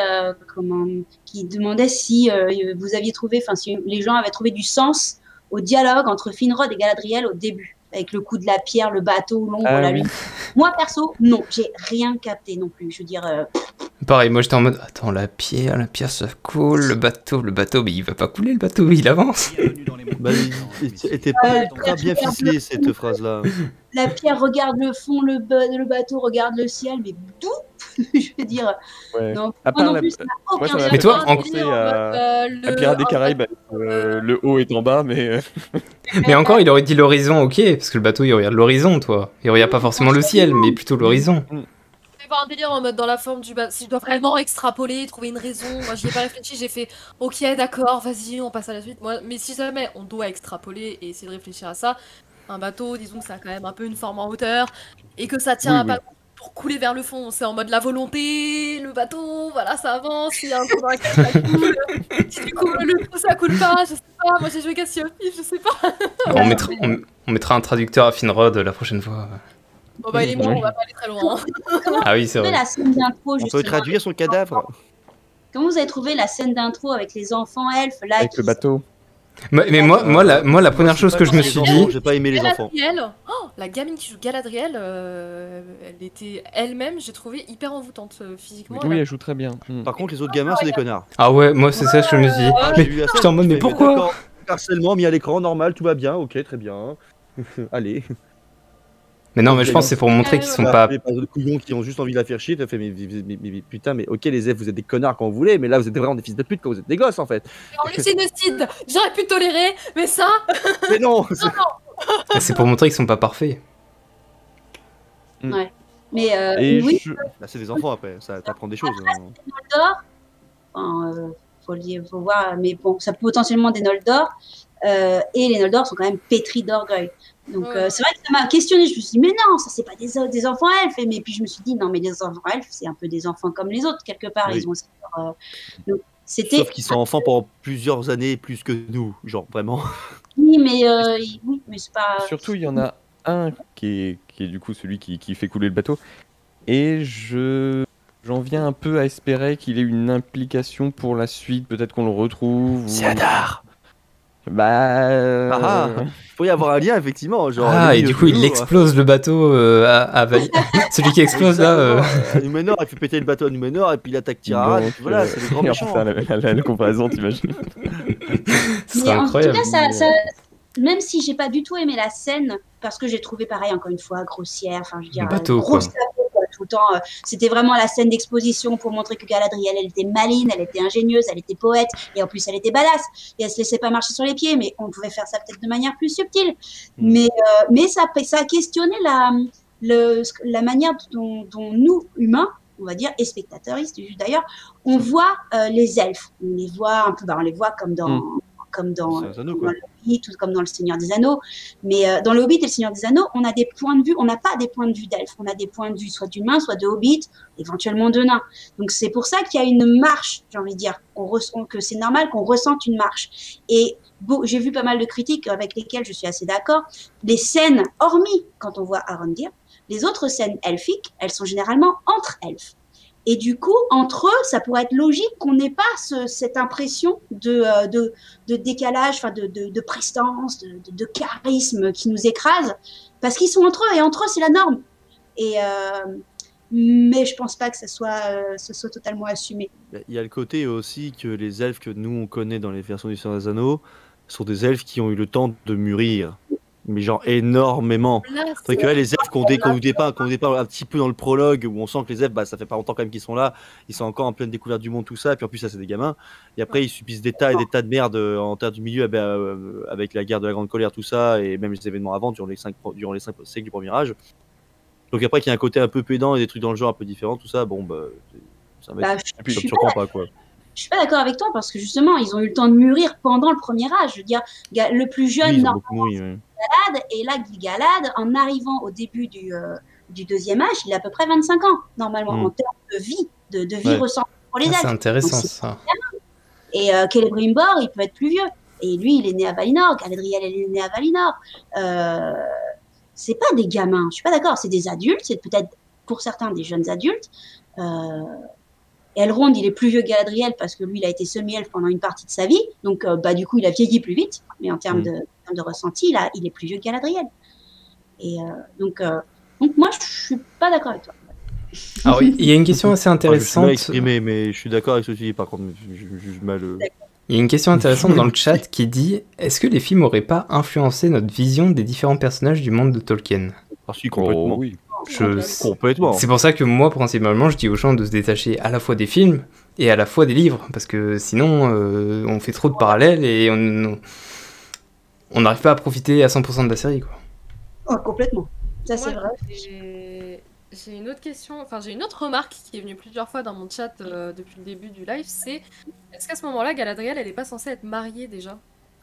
si vous aviez trouvé, enfin si les gens avaient trouvé du sens au dialogue entre Finrod et Galadriel au début, avec le coup de la pierre, le bateau, l'ombre, Ah la oui. lune. Moi perso, non, j'ai rien capté non plus. Je veux dire, Pareil, moi j'étais en mode, attends, la pierre ça coule, le bateau, mais il va pas couler le bateau, il avance. Bah, elle était pas ultra bien ficelée cette phrase là. la pierre regarde le fond, le bateau regarde le ciel, mais d'où? Je veux dire, Ouais. non, À moi part non la- plus, ça n'a moi, aucun ça m'a sens. Mais toi, fait penser à Pirates des Caraïbes, le haut est en bas, mais Mais encore, il aurait dit l'horizon, ok, parce que le bateau il regarde l'horizon, toi. Il regarde pas forcément le ciel, mais plutôt l'horizon. Je vais voir un délire en mode dans la forme du bateau. Si je dois vraiment extrapoler, trouver une raison, moi j'y ai pas réfléchi, j'ai fait ok, d'accord, vas-y, on passe à la suite. Moi, mais si jamais on doit extrapoler et essayer de réfléchir à ça, un bateau, disons que ça a quand même un peu une forme en hauteur et que ça tient Oui, à oui. pas pour couler vers le fond. C'est en mode la volonté, le bateau, voilà, ça avance, il y a un trou dans la cale, ça coule. Si du coup le trou ça coule pas, je sais pas, moi j'ai joué Cassiopeia, je sais pas. On mettra un traducteur à Finrod la prochaine fois. Bon bah il est mort, Oui. on va pas aller très loin. Ah oui, c'est Vous avez vrai. la scène d'intro, On justement. peut traduire son cadavre. Comment vous avez trouvé la scène d'intro avec les enfants elfes là avec le bateau. Mais moi, la première chose que je me suis dit, J'ai pas aimé les enfants. Galadriel, la gamine qui joue Galadriel, elle était elle-même, j'ai trouvé hyper envoûtante physiquement. Oui, elle joue très bien. Par contre, les autres gamins, c'est des connards. ah ouais, moi c'est ça que je me suis dit. Ah, Mais j'ai vu la j'étais en mode, mais pourquoi? d'accord, harcèlement mis à l'écran, normal, tout va bien, ok, très bien. Allez. Mais non, mais je pense que c'est pour montrer qu'ils sont pas. Les couillons qui ont juste envie de la faire chier, t'as fait, mais putain, mais ok, les elfes, vous êtes des connards quand vous voulez, mais là, vous êtes vraiment des fils de pute quand vous êtes des gosses en fait. Alors, le génocide, j'aurais pu tolérer, mais ça, Mais non, C'est pour montrer qu'ils sont pas parfaits. Mais Et oui, là, c'est des enfants après, ça t'apprend des choses. hein. Noldor, enfin, faut voir, mais bon, ça peut potentiellement des Noldor, et les Noldor sont quand même pétris d'orgueil. Donc Ouais. c'est vrai que ça m'a questionné. Je me suis dit, mais non, ça c'est pas des enfants elfes. Mais puis je me suis dit, non, mais les enfants elfes, c'est un peu des enfants comme les autres quelque part. Oui. Ils ont aussi donc, c'était. Sauf qu'ils sont enfants pendant plusieurs années plus que nous, genre vraiment. Oui, mais c'est pas. surtout, il y en a un qui est du coup celui qui fait couler le bateau. Et je J'en viens un peu à espérer qu'il ait une implication pour la suite, peut-être qu'on le retrouve. C'est Hadar. Bah. Faut y avoir un lien, effectivement. Genre, Ah, lui, et du coup, il toujours, explose le bateau celui qui explose là. exactement, Numénor, il fait péter le bateau à Numénor et puis il attaque Tirarad. Et Donc, puis voilà, c'est le grand méchant. putain, la comparaison, t'imagines? Ce Mais serait en incroyable. tout cas, même si j'ai pas du tout aimé la scène, parce que j'ai trouvé pareil, encore une fois, grossière, enfin, je veux dire, Bateau, grosse quoi. tapeau, quoi, tout le temps. C'était vraiment la scène d'exposition pour montrer que Galadriel, elle était maline, elle était ingénieuse, elle était poète, et en plus, elle était badass. Et elle se laissait pas marcher sur les pieds, mais on pouvait faire ça peut-être de manière plus subtile. Mais ça a questionné la manière dont nous, humains, on va dire, et spectateuristes d'ailleurs, on voit les elfes. On les voit un peu, on les voit comme dans le Hobbit, tout comme dans le Seigneur des Anneaux. Mais dans le Hobbit et le Seigneur des Anneaux, on a des points de vue, on n'a pas des points de vue d'elfes, on a des points de vue soit d'humains, soit de hobbits, éventuellement de nains. Donc c'est pour ça qu'il y a une marche, j'ai envie de dire, que c'est normal qu'on ressente une marche. Et j'ai vu pas mal de critiques avec lesquelles je suis assez d'accord. Les scènes, hormis quand on voit Arondir, les autres scènes elfiques, elles sont généralement entre elfes. Et du coup, entre eux, ça pourrait être logique qu'on n'ait pas cette impression de décalage, enfin de prestance, de charisme qui nous écrase, parce qu'ils sont entre eux, et entre eux, c'est la norme. Mais je pense pas que ce soit totalement assumé. Il y a le côté aussi que les elfes que nous on connaît dans les versions du Seigneur des Anneaux sont des elfes qui ont eu le temps de mûrir. Mais genre énormément. C'est que là, les elfes qu'on nous dépeint un petit peu dans le prologue, où on sent que les elfes, ça fait pas longtemps quand même qu'ils sont là, ils sont encore en pleine découverte du monde, tout ça, et puis en plus, ça c'est des gamins. Et après, ils subissent des tas et des tas de merde en terre du milieu, avec la guerre de la Grande Colère, tout ça, et même les événements avant, durant les 5 siècles du premier âge. Donc après, qu'il y a un côté un peu pédant et des trucs dans le genre un peu différents, tout ça, ça me surprend pas, quoi. Je suis pas d'accord avec toi, parce que justement, ils ont eu le temps de mûrir pendant le premier âge. Je veux dire, le plus jeune, normalement, Galad, et là, Gil-galad, en arrivant au début du deuxième âge, il a à peu près 25 ans, normalement, en termes de vie, de vie ressentie pour les elfes. C'est intéressant, ça. Et Celebrimbor, il peut être plus vieux. Et lui, il est né à Valinor. Galadriel, elle est née à Valinor. C'est pas des gamins, je suis pas d'accord, c'est des adultes, c'est peut-être pour certains des jeunes adultes. Elrond, il est plus vieux que Galadriel parce que lui, il a été semi-elfe pendant une partie de sa vie. Donc, du coup, il a vieilli plus vite. Mais en termes de ressenti, il est plus vieux que Galadriel. Et donc moi, je suis pas d'accord avec toi. Alors, il y a une question assez intéressante. Je suis exprimé, mais je suis d'accord avec ce que tu dis. Par contre, je mal. Il y a une question intéressante dans le chat qui dit: est-ce que les films n'auraient pas influencé notre vision des différents personnages du monde de Tolkien? Ah si, complètement. Oh, oui. Complètement. C'est pour ça que moi, principalement, je dis aux gens de se détacher à la fois des films et à la fois des livres, parce que sinon, on fait trop de parallèles et on n'arrive pas à profiter à 100% de la série, quoi. Oh, complètement. Ça, c'est vrai. J'ai une autre question, enfin j'ai une autre remarque qui est venue plusieurs fois dans mon chat depuis le début du live, c'est est-ce qu'à ce moment-là, Galadriel, elle n'est pas censée être mariée déjà?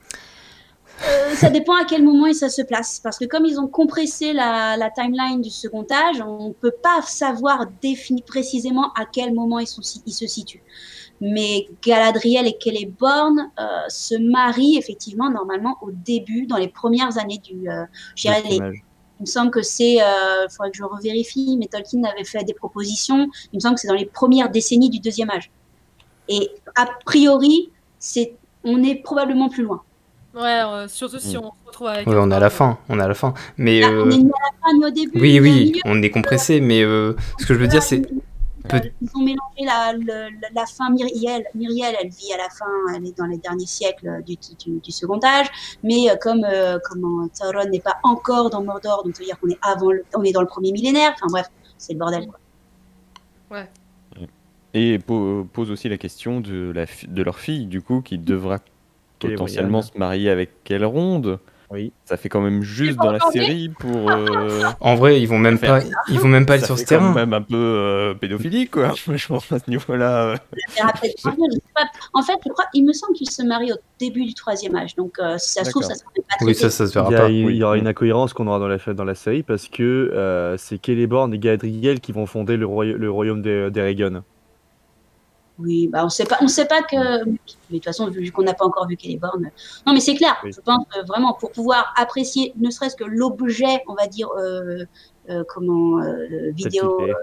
Ça dépend à quel moment ça se place. Parce que comme ils ont compressé la timeline du second âge, on ne peut pas savoir précisément à quel moment ils se situent. Mais Galadriel et Celeborn se marient effectivement normalement au début, dans les premières années il me semble que c'est, il faudrait que je revérifie, mais Tolkien avait fait des propositions, il me semble que c'est dans les premières décennies du deuxième âge. Et a priori, on est probablement plus loin. Ouais, surtout si on se retrouve avec... Ouais, on est à la fin, Mais, on est ni à la fin ni au début. Oui, on est compressé, mais ce que je veux dire, c'est... Ils ont mélangé la fin Myriel. Myriel, elle vit à la fin, elle est dans les derniers siècles du second âge. Mais comme Sauron n'est pas encore dans Mordor, donc ça veut dire qu'on est dans le premier millénaire. Enfin bref, c'est le bordel, quoi. Ouais. Et pose aussi la question de leur fille, du coup, qui devra potentiellement se marier avec Elrond. Oui. Ça fait quand même juste dans la série pour... En vrai, ils vont même pas être sur ce terrain. C'est quand même un peu pédophilique, quoi. Je pense à ce niveau-là. En fait, je crois, il me semble qu'ils se marient au début du troisième âge. Donc, si ça se trouve, ça se fait pas traiter. Oui, ça se verra pas. Il y aura une incohérence qu'on aura dans la série parce que c'est Celeborn et Galadriel qui vont fonder le royaume d'Eregion. Oui, on sait pas que. Mais de toute façon, vu qu'on n'a pas encore vu Celeborn. Non, mais c'est clair. Oui. Je pense que vraiment, pour pouvoir apprécier, ne serait-ce que l'objet, on va dire, vidéo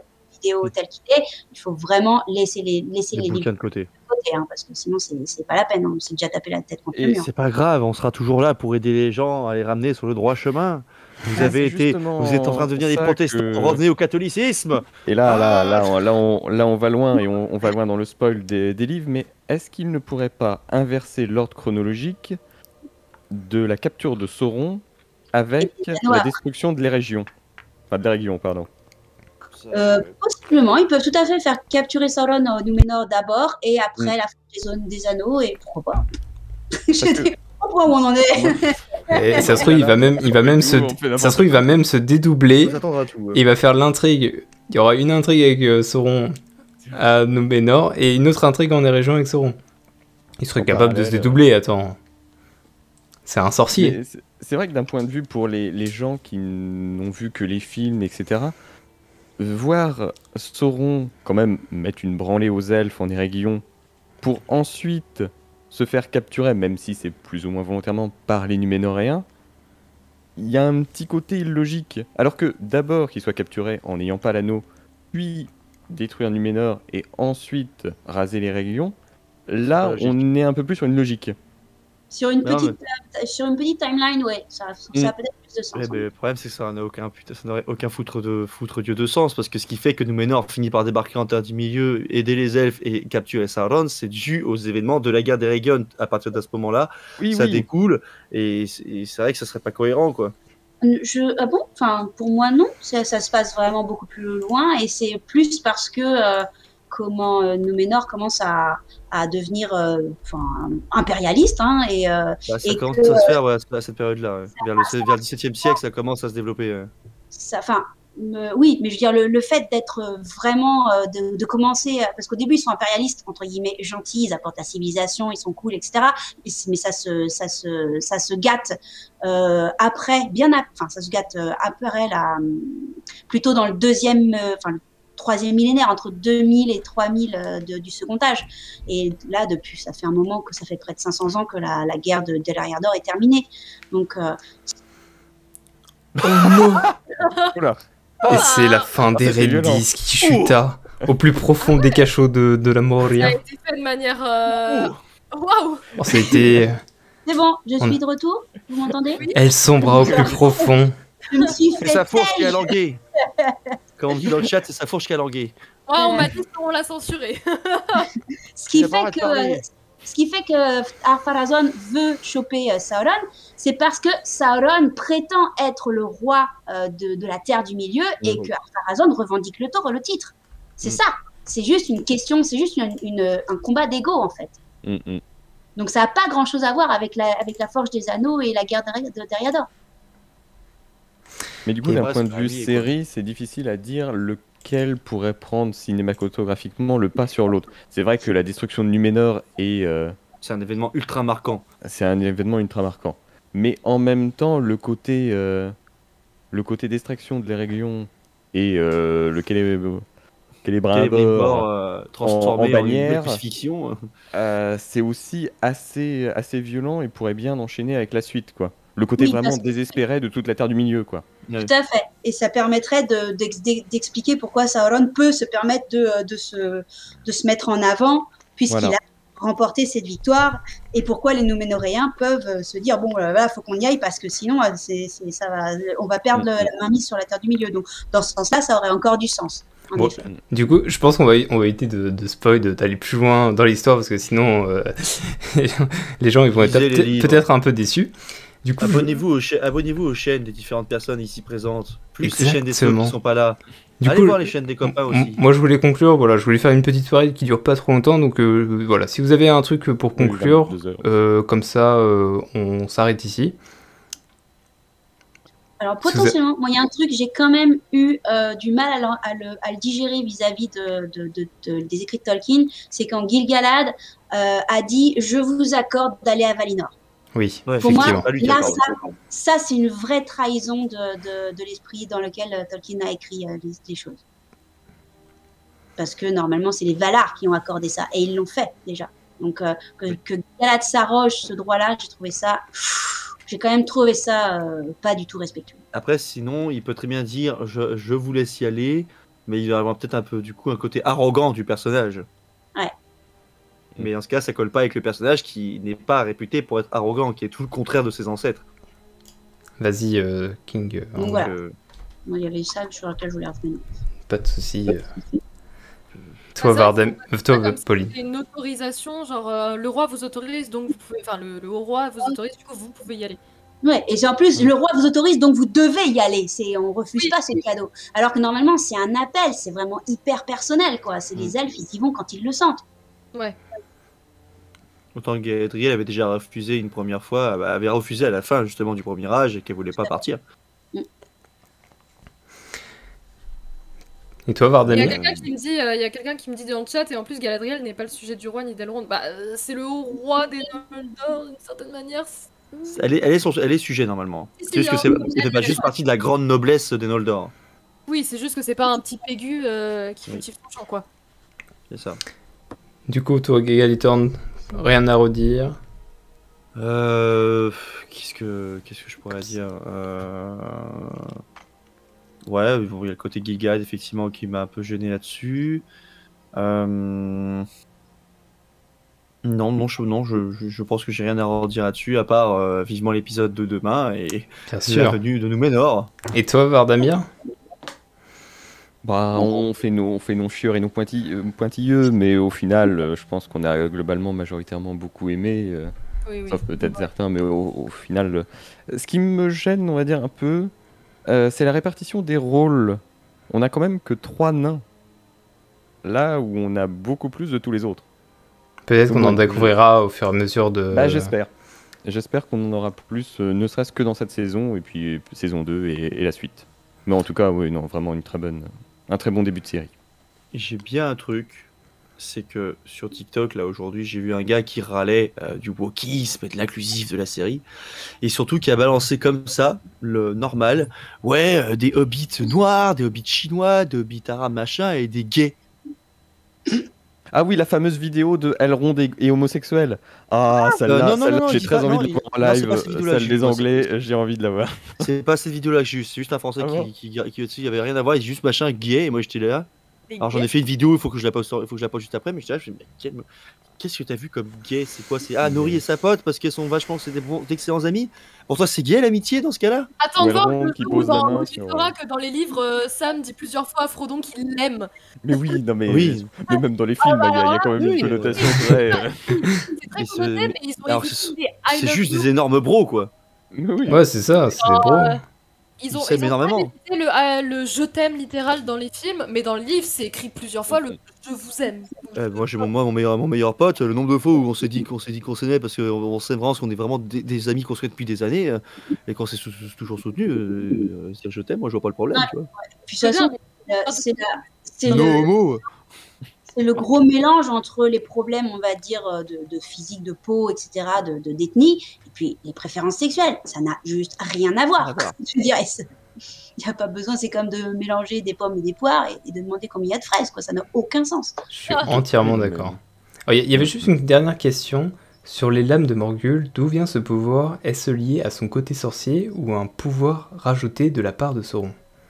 vidéo tel qu'il est, il faut vraiment laisser les livres bouquins de côté. de côté, hein, parce que sinon c'est pas la peine, on s'est déjà tapé la tête contre le Et mur. c'est pas grave, on sera toujours là pour aider les gens à les ramener sur le droit chemin. Vous êtes en train de devenir des protestants, revenez au catholicisme. Et là, on va loin et on va loin dans le spoil des livres, mais est-ce qu'il ne pourrait pas inverser l'ordre chronologique de la capture de Sauron avec la destruction des régions? Enfin, des régions, pardon. Possiblement, ils peuvent tout à fait faire capturer Sauron au Númenor d'abord et après la Forge des Anneaux, et pourquoi pas. Je sais pas où on en est. Et ça se trouve, il va même se dédoubler. Et il va faire l'intrigue. Il y aura une intrigue avec Sauron à Númenor et une autre intrigue en région avec Sauron. Il serait capable de se dédoubler, attends. C'est un sorcier. C'est vrai que d'un point de vue pour les gens qui n'ont vu que les films, etc., voir Sauron quand même mettre une branlée aux elfes en Erégion pour ensuite se faire capturer, même si c'est plus ou moins volontairement, par les Numénoréens, il y a un petit côté illogique. Alors que d'abord qu'il soit capturé en n'ayant pas l'anneau, puis détruire Numénor et ensuite raser les Régions, là on est un peu plus sur une logique. Sur une petite timeline, ouais, ça a peut-être plus de sens. Ouais, le problème, c'est que ça n'aurait aucun foutre Dieu de sens, parce que ce qui fait que Númenor finit par débarquer en Terre du Milieu, aider les elfes et capturer Sauron, c'est dû aux événements de la guerre des Régions. À partir de ce moment-là, ça découle, et c'est vrai que ça serait pas cohérent, quoi. Ah bon? Enfin, pour moi, non. Ça se passe vraiment beaucoup plus loin, et c'est plus parce que Númenor commence à devenir impérialiste. Hein, ça commence à se faire à cette période-là. Vers le XVIIe siècle, ça commence à se développer. Oui, mais je veux dire, le fait d'être vraiment, de commencer, parce qu'au début, ils sont impérialistes, entre guillemets, gentils, ils apportent la civilisation, ils sont cool, etc. Mais ça se gâte après, ça se gâte après, plutôt dans le troisième millénaire, entre 2000 et 3000 du second âge. Et là, depuis, ça fait un moment que ça fait près de 500 ans que la guerre de l'Ariador est terminée. Donc... Oh non. Et c'est la fin d'Eredis qui chuta au plus profond des cachots de la Moria. Ça a été fait de manière... Waouh. Oh, c'était... C'est bon, je suis de retour. Vous m'entendez? Elle sombra au plus profond. Je me suis fait c'est sa fourche qui a langué. Comme on dit dans le chat, c'est sa fourche qui a langué. Ouais, on m'a dit qu'on l'a censuré. Ce qui fait que Ar-Pharazôn veut choper Sauron, c'est parce que Sauron prétend être le roi de la Terre du Milieu et que Ar-Pharazôn revendique le titre. C'est ça. C'est juste une question, c'est juste un combat d'ego, en fait. Donc ça n'a pas grand-chose à voir avec la Forge des Anneaux et la guerre de Dariador. Mais du coup, d'un point de vue série, c'est difficile à dire lequel pourrait prendre cinématographiquement le pas sur l'autre. C'est vrai que la destruction de Númenor est... C'est un événement ultra marquant. C'est un événement ultra marquant. Mais en même temps, le côté d'extraction de l'Erégion et le Celebrimbor transformé en bannière, crucifixion, c'est aussi assez violent et pourrait bien enchaîner avec la suite, quoi. Le côté vraiment désespéré de toute la Terre du Milieu, quoi. Tout à fait. Et ça permettrait d'expliquer pourquoi Sauron peut se permettre de se mettre en avant, puisqu'il a remporté cette victoire, et pourquoi les Núménoréens peuvent se dire bon, là, faut qu'on y aille, parce que sinon, on va perdre la mainmise sur la Terre du Milieu. Donc, dans ce sens-là, ça aurait encore du sens. Bon, du coup, je pense qu'on va éviter de spoil, d'aller plus loin dans l'histoire, parce que sinon, les gens ils vont être peut-être un peu déçus. Du coup, abonnez-vous aux chaînes des différentes personnes ici présentes, plus les chaînes des autres qui ne sont pas là. Allez voir les chaînes des copains aussi. Moi, je voulais conclure, je voulais faire une petite soirée qui dure pas trop longtemps, donc voilà, si vous avez un truc pour conclure, comme ça, on s'arrête ici. Alors potentiellement, moi il y a un truc, j'ai quand même eu du mal à le digérer vis-à-vis des écrits de Tolkien, c'est quand Gil-galad a dit « Je vous accorde d'aller à Valinor ». Oui, pour moi, là, ça c'est une vraie trahison de l'esprit dans lequel Tolkien a écrit les choses. Parce que normalement, c'est les Valar qui ont accordé ça, et ils l'ont fait déjà. Donc que Galad s'arroge ce droit-là, j'ai quand même trouvé ça pas du tout respectueux. Après, sinon, il peut très bien dire je vous laisse y aller, mais il va avoir peut-être un peu du coup un côté arrogant du personnage. Ouais. Mais dans ce cas, ça colle pas avec le personnage qui n'est pas réputé pour être arrogant, qui est tout le contraire de ses ancêtres. Vas-y, King. Donc Donc, voilà. Moi, il y avait ça sur laquelle je voulais revenir. Pas de soucis. Toi, Bah, ça, Vardem. c'est Toi, comme si Pauline. c'était une autorisation, genre le roi vous autorise, donc vous pouvez. Enfin, le haut roi vous autorise, du coup vous pouvez y aller. Ouais, et c'est en plus, le roi vous autorise, donc vous devez y aller. On refuse Oui. pas ce cadeau. Alors que normalement, c'est un appel, c'est vraiment hyper personnel, quoi. C'est les elfes, ils y vont quand ils le sentent. Ouais. Autant que Galadriel avait déjà refusé une première fois, avait refusé à la fin justement du premier âge et qu'elle voulait pas partir. Et toi, Il y a Vardemir? quelqu'un qui me dit, il y a quelqu'un qui me dit dans le chat, et en plus Galadriel n'est pas le sujet du roi ni d'Elrond. Bah, c'est le haut roi des Noldor d'une certaine manière. Elle est sujet normalement. Si, C'est juste que si, hein. elle fait pas juste partie de la grande noblesse des Noldor. Oui, c'est juste que c'est pas un petit pégu qui cultive son champ, quoi. C'est ça. Du coup, toi, Galitorn, rien à redire. Qu'est-ce que je pourrais dire Ouais, bon, il y a le côté Gilgalad effectivement qui m'a un peu gêné là-dessus. Non, je pense que j'ai rien à redire là-dessus, à part vivement l'épisode de demain et Bien la sûr. venue de Númenor. Et toi, Vardamir? Bah, on fait nos chieurs et nos pointilleux, mais au final, je pense qu'on a globalement majoritairement beaucoup aimé, Oui, oui. sauf peut-être certains, mais au final, ce qui me gêne, on va dire un peu, c'est la répartition des rôles. On a quand même que 3 nains, là où on a beaucoup plus de tous les autres. Peut-être qu'on en Ouais. découvrira au fur et à mesure de... Bah, j'espère. J'espère qu'on en aura plus, ne serait-ce que dans cette saison, et puis saison 2 et la suite. Mais en tout cas, oui, non, vraiment un très bon début de série. J'ai bien un truc, c'est que sur TikTok, là aujourd'hui, j'ai vu un gars qui râlait du wokisme et de l'inclusif de la série, et surtout qui a balancé comme ça, le normal, ouais, des hobbits noirs, des hobbits chinois, des hobbits arabes machin, et des gays. Ah oui, la fameuse vidéo de Elrond et homosexuel. Ah, celle-là, non, j'ai il dit très pas- envie non, de il- la voir en non, c'est live. pas cette vidéo-là, Celle j'ai des vu, moi, Anglais, j'ai envie de la voir. C'est pas cette vidéo-là que j'ai vue, c'est juste un français Ah bon qui il y avait rien à voir, il dit juste machin gay, et moi j'étais là. Les Alors j'en gays. ai fait une vidéo, il faut que je la poste juste après, mais j'étais là, je me dis, mais qu'est-ce que t'as vu comme gay? C'est quoi? C'est Nori et sa pote parce qu'elles sont vachement, c'est d'excellents amis. Pour toi, c'est gay l'amitié dans ce cas-là? Attends Ou de voir Elrond que qui pose la main tu sur- sauras que dans les livres, Sam dit plusieurs fois à Frodon qu'il l'aime. Mais oui, non mais, Oui. mais même dans les films, il y a quand même oui, une connotation très. C'est très Mais c'est- connoté, mais ils ont alors, écrit des I C'est love juste you. des énormes bros, quoi. Mais oui. Ouais, c'est ça, c'est Genre, drôle. Ils Ils ont s'aiment pas énormément. évité le je t'aime littéral dans les films, mais dans le livre, c'est écrit plusieurs fois le je vous aime. Moi j'ai mon meilleur pote, le nombre de fois où on s'est dit qu'on s'aimait parce qu'on s'aime vraiment, parce qu'on est vraiment des amis qu'on se connaît depuis des années, et qu'on s'est toujours soutenu, dire je t'aime, moi je vois pas le problème, tu vois. Puis de toute façon, c'est No le, homo. c'est le gros mélange entre les problèmes, on va dire, de physique, de peau, etc., d'ethnie, et puis les préférences sexuelles. Ça n'a juste rien à voir. Rien à voir. Je dirais, il n'y a pas besoin, c'est comme de mélanger des pommes et des poires et de demander combien il y a de fraises, quoi. Ça n'a aucun sens. Je suis entièrement d'accord. Il y avait juste une dernière question. Sur les lames de Morgul, d'où vient ce pouvoir? Est-ce lié à son côté sorcier ou à un pouvoir rajouté de la part de Sauron?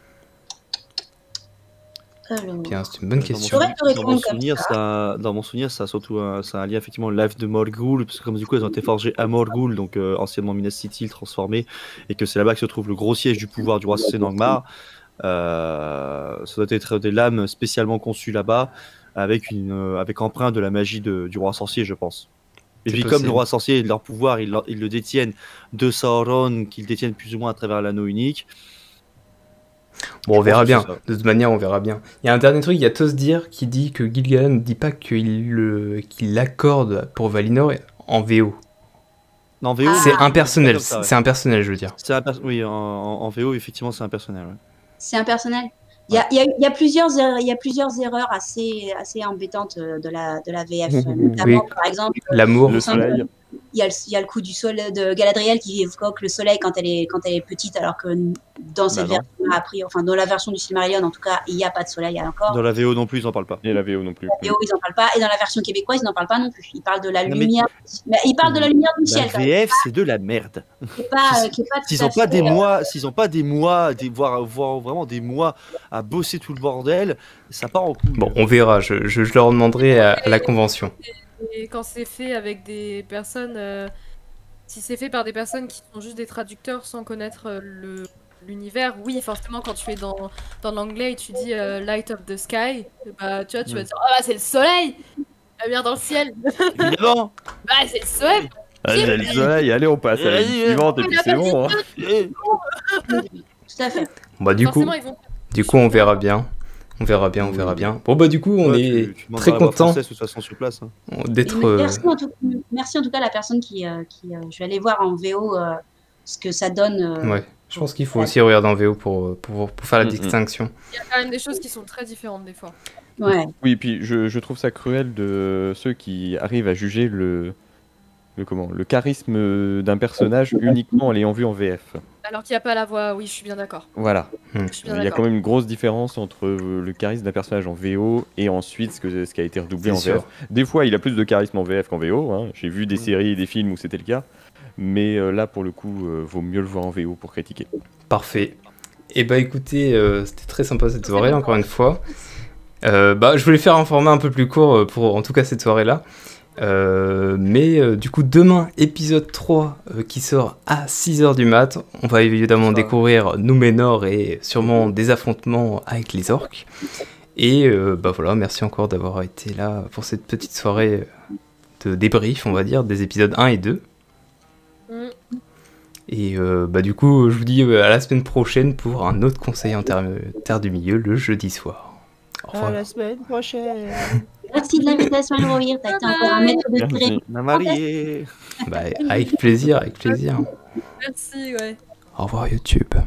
Alors, Bien, c'est une bonne question. J'aurais pu répondre comme Dans mon souvenir, ça a surtout un lien effectivement l'âge de Morgul, parce que comme du coup elles ont été forgées à Morgul, donc anciennement Minas Ithil transformé, et que c'est là-bas que se trouve le gros siège du pouvoir du roi Sénangmar. Ça doit être des lames spécialement conçues là-bas, avec empreinte de la magie du roi sorcier, je pense. Et C'est puis possible. comme le roi sorcier, leur pouvoir, ils le détiennent de Sauron, qu'ils détiennent plus ou moins à travers l'anneau unique. Bon, on verra pense que bien. c'est ça. De toute manière, on verra bien. Il y a un dernier truc, il y a Tosdir qui dit que Gilgalad ne dit pas qu'il l'accorde pour Valinor en VO. En VO, C'est non, impersonnel, comme ça, ouais. c'est impersonnel, je veux dire. Oui, en VO, effectivement, c'est impersonnel. Ouais. c'est impersonnel. Il y a plusieurs erreurs assez embêtantes de la VF. Notamment, Oui. par exemple, L'amour. Le soleil. il y a le coup du soleil de Galadriel qui évoque le soleil quand elle est petite, alors que dans cette Bah non. enfin dans la version du Silmarillion en tout cas, il n'y a pas de soleil encore. Dans la VO non plus, ils en parlent pas. Et la VO non plus. Dans la VO, ils n'en parlent pas, et dans la version québécoise, ils n'en parlent pas non plus. Ils parlent de la Non, mais- lumière, mais ils parlent de la lumière du La ciel. quand même, VF, c'est de la merde. qui est pas tout S'ils à ont pas fait, des mois, voire vraiment des mois à bosser tout le bordel, ça part en couille. Bon, on verra, je leur demanderai à la convention. Et quand c'est fait avec des personnes, si c'est fait par des personnes qui sont juste des traducteurs sans connaître l'univers, oui, forcément, quand tu es dans l'anglais et tu dis Light of the Sky, bah tu vois, tu vas dire ah bah, c'est le soleil, la lumière dans le ciel, Évidemment. bah c'est le soleil. Allez, le soleil, allez, on passe à la ligne suivante et puis c'est bon. Hein. tout à fait. Bah du coup, Forcément, ils vont. on verra bien. On verra bien. Bon bah du coup, on Ouais, est tu demanderas très à la voix content française, de toute façon sur place. Hein. d'être... Merci en tout cas à la personne qui je vais aller voir en VO ce que ça donne. Ouais, je pense qu'il faut aussi regarder en VO pour faire la distinction. Il y a quand même des choses qui sont très différentes des fois. Ouais. Oui, puis je trouve ça cruel de ceux qui arrivent à juger le charisme d'un personnage uniquement en l'ayant vu en VF. Alors qu'il n'y a pas la voix, oui, je suis bien d'accord. Voilà. Je suis bien Il y a d'accord. quand même une grosse différence entre le charisme d'un personnage en VO et ensuite ce qui a été redoublé en C'est VF. sûr. Des fois, il a plus de charisme en VF qu'en VO. Hein. J'ai vu des séries et des films où c'était le cas. Mais là, pour le coup, vaut mieux le voir en VO pour critiquer. Parfait. Et bah écoutez, c'était très sympa cette soirée, encore une fois. Je voulais faire un format un peu plus court pour en tout cas cette soirée-là. Mais du coup, demain, épisode 3 qui sort à 6h du mat. On va évidemment découvrir Númenor et sûrement des affrontements avec les orques. Et voilà, merci encore d'avoir été là pour cette petite soirée de débrief, on va dire, des épisodes 1 et 2. Et du coup, je vous dis à la semaine prochaine pour un autre conseil en Terre du Milieu le jeudi soir. Au revoir. À la semaine prochaine. Merci de l'invitation, Elrohir. T'as été encore un maître de Merci. série. La mariée. Avec plaisir. Merci, ouais. Au revoir YouTube.